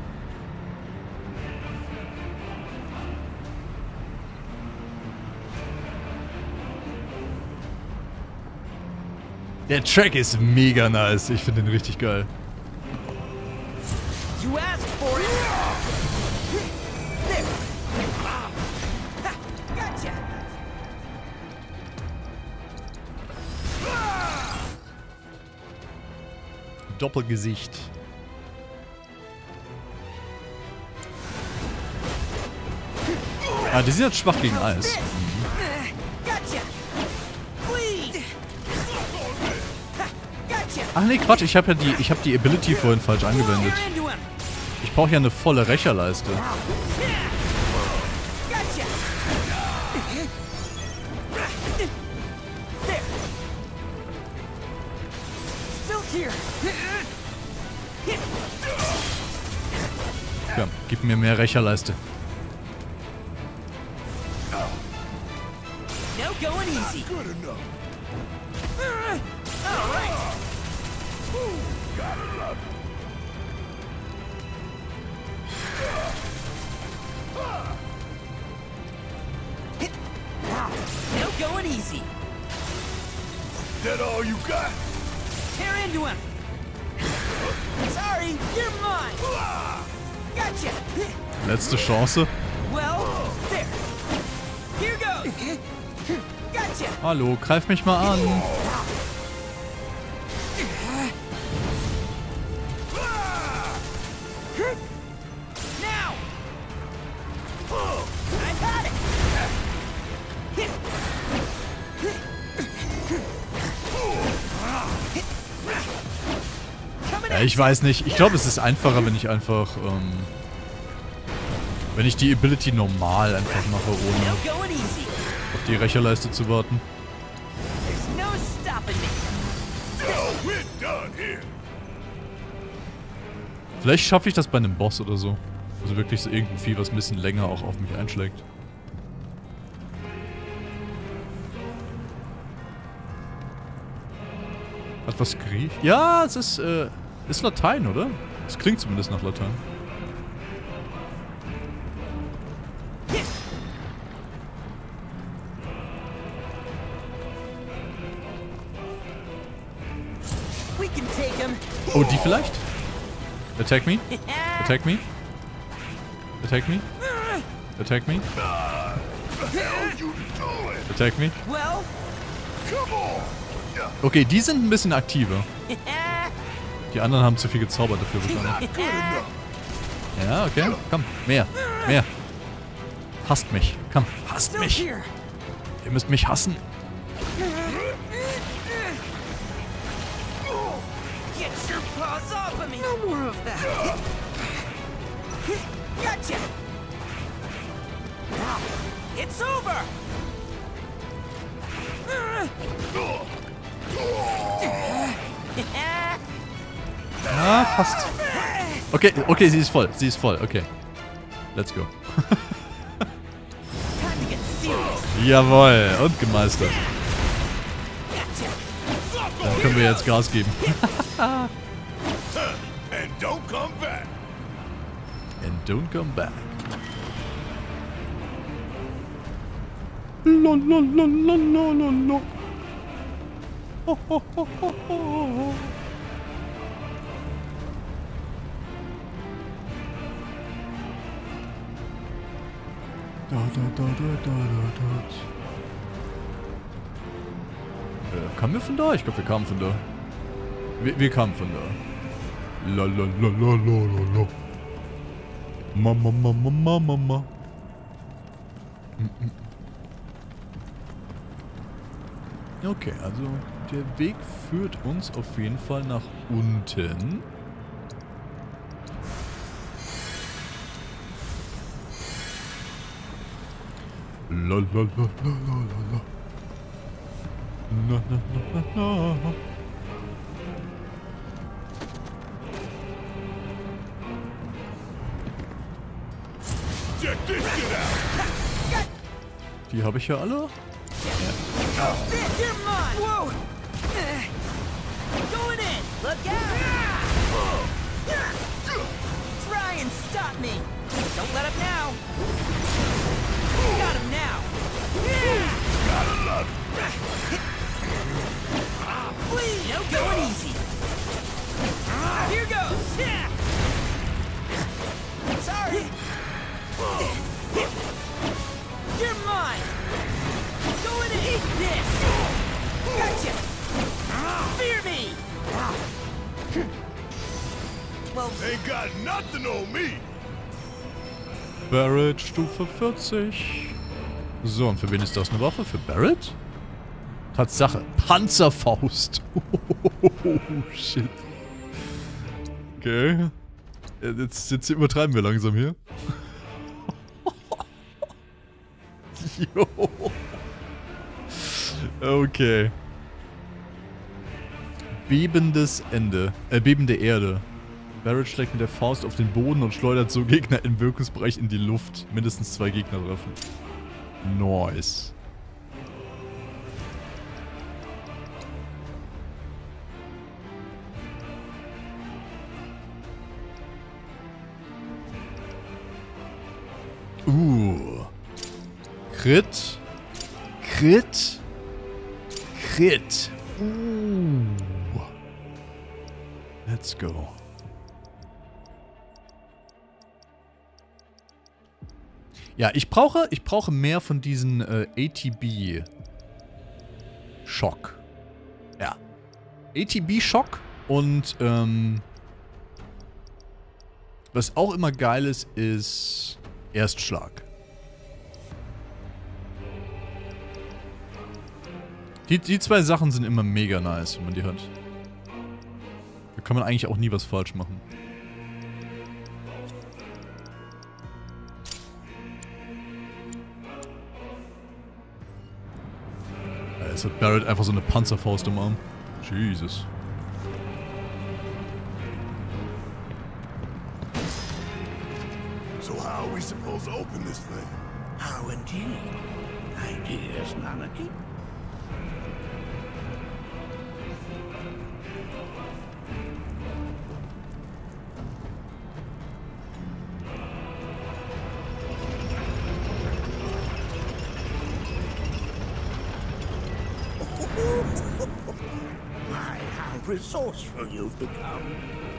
Der Track ist mega nice. Ich finde den richtig geil. You asked for it. There. Ha, gotcha. Doppelgesicht. Ah, die sind jetzt schwach gegen Eis. Ach nee, Quatsch, ich habe die Ability vorhin falsch angewendet. Ich brauche ja eine volle Rächerleiste. Ja, gib mir mehr Rächerleiste. No going easy. Good enough. All right. Gotta love it. No going easy. That all you got? Tear into him. Sorry, you're mine. Gotcha. Letzte Chance. Well, there. Here goes. Gotcha. Hallo, greif mich mal an. Now. I've had it. Ja, ich weiß nicht. Ich glaube, es ist einfacher, wenn ich einfach, wenn ich die Ability normal einfach mache, ohne auf die Rächerleiste zu warten. Vielleicht schaffe ich das bei einem Boss oder so. Also wirklich so irgendein Vieh, was ein bisschen länger auch auf mich einschlägt. Hat was Griech? Ja, es ist Latein, oder? Es klingt zumindest nach Latein. Oh, die vielleicht? Attack me? Attack me? Attack me? Attack me? Attack me? Okay, die sind ein bisschen aktiver. Die anderen haben zu viel gezaubert dafür wahrscheinlich. Ja, okay. Komm, mehr. Mehr. Hasst mich. Komm, hasst mich. Ihr müsst mich hassen. Get your paws off of me. No more of that. Gotcha. It's over. Ja, fast. Okay, okay, sie ist voll. Sie ist voll. Okay. Let's go. Jawohl, und gemeistert. Dann können wir jetzt Gas geben. And don't come back. And don't come back. Lololololololo. Ho, ho, ho, ho, ho. Kamen wir von da? Ich glaube, wir kamen von da. Wir kamen von da. Lalalalalalala. Mama, mama, mama, mama. Okay, also der Weg führt uns auf jeden Fall nach unten. Lalalala. Na, na, na, na, na. Die habe ich ja alle. Ja. Whoa! Going in! Look out! Try and stop me! Don't let up now! Got him now! Gotta love it! Please! No going easy! Here goes! Sorry! You're mine! Go in and eat this! Gotcha! Fear me! Well, ain't got nothing on me! Barrett, Stufe 40. So, und für wen ist das eine Waffe? Für Barrett? Tatsache. Panzerfaust. Oh, shit. Okay. Jetzt übertreiben wir langsam hier. Jo. Okay. Bebendes Ende. Bebende Erde. Barrett schlägt mit der Faust auf den Boden und schleudert so Gegner im Wirkungsbereich in die Luft. Mindestens 2 Gegner treffen. Nice. Crit. Crit. Crit. Let's go. Ja, ich brauche mehr von diesen ATB-Schock. Ja. ATB-Schock und was auch immer geil ist Erstschlag. Die 2 Sachen sind immer mega nice, wenn man die hat. Da kann man eigentlich auch nie was falsch machen. Jetzt hat Barrett einfach so eine Panzerfaust im Arm. Jesus. So how are we supposed to open this thing? How indeed? Ideas, Nanaki? My, how resourceful you've become.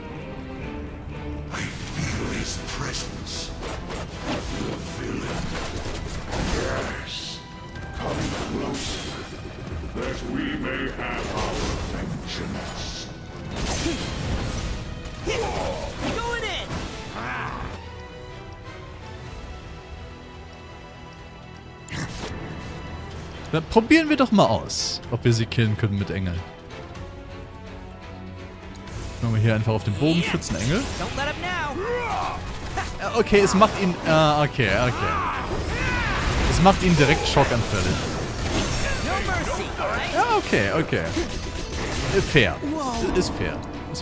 I feel his presence. You feel it? Yes. Come closer, that we may have our vengeance. going in! Dann probieren wir doch mal aus, ob wir sie killen können mit Engel. Machen wir hier einfach auf den Bogenschützen Engel. Okay, es macht ihn... okay. Es macht ihn direkt schockanfällig. Ja, okay. Fair. Ist fair.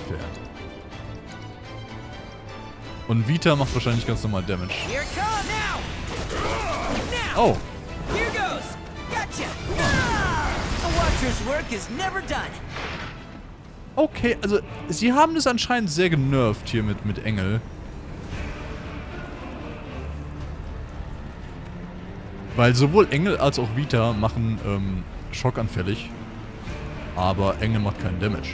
Und Vita macht wahrscheinlich ganz normal Damage. Oh. Okay, also sie haben das anscheinend sehr genervt hier mit Engel. Weil sowohl Engel als auch Vita machen schockanfällig. Aber Engel macht keinen Damage.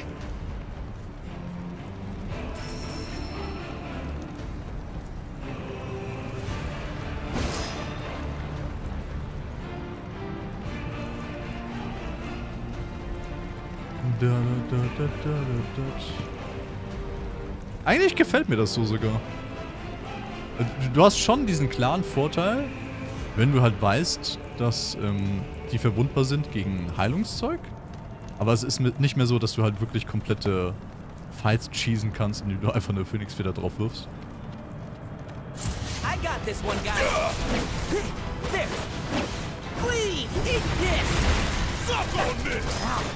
Eigentlich gefällt mir das so sogar. Du hast schon diesen klaren Vorteil, wenn du halt weißt, dass die verwundbar sind gegen Heilungszeug. Aber es ist nicht mehr so, dass du halt wirklich komplette Fights cheesen kannst, indem du einfach eine Phönixfeder drauf wirfst. I got this one, guys. There. Please, eat this. Suck on this.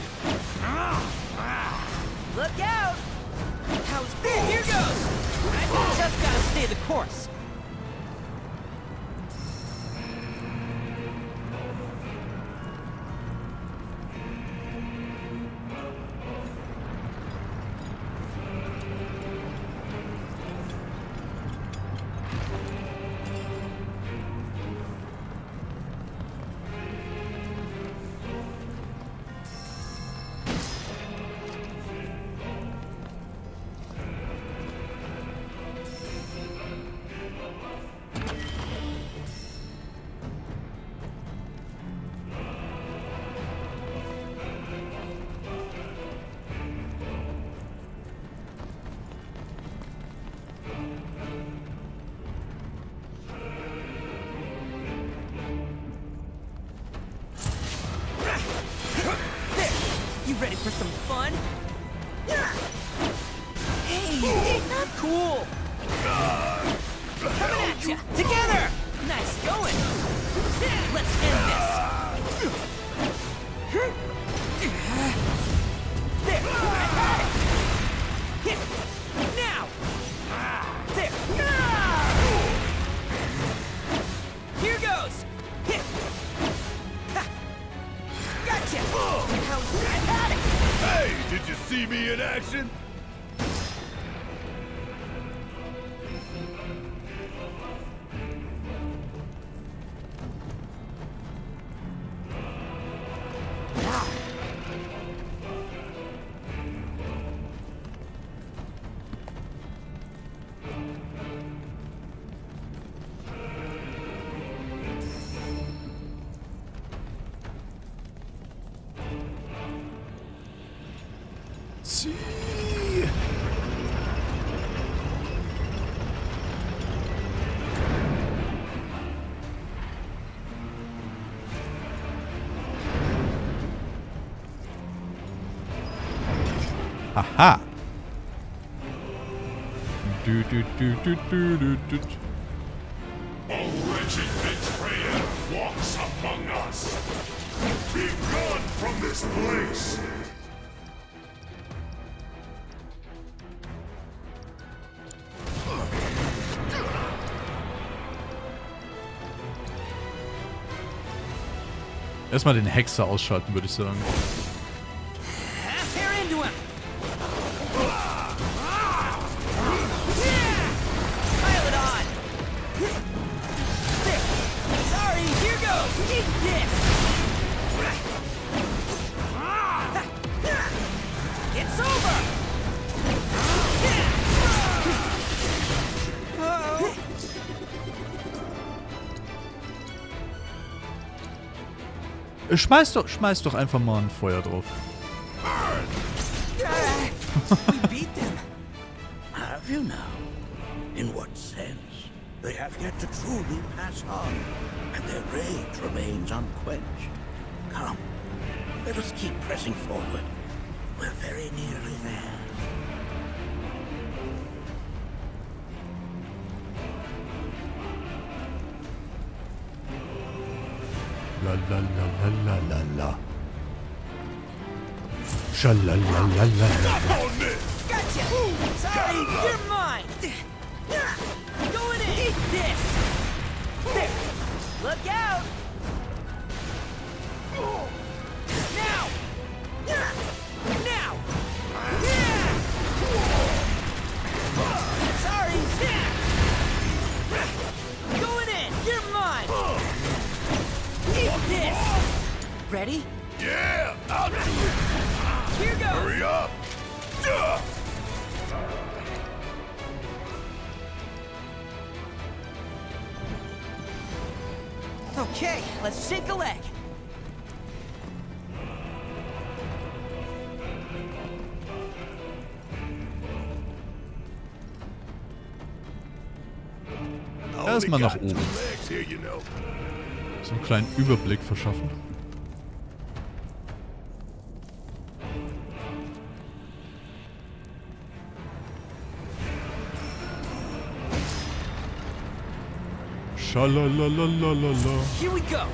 Look out. How's there? Here goes. I just gotta stay the course. Ready for some fun? Hey, ain't that cool? Coming at ya! Together! Nice going! Let's end this! There! I got it! Hit! Now! There! Here goes! Hit! Gotcha! I've had it! Hey, did you see me in action? Aha! A wretched betrayer walks among us. Be gone from this place! Erstmal den Hexer ausschalten, würde ich sagen. It's over! Schmeiß doch einfach mal ein Feuer drauf. We beat them. Have you now? In what sense? They have yet to truly pass on, and their rage remains unquenched. Come, let us keep pressing forward. We're very nearly there. La la la la la la la. Sha-la-la-la-la-la. Gotcha! Sorry, you're mine! Going in! Eat this! There! Look out! Now! Now! Sorry! Going in! You're mine! Eat this! Ready? Yeah! I'll do it! Here goes! Hurry up! Okay, let's shake a leg. Erstmal nach oben. So einen kleinen Überblick verschaffen. Schalalalala. Here we go.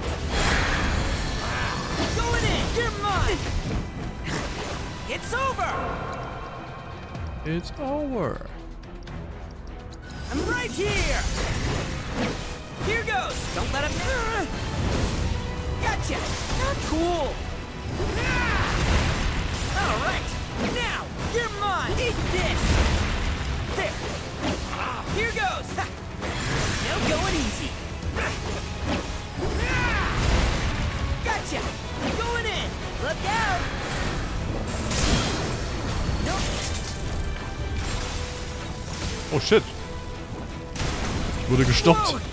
Going in. You're mine. It's over. It's over. I'm right here. Here goes. Don't let him. Gotcha. Not cool. All right. Now you're mine. Eat this. There. Here goes. No going easy. Gotcha. Going in. Look out. Nope. Oh shit. Ich wurde gestoppt. Whoa.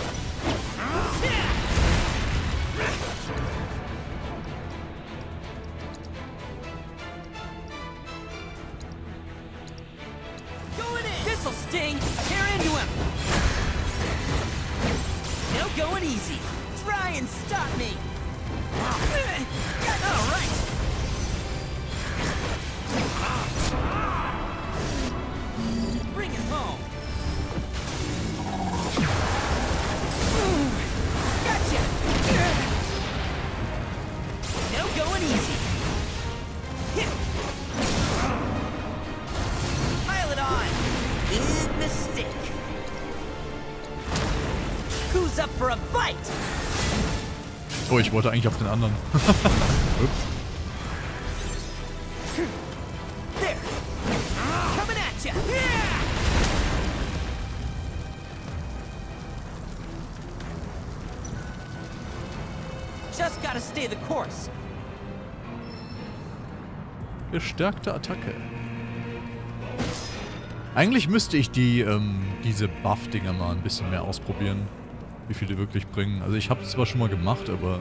Going in. This'll sting. Tear into him. No going easy. Try and stop me. All right. Bring it home. Gotcha. No going easy. Pile it on. Big mistake. Who's up for a bite? Oh, ich wollte eigentlich auf den anderen. Ups. There. Coming at ya. Just gotta stay the course. Gestärkte Attacke. Eigentlich müsste ich diese Buff-Dinger mal ein bisschen mehr ausprobieren. Wie viel die wirklich bringen. Also ich habe es zwar schon mal gemacht, aber...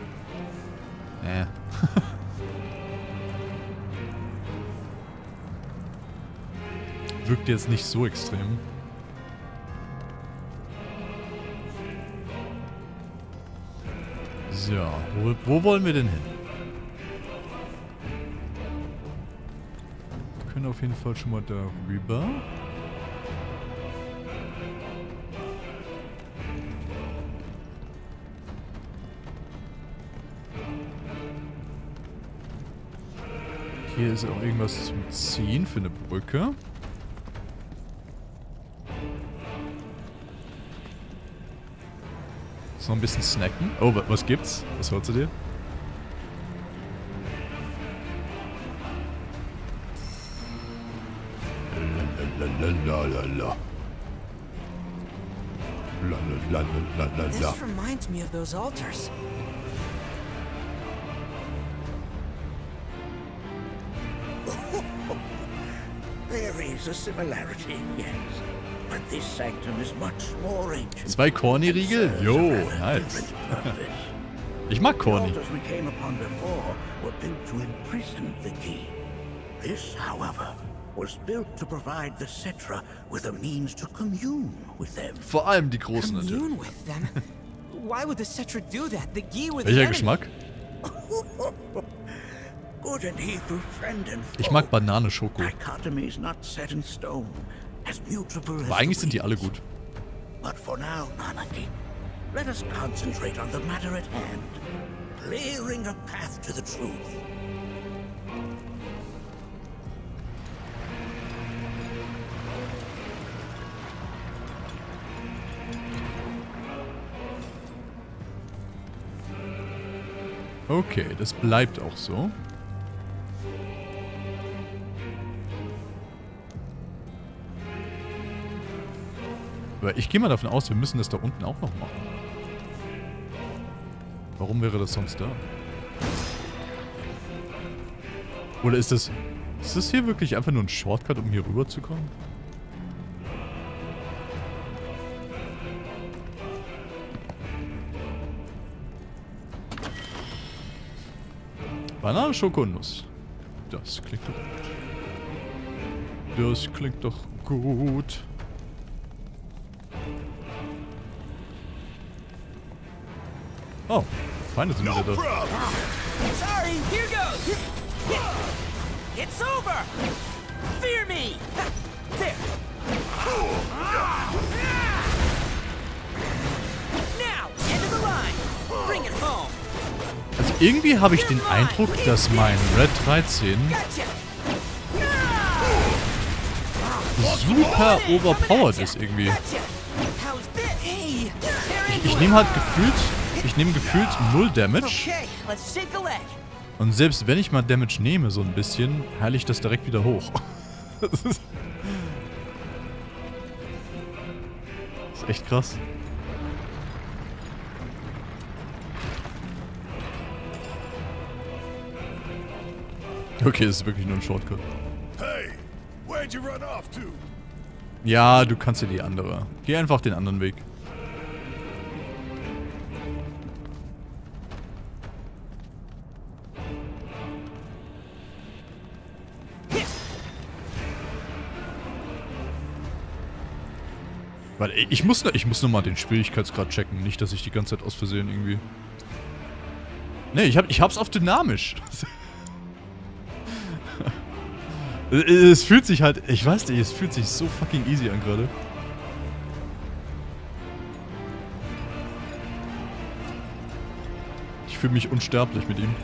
Wirkt jetzt nicht so extrem. So, wo wollen wir denn hin? Wir können auf jeden Fall schon mal darüber. Hier ist auch irgendwas zum Ziehen für eine Brücke. So ein bisschen snacken. Oh, was gibt's? Was hört zu dir? This reminds me of those altars. There is a similarity, yes. But this sanctum is much more ancient. 2 Corny-Riegel? Jo, nice. Ich mag Corny. The altars we came upon before were built to imprison the key. This, however, was built to provide the Cetra with a means to commune with them. Vor allem die großen natürlich. Commune with them? Why would the Cetra do that? The Gi were the Welcher enemy. Geschmack? Good and he through friend and foe. Ich mag Banane-Schoko. Dichotomy is not set in stone. As mutable as Aber eigentlich sind die alle gut. But for now, Nanaki, let us concentrate on the matter at hand. Clearing a path to the truth. Okay, das bleibt auch so. Aber ich gehe mal davon aus, wir müssen das da unten auch noch machen. Warum wäre das sonst da? Oder ist das hier wirklich einfach nur ein Shortcut, um hier rüber zu kommen? Banane, Schokonuss. Das klingt doch gut. Das klingt doch gut. Oh, Feinde sind wieder da. Sorry, here goes. It's over. Fear me. There. Irgendwie habe ich den Eindruck, dass mein Red 13 super overpowered ist irgendwie. Ich nehme halt gefühlt 0 Damage. Und selbst wenn ich mal Damage nehme, so ein bisschen, heile ich das direkt wieder hoch. Das ist echt krass. Okay, das ist wirklich nur ein Shortcut. Hey, where'd you run off to? Ja, du kannst ja die andere. Geh einfach den anderen Weg. Warte, ich muss noch mal den Schwierigkeitsgrad checken. Nicht, dass ich die ganze Zeit aus Versehen irgendwie... Ne, ich hab's auf dynamisch. Es fühlt sich halt... Ich weiß nicht, es fühlt sich so fucking easy an gerade. Ich fühle mich unsterblich mit ihm.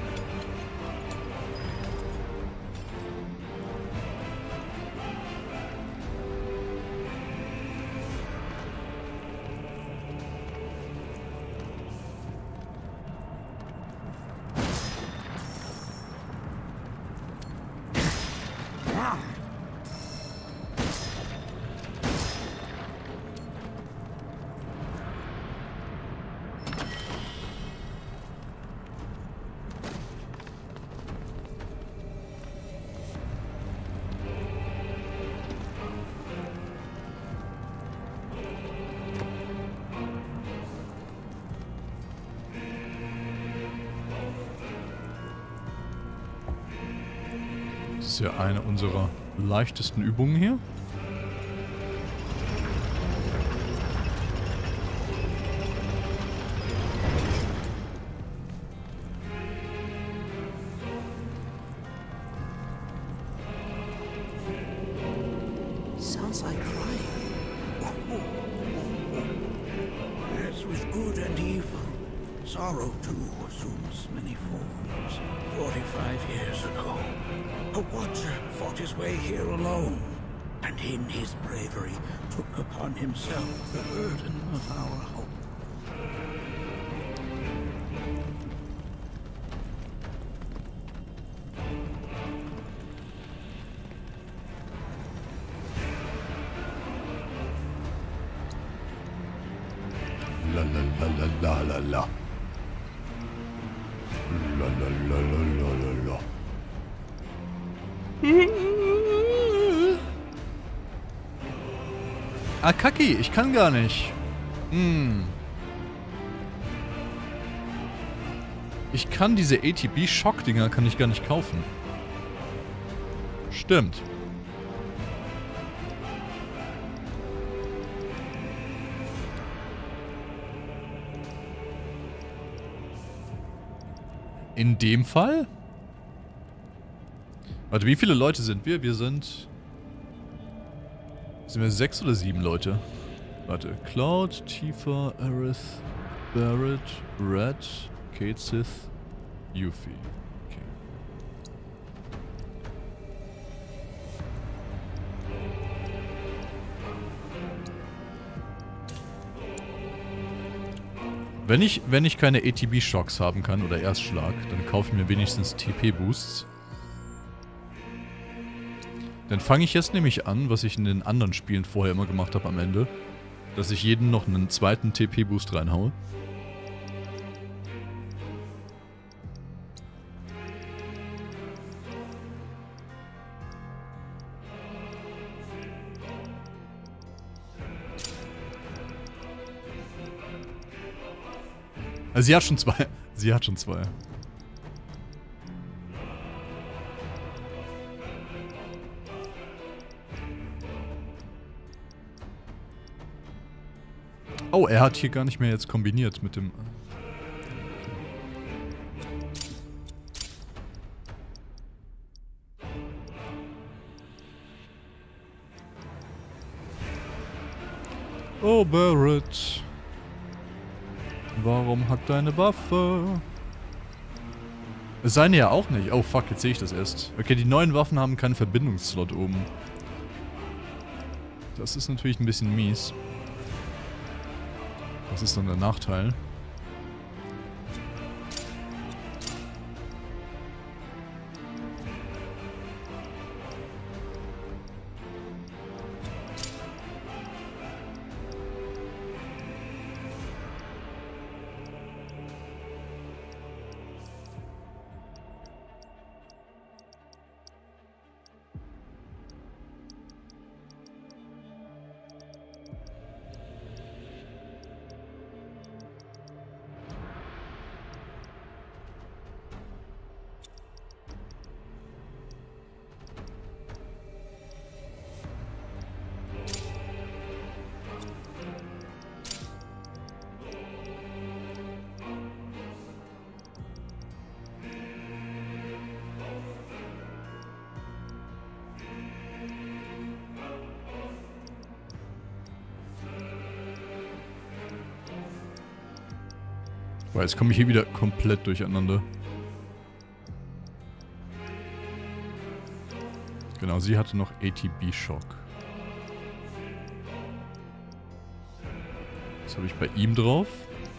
Das ist ja eine unserer leichtesten Übungen hier. Sounds like crying. As with good and evil, sorrow too assumes many forms. 45 years ago, a watcher fought his way here alone, and in his bravery took upon himself the burden of our hope. La la la la la la la. La la la la la la la. Ah, Kaki, ich kann gar nicht. Ich kann diese ATB-Schock-Dinger kann ich gar nicht kaufen. Stimmt. In dem Fall? Warte, wie viele Leute sind wir? Wir sind... Sind wir 6 oder 7 Leute? Warte. Cloud, Tifa, Aerith, Barret, Red, Kate Sith, Yuffie. Okay. Wenn ich keine ATB-Shocks haben kann oder Erstschlag, dann kaufe ich mir wenigstens TP-Boosts. Dann fange ich jetzt nämlich an, was ich in den anderen Spielen vorher immer gemacht habe am Ende, dass ich jeden noch einen zweiten TP-Boost reinhaue. Also sie hat schon 2. Sie hat schon 2. Oh, er hat hier gar nicht mehr jetzt kombiniert mit dem... Oh, Barret. Warum hackt deine Waffe? Seine ja auch nicht. Oh fuck, jetzt sehe ich das erst. Okay, die neuen Waffen haben keinen Verbindungsslot oben. Das ist natürlich ein bisschen mies. Das ist dann der Nachteil. Boah, jetzt komme ich hier wieder komplett durcheinander. Genau, sie hatte noch ATB-Schock. Was habe ich bei ihm drauf?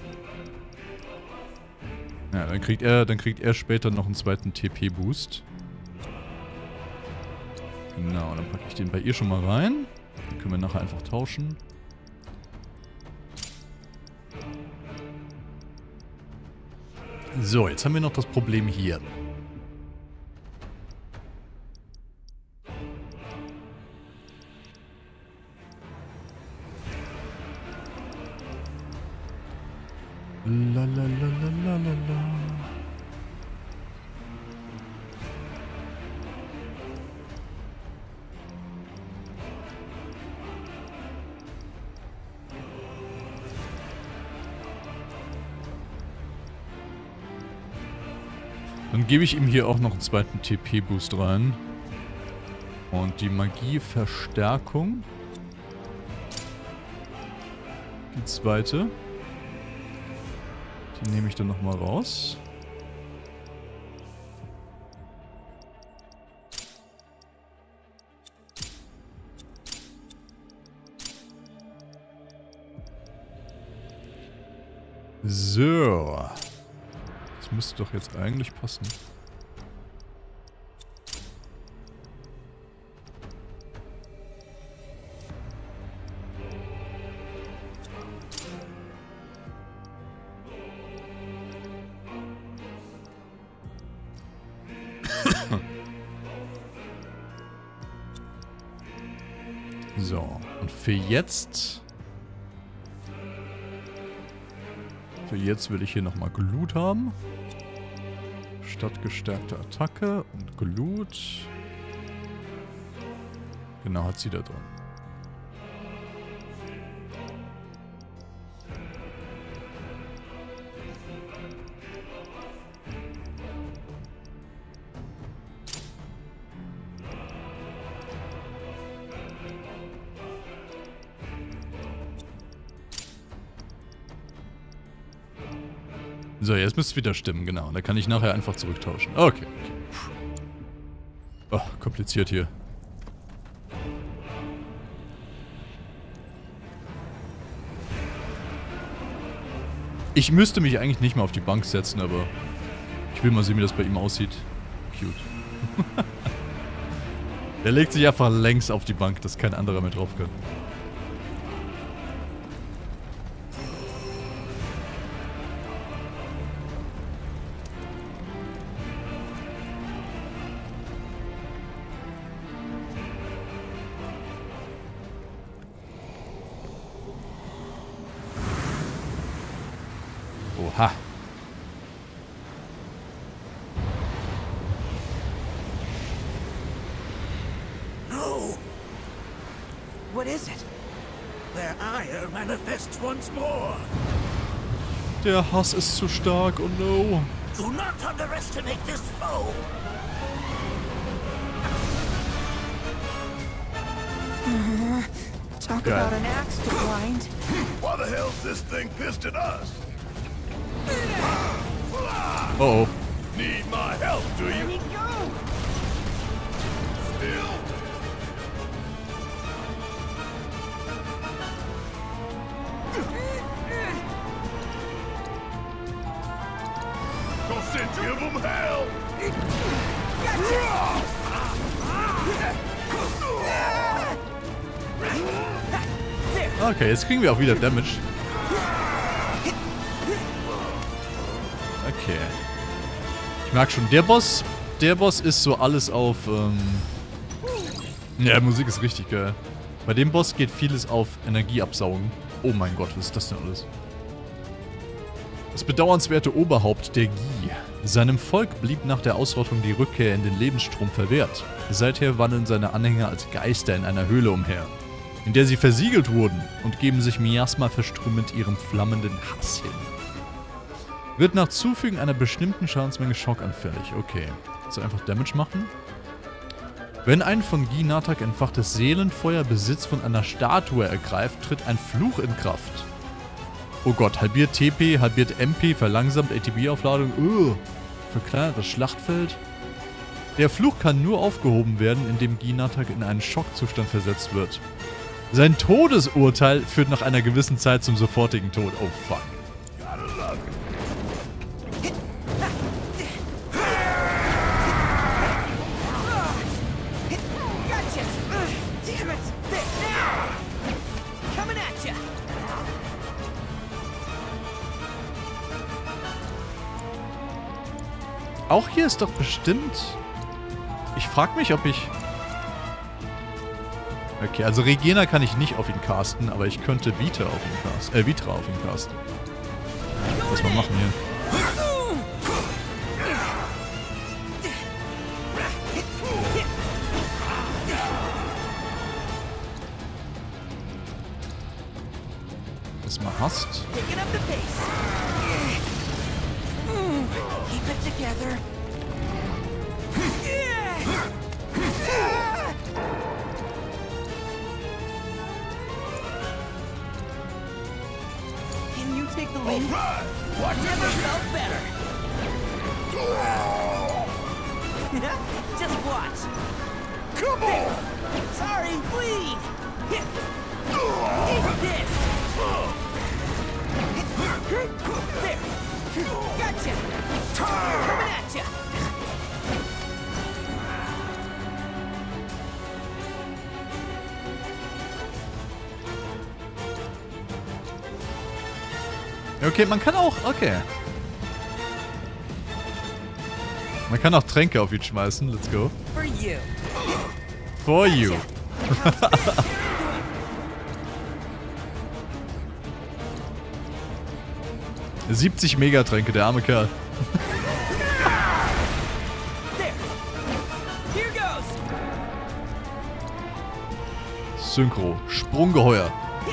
Ja, dann kriegt er später noch einen zweiten TP-Boost. Genau, dann packe ich den bei ihr schon mal rein. Den können wir nachher einfach tauschen. So, jetzt haben wir noch das Problem hier. Lalalala. Dann gebe ich ihm hier auch noch einen zweiten TP-Boost rein. Und die Magieverstärkung. Die zweite. Die nehme ich dann nochmal raus. So. Das müsste doch jetzt eigentlich passen. So, und für jetzt will ich hier nochmal Glut haben. Statt gestärkte Attacke und Glut. Genau, hat sie da drin. So, jetzt müsste es wieder stimmen, genau. Da kann ich nachher einfach zurücktauschen. Okay. Oh, kompliziert hier. Ich müsste mich eigentlich nicht mehr auf die Bank setzen, aber ich will mal sehen, wie das bei ihm aussieht. Cute. Der legt sich einfach längs auf die Bank, dass kein anderer mehr drauf kann. Oha. No. What is it? Their ire manifests once more. Der Hass ist zu stark, oh no. Do not underestimate this foe. Talk Geil. about an axe to grind. Why the hell's this thing pissed at us? Oh oh. Need my help, do you? There you go! Still? Give him hell! Okay, jetzt kriegen wir auch wieder Damage. Okay. Ich merke schon, der Boss ist so alles auf, ja, Musik ist richtig geil. Bei dem Boss geht vieles auf Energieabsaugen. Oh mein Gott, was ist das denn alles? Das bedauernswerte Oberhaupt der Gi. Seinem Volk blieb nach der Ausrottung die Rückkehr in den Lebensstrom verwehrt. Seither wandeln seine Anhänger als Geister in einer Höhle umher, in der sie versiegelt wurden und geben sich Miasma verströmend ihrem flammenden Hass hin. Wird nach Zufügen einer bestimmten Schadensmenge schockanfällig. Okay. Also einfach Damage machen. Wenn ein von Gi Natak entfachtes Seelenfeuer Besitz von einer Statue ergreift, tritt ein Fluch in Kraft. Oh Gott, halbiert TP, halbiert MP, verlangsamt ATB-Aufladung, verkleinert das Schlachtfeld. Der Fluch kann nur aufgehoben werden, indem Gi Natak in einen Schockzustand versetzt wird. Sein Todesurteil führt nach einer gewissen Zeit zum sofortigen Tod. Oh fuck. Auch hier ist doch bestimmt... Ich frage mich, ob ich... Okay, also Regena kann ich nicht auf ihn casten, aber ich könnte Vitra auf ihn casten. Was wir machen hier. Was man hasst. Keep it together. Can you take the lead? Never felt better. Just watch. Come on. Sorry, bleed. Eat this. There. Gotcha! Coming at ya! Okay, man kann auch... Okay. Man kann auch Tränke auf ihn schmeißen. Let's go. For you. For you. 70 Megatränke, der arme Kerl. Synchro. Sprunggeheuer.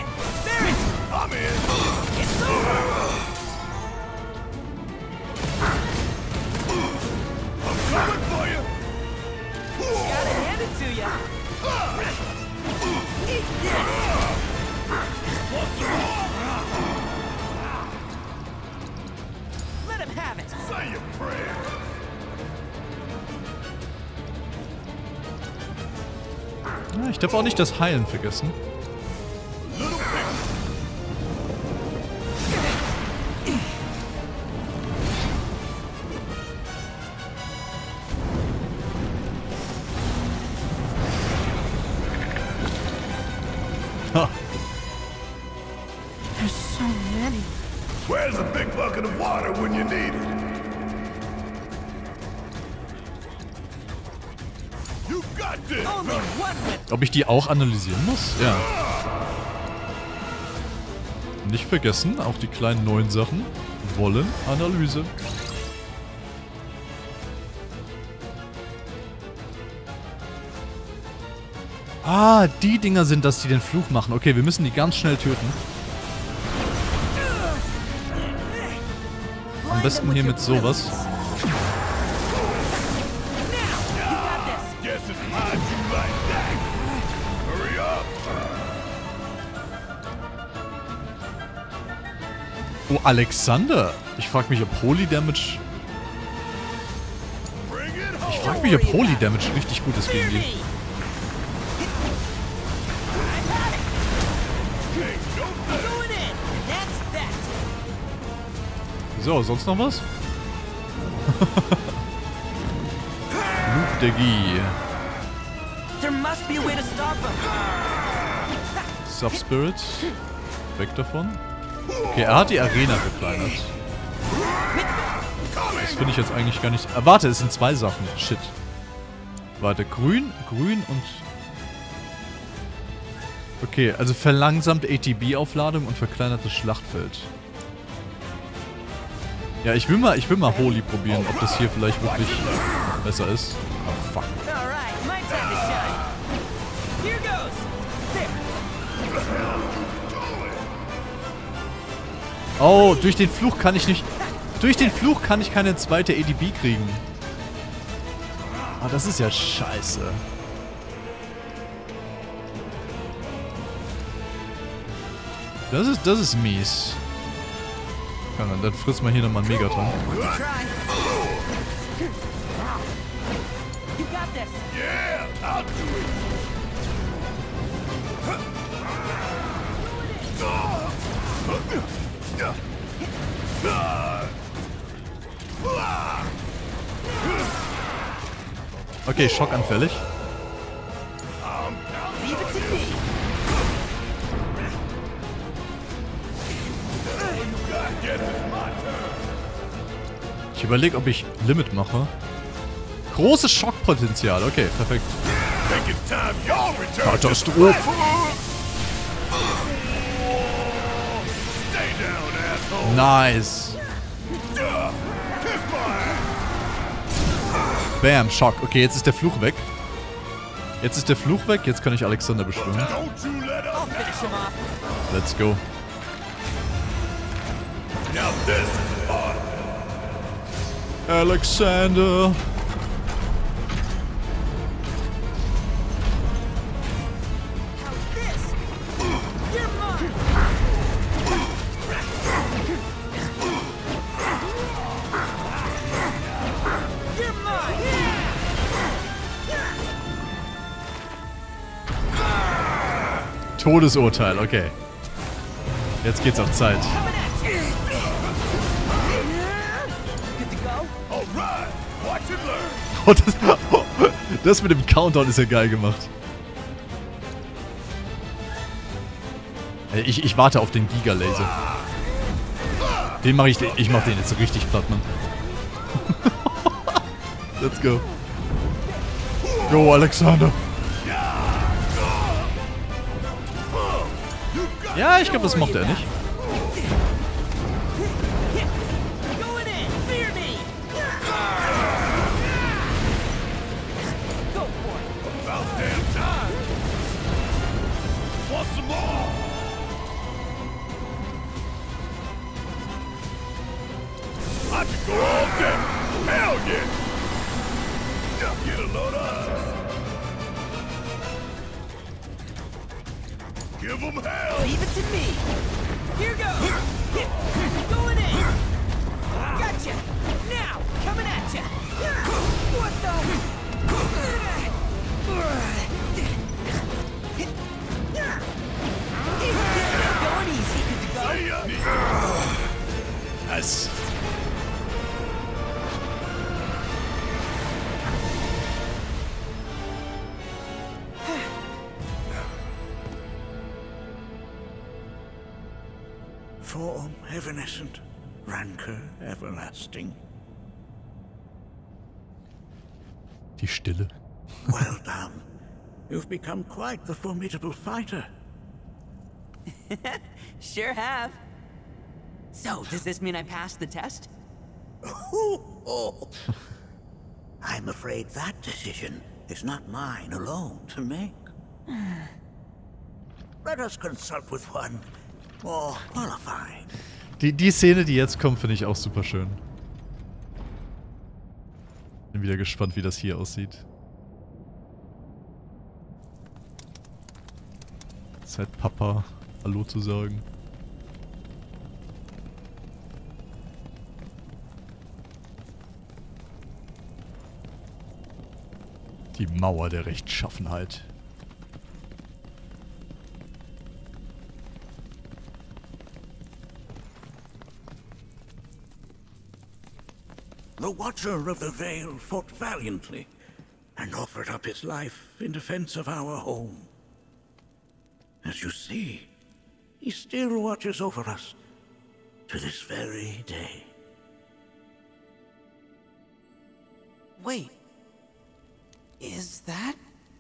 Ja, ich darf auch nicht das Heilen vergessen. Ha. There's so many. Where's a big bucket of water when you need it? You got this. Ob ich die auch analysieren muss? Ja. Nicht vergessen, auch die kleinen neuen Sachen wollen Analyse. Ah, die Dinger sind das, die den Fluch machen. Okay, wir müssen die ganz schnell töten. Am besten hier mit sowas. Oh, Alexander. Ich frage mich, ob Holy Damage... frag mich, ob Holy Damage richtig gut ist gegen die. So, sonst noch was? Fluch der Gie. Subspirit. Weg davon. Okay, er hat die Arena verkleinert. Das finde ich jetzt eigentlich gar nicht... warte, es sind zwei Sachen. Shit. Warte, grün und... Okay, also verlangsamt ATB-Aufladung und verkleinertes Schlachtfeld. Ja, ich will mal Holy probieren, ob das hier vielleicht wirklich besser ist. Oh, fuck. Oh, durch den Fluch kann ich nicht... Durch den Fluch kann ich keine zweite ADB kriegen. Ah, das ist ja scheiße. Das ist mies. Ja, dann frisst man hier nochmal einen Megatron. Okay, schockanfällig. Ich überlege, ob ich Limit mache. Großes Schockpotenzial. Okay, perfekt. Katastrophe. Nice. Bam, Schock. Okay, jetzt ist der Fluch weg. Jetzt kann ich Alexander beschwören. Let's go. Alexander. Todesurteil, okay. Jetzt geht's auf Zeit. Oh, das mit dem Countdown ist ja geil gemacht. Ich warte auf den Giga-Laser. Ich mach den jetzt richtig platt, Mann. Let's go. Go, Alexander. Ja, ich glaube, das mochte er nicht. Give them hell! Leave it to me! Here goes! Going in! Gotcha! Now! Coming at ya! What the? Going easy. Good to go. Nice. Form evanescent, rancor everlasting. Die Stille. Well done. You've become quite the formidable fighter. Sure have. So, does this mean I passed the test? I'm afraid that decision is not mine alone to make. Let us consult with one more qualified. Die Szene, die jetzt kommt, finde ich auch super schön. Bin wieder gespannt, wie das hier aussieht. Zeit Papa Hallo zu sagen. Die Mauer der Rechtschaffenheit. The Watcher of the Vale fought valiantly and offered up his life in defense of our home. As you see, he still watches over us to this very day. Wait. Is that...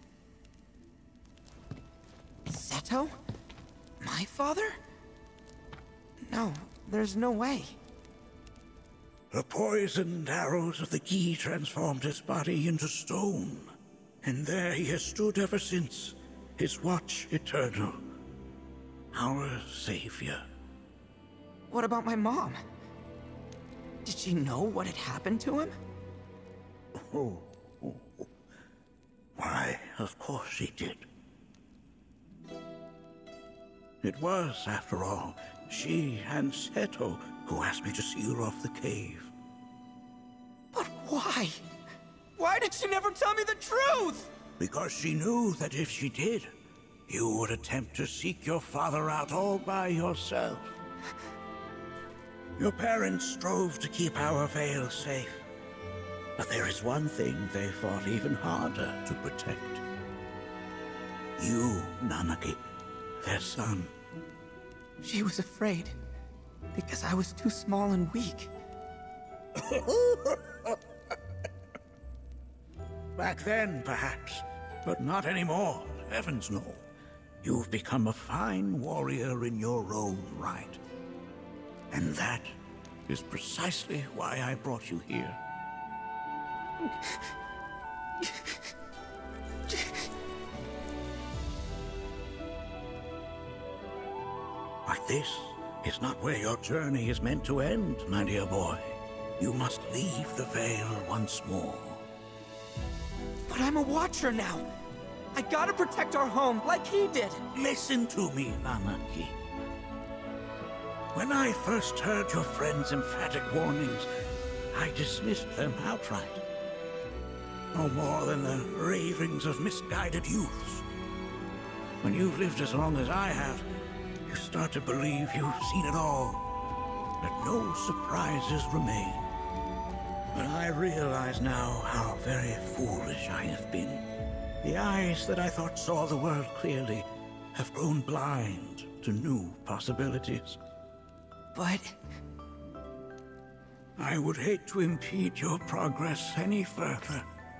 Seto? My father? No, there's no way. The poisoned arrows of the Gi transformed his body into stone, and there he has stood ever since, his watch eternal, our savior. What about my mom? Did she know what had happened to him? Oh. Why, of course she did. It was, after all, she and Seto who asked me to seal off the cave. But why? Why did she never tell me the truth? Because she knew that if she did, you would attempt to seek your father out all by yourself. Your parents strove to keep our Vale safe. But there is one thing they fought even harder to protect. You, Nanaki, their son. She was afraid, because I was too small and weak. Back then, perhaps, but not anymore. Heavens no. You've become a fine warrior in your own right. And that is precisely why I brought you here. But this is not where your journey is meant to end, my dear boy. You must leave the Vale once more. But I'm a Watcher now. I gotta protect our home, like he did. Listen to me, Nanaki. When I first heard your friend's emphatic warnings, I dismissed them outright. No more than the ravings of misguided youths. When you've lived as long as I have, you start to believe you've seen it all, that no surprises remain. But I realize now how very foolish I have been. The eyes that I thought saw the world clearly have grown blind to new possibilities. But... I would hate to impede your progress any further.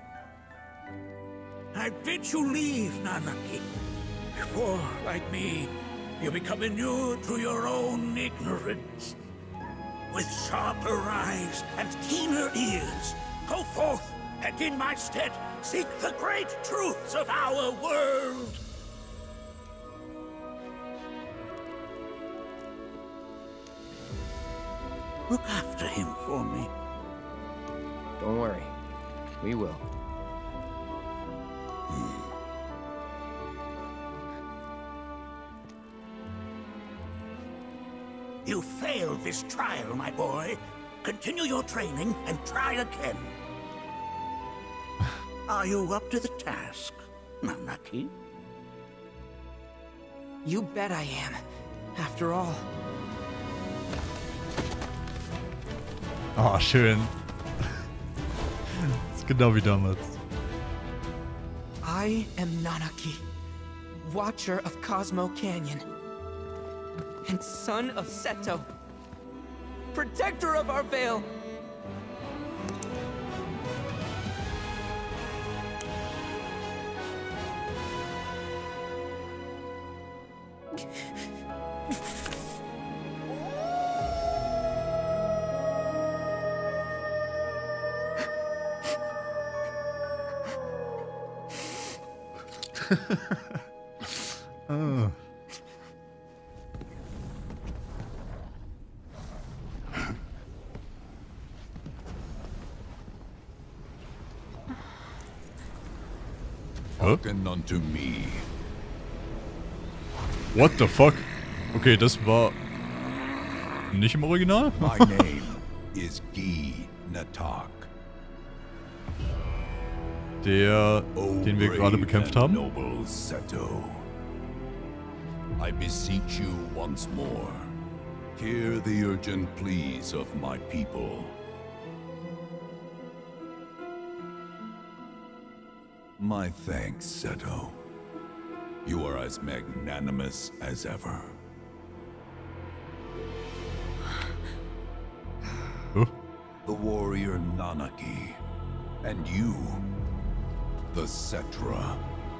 I bid you leave, Nanaki, before, like me, you become inured to your own ignorance. With sharper eyes and keener ears, go forth and in my stead seek the great truths of our world. Look after him for me. Don't worry. We will. You failed this trial, my boy. Continue your training and try again. Are you up to the task, Nanaki? You bet I am. After all. Oh, schön. Ist genau wie damals. I am Nanaki, Watcher of Cosmo Canyon, and son of Seto, protector of our Vale. Oh. Hearken unto me. What the fuck? Okay, das war nicht im Original? My name is Gi Natak. den wir gerade bekämpft haben. Noble Seto, I beseech you once more. Hear the urgent pleas of my people. My thanks, Seto. You are as magnanimous as ever. The warrior Nanaki, and you, the Cetra.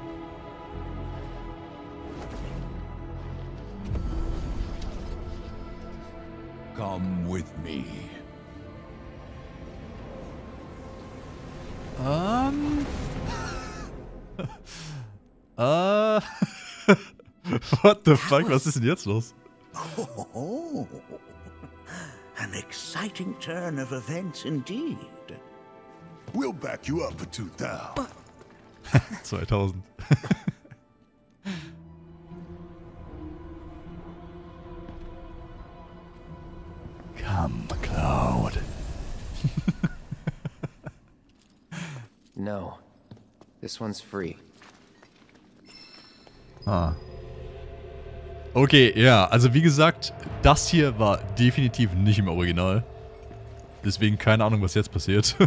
Come with me. What the fuck? Was ist denn jetzt los? Oh, an exciting turn of events indeed. We'll back you up for 2000. 2000. Come, Cloud. No. This one's free. Ah. Okay, ja, also wie gesagt, das hier war definitiv nicht im Original. Deswegen keine Ahnung, was jetzt passiert.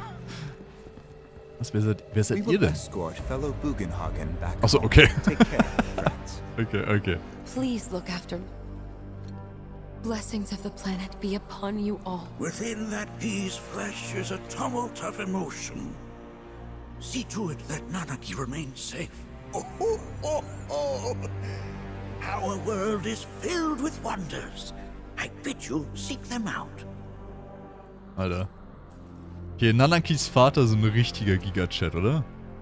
Wer seid ihr denn? Achso, okay. Okay. Please look after. Blessings of the planet be upon you all. Within that bee's flesh is a tumult of emotion. See to it that Nanaki remains safe. Oh. Our world is filled with wonders. I bid you seek them out. Alter. Okay, Nanakis Vater ist ein richtiger Giga-Chat, oder?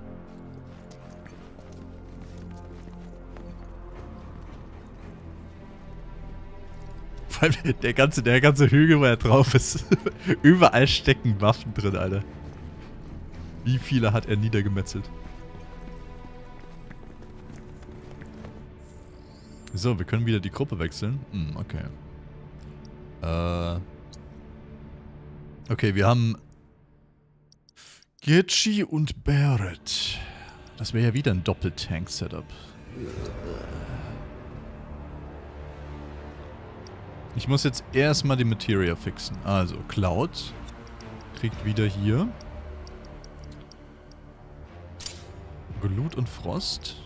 Vor allem der ganze Hügel, wo er drauf ist. Überall stecken Waffen drin, Alter. Wie viele hat er niedergemetzelt? So, wir können wieder die Gruppe wechseln. Okay. Okay, wir haben Gitchi und Barrett. Das wäre ja wieder ein Doppeltank-Setup. Ich muss jetzt erstmal die Materia fixen. Also, Cloud kriegt wieder hier Glut und Frost.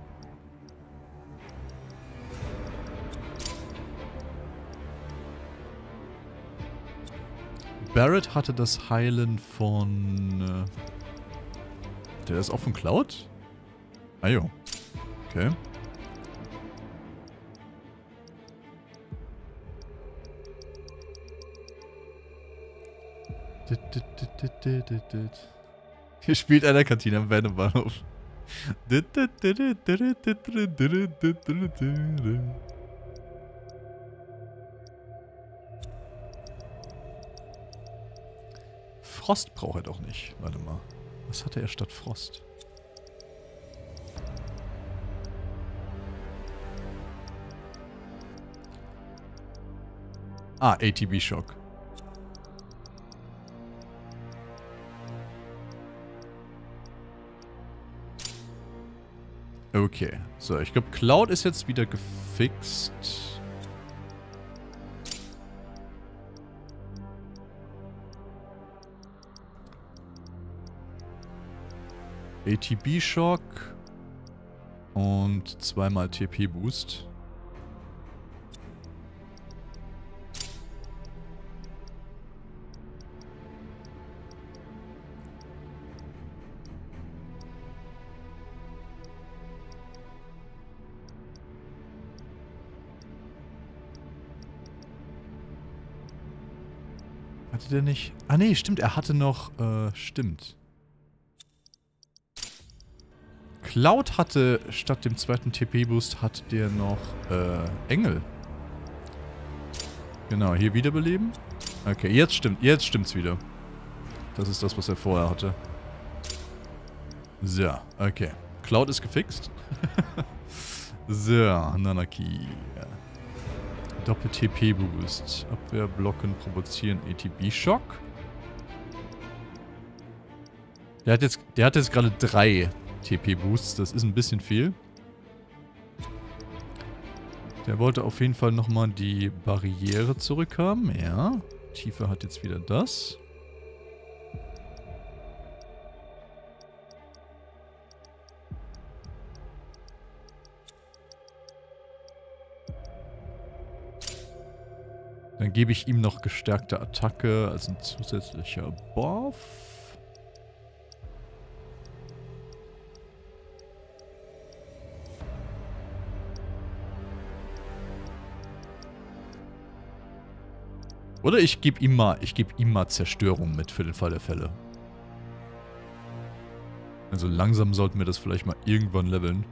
Barrett hatte das Heilen von... der ist auch von Cloud? Ah jo. Okay. Hier spielt einer Kantine am Bahnhof. Frost braucht er doch nicht. Warte mal. Was hatte er statt Frost? Ah, ATB-Schock. Okay. So, ich glaube, Cloud ist jetzt wieder gefixt. ATB-Schock und zweimal TP-Boost. Hatte der nicht... Ah nee, stimmt, er hatte noch... stimmt. Cloud hatte, statt dem zweiten TP-Boost, hat der noch, Engel. Genau, hier wiederbeleben. Okay, jetzt stimmt's wieder. Das ist das, was er vorher hatte. So, okay. Cloud ist gefixt. So, Nanaki. Doppel-TP-Boost. Abwehr, blocken, provozieren, ATB-Schock. Der hat jetzt gerade 3 TP-Boosts. Das ist ein bisschen viel. Der wollte auf jeden Fall nochmal die Barriere zurückhaben. Ja. Tifa hat jetzt wieder das. Dann gebe ich ihm noch gestärkte Attacke als ein zusätzlicher Buff. Oder ich gebe ihm mal Zerstörung mit für den Fall der Fälle. Also langsam sollten wir das vielleicht mal irgendwann leveln.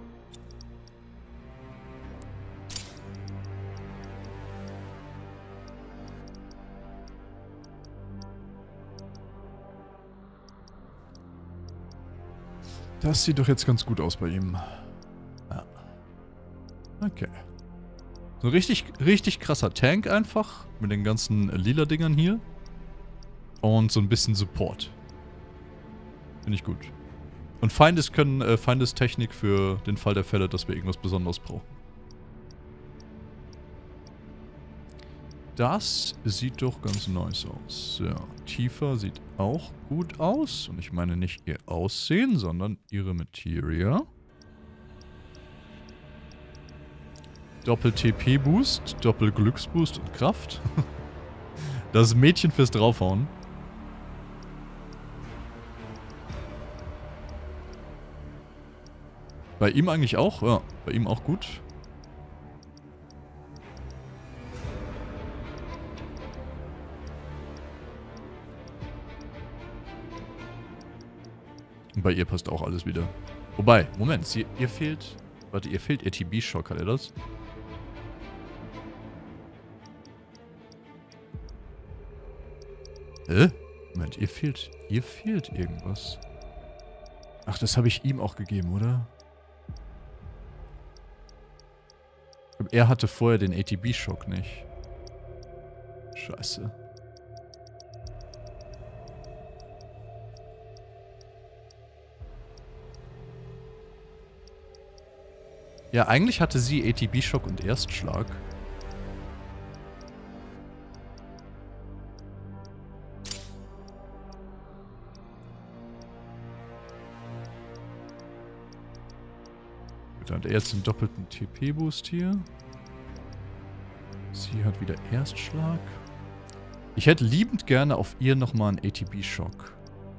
Das sieht doch jetzt ganz gut aus bei ihm. Ja. Okay. So ein richtig krasser Tank einfach. Mit den ganzen lila Dingern hier. Und so ein bisschen Support. Finde ich gut. Und Feindestechnik für den Fall der Fälle, dass wir irgendwas Besonderes brauchen. Das sieht doch ganz nice aus. Ja, Tifa sieht auch gut aus. Und ich meine nicht ihr Aussehen, sondern ihre Materia. Doppel-TP-Boost, Doppel-Glücksboost und Kraft. Das Mädchen fürs Draufhauen. Bei ihm eigentlich auch? Ja, bei ihm auch gut. Und bei ihr passt auch alles wieder. Wobei, Moment, ihr fehlt... Warte, ihr fehlt TB-Shock, hat er das? Hä? Moment, ihr fehlt irgendwas. Ach, das habe ich ihm auch gegeben, oder? Ich glaube, er hatte vorher den ATB-Schock nicht. Scheiße. Ja, eigentlich hatte sie ATB-Schock und Erstschlag. Dann hat er jetzt einen doppelten TP-Boost hier. Sie hat wieder Erstschlag. Ich hätte liebend gerne auf ihr nochmal einen ATB-Schock.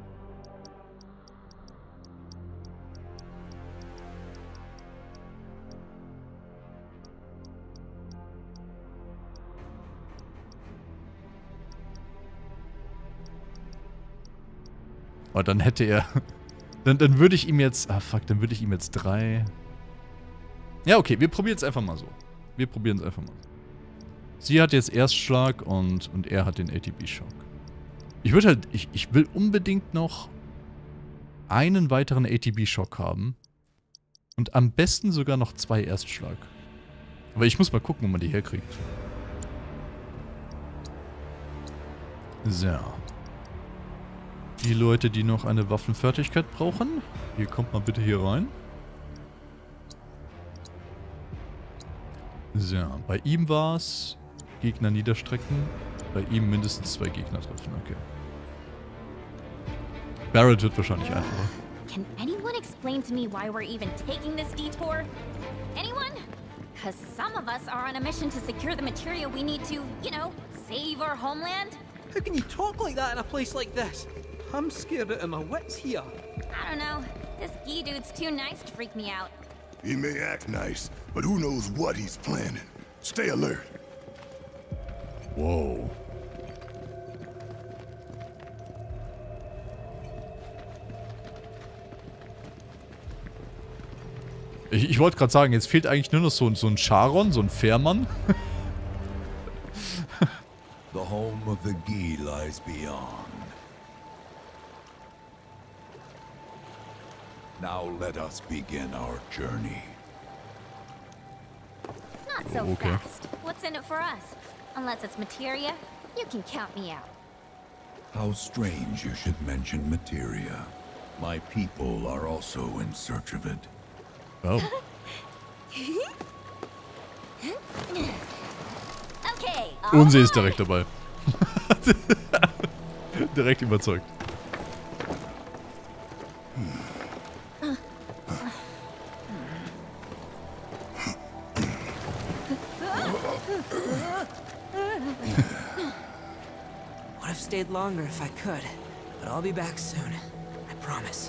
Aber dann hätte er... Dann würde ich ihm jetzt... Ah, fuck, dann würde ich ihm jetzt 3... Ja, okay, wir probieren es einfach mal so. Wir probieren es einfach mal so. Sie hat jetzt Erstschlag und er hat den ATB-Schock. Ich würde halt... Ich will unbedingt noch einen weiteren ATB-Schock haben. Und am besten sogar noch 2 Erstschlag. Aber ich muss mal gucken, wo man die herkriegt. So. Die Leute, die noch eine Waffenfertigkeit brauchen. Ihr kommt mal bitte hier rein. So, bei ihm war es Gegner niederstrecken. Bei ihm mindestens 2 Gegner treffen, okay. Barret wird wahrscheinlich einfacher. Can anyone explain to me why we're even taking this detour? Anyone? Because some of us are on a mission to secure the material we need to, you know, save our homeland. How can you talk like that in a place like this? I'm scared out of my wits here. I don't know. This Gi dude's too nice to freak me out. He may act nice, but who knows what he's planning. Stay alert. Wow. Ich wollte gerade sagen, jetzt fehlt eigentlich nur noch so ein Charon, so ein Fährmann. The home of the Gi lies beyond. Now let us begin our journey. Not so fast. What's in it for us? Unless it's materia, you can count me out. How strange you should mention materia. My people are also in search of it. Oh. Okay. Und sie ist direkt dabei. Direkt überzeugt. Would have stayed longer if I could, but I'll be back soon. I promise.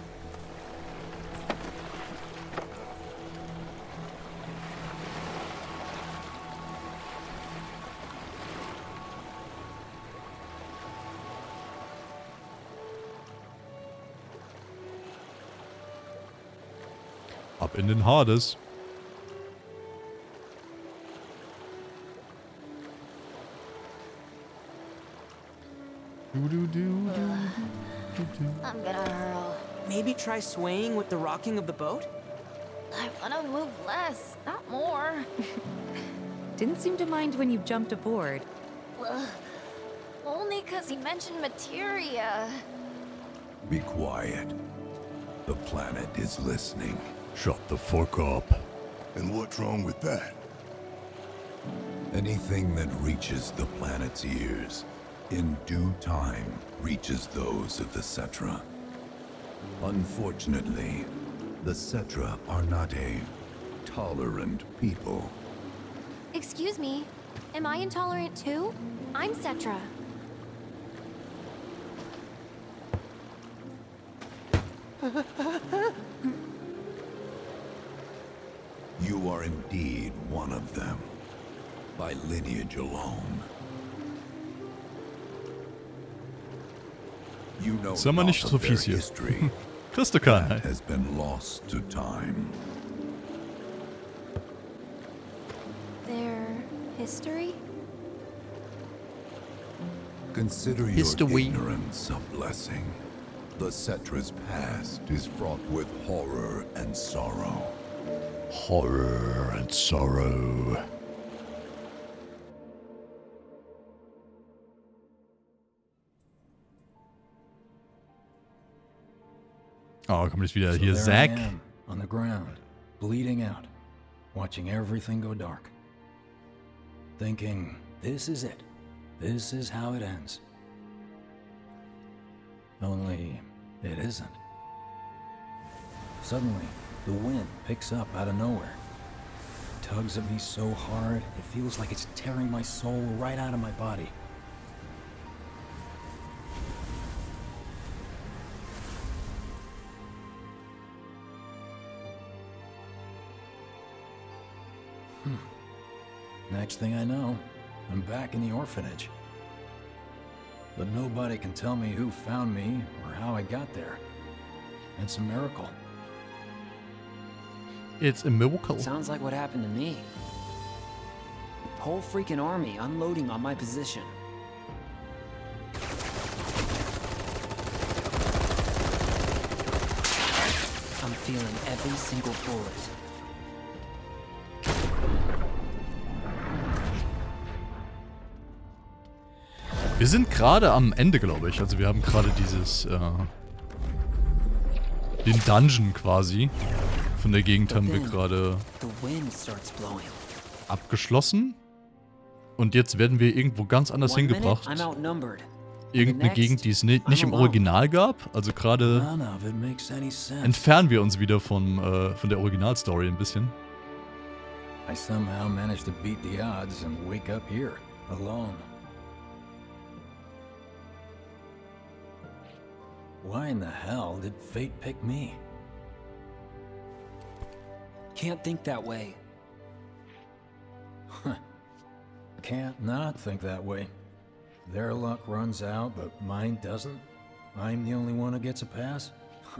Ab in den Hades. I'm gonna hurl. Maybe try swaying with the rocking of the boat? I wanna move less, not more. Didn't seem to mind when you jumped aboard. Only 'cause he mentioned materia. Be quiet. The planet is listening. Shut the fuck up. And what's wrong with that? Anything that reaches the planet's ears, in due time, reaches those of the Cetra. Unfortunately, the Cetra are not a tolerant people. Excuse me, am I intolerant too? I'm Cetra. You are indeed one of them, by lineage alone. You know Sag mal nicht not so of their fies hier. history. Kriegst du keinen. That has been lost to time. Their history? Consider History. your ignorance a blessing. The Cetra's past is fraught with horror and sorrow. Horror and sorrow. Oh, kommt jetzt wieder hier there Zack. I am, on the ground, bleeding out, watching everything go dark. Thinking, this is it. This is how it ends. Only, it isn't. Suddenly, the wind picks up out of nowhere. It tugs at me so hard, it feels like it's tearing my soul right out of my body. Next thing I know, I'm back in the orphanage. But nobody can tell me who found me or how I got there. It's a miracle. It's a miracle. Sounds like what happened to me. Whole freaking army unloading on my position. I'm feeling every single bullet. Wir sind gerade am Ende, glaube ich. Also wir haben gerade dieses, den Dungeon quasi von der Gegend haben wir gerade abgeschlossen. Und jetzt werden wir irgendwo ganz anders hingebracht. Irgendeine Gegend, die es nicht im Original gab. Also gerade entfernen wir uns wieder von der Originalstory ein bisschen. I somehow managed to beat the odds and wake up here, alone. Why in the hell did fate pick me? Can't think that way. Can't not think that way. Their luck runs out, but mine doesn't. I'm the only one who gets a pass.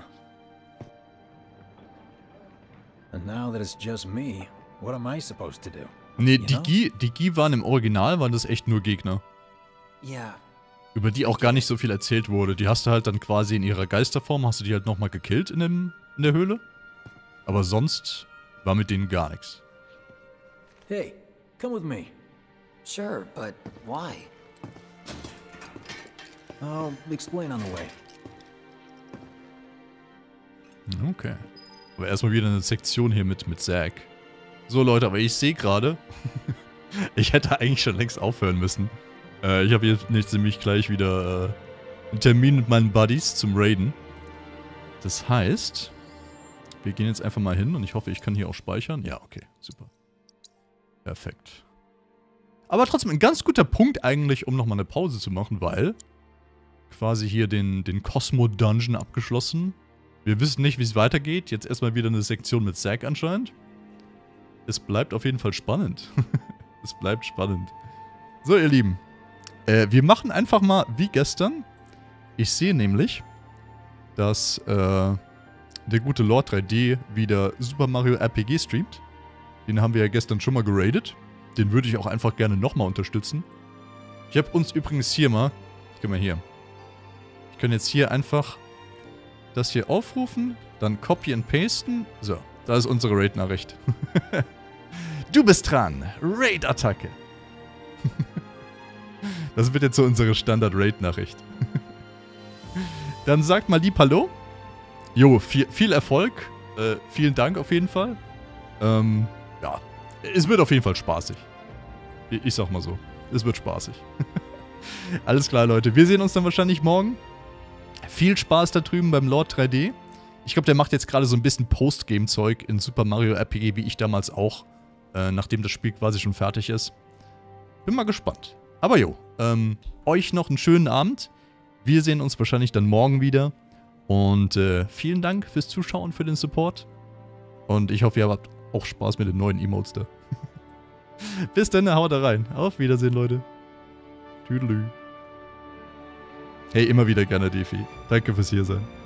And now that it's just me, what am I supposed to do? Nee, die Gi waren im Original, waren das echt nur Gegner. Ja. Über die auch gar nicht so viel erzählt wurde. Die hast du halt dann quasi in ihrer Geisterform, hast du die halt nochmal gekillt in der Höhle. Aber sonst war mit denen gar nichts. Hey, come with me. Sure, but why? I'll explain on the way. Okay. Aber erstmal wieder eine Sektion hier mit Zack. So, Leute, aber ich sehe gerade, ich hätte eigentlich schon längst aufhören müssen. Ich habe jetzt nämlich gleich wieder einen Termin mit meinen Buddies zum Raiden. Das heißt, wir gehen jetzt einfach mal hin und ich hoffe, ich kann hier auch speichern. Ja, okay, super. Perfekt. Aber trotzdem ein ganz guter Punkt eigentlich, um nochmal eine Pause zu machen, weil quasi hier den Cosmo-Dungeon abgeschlossen. Wir wissen nicht, wie es weitergeht. Jetzt erstmal wieder eine Sektion mit Zack anscheinend. Es bleibt auf jeden Fall spannend. Es bleibt spannend. So, ihr Lieben. Wir machen einfach mal wie gestern. Ich sehe nämlich, dass der gute Lord 3D wieder Super Mario RPG streamt. Den haben wir ja gestern schon mal geradet. Den würde ich auch einfach gerne nochmal unterstützen. Ich habe uns übrigens hier mal... Guck mal hier. Ich kann jetzt hier einfach das hier aufrufen, dann copy and pasten. So, da ist unsere Raid-Nachricht. Du bist dran. Raid-Attacke. Das wird jetzt so unsere Standard-Raid-Nachricht. Dann sagt mal lieb Hallo. Jo, viel Erfolg. Vielen Dank auf jeden Fall. Ja, es wird auf jeden Fall spaßig. Ich sag mal so. Es wird spaßig. Alles klar, Leute. Wir sehen uns dann wahrscheinlich morgen. Viel Spaß da drüben beim Lord 3D. Ich glaube, der macht jetzt gerade so ein bisschen Postgame-Zeug in Super Mario RPG, wie ich damals auch. Nachdem das Spiel quasi schon fertig ist. Bin mal gespannt. Aber jo, euch noch einen schönen Abend. Wir sehen uns wahrscheinlich dann morgen wieder. Und vielen Dank fürs Zuschauen, für den Support. Und ich hoffe, ihr habt auch Spaß mit den neuen Emotes da. Bis dann, haut da rein. Auf Wiedersehen, Leute. Tüdelü. Hey, immer wieder gerne, Defi. Danke fürs Hier sein.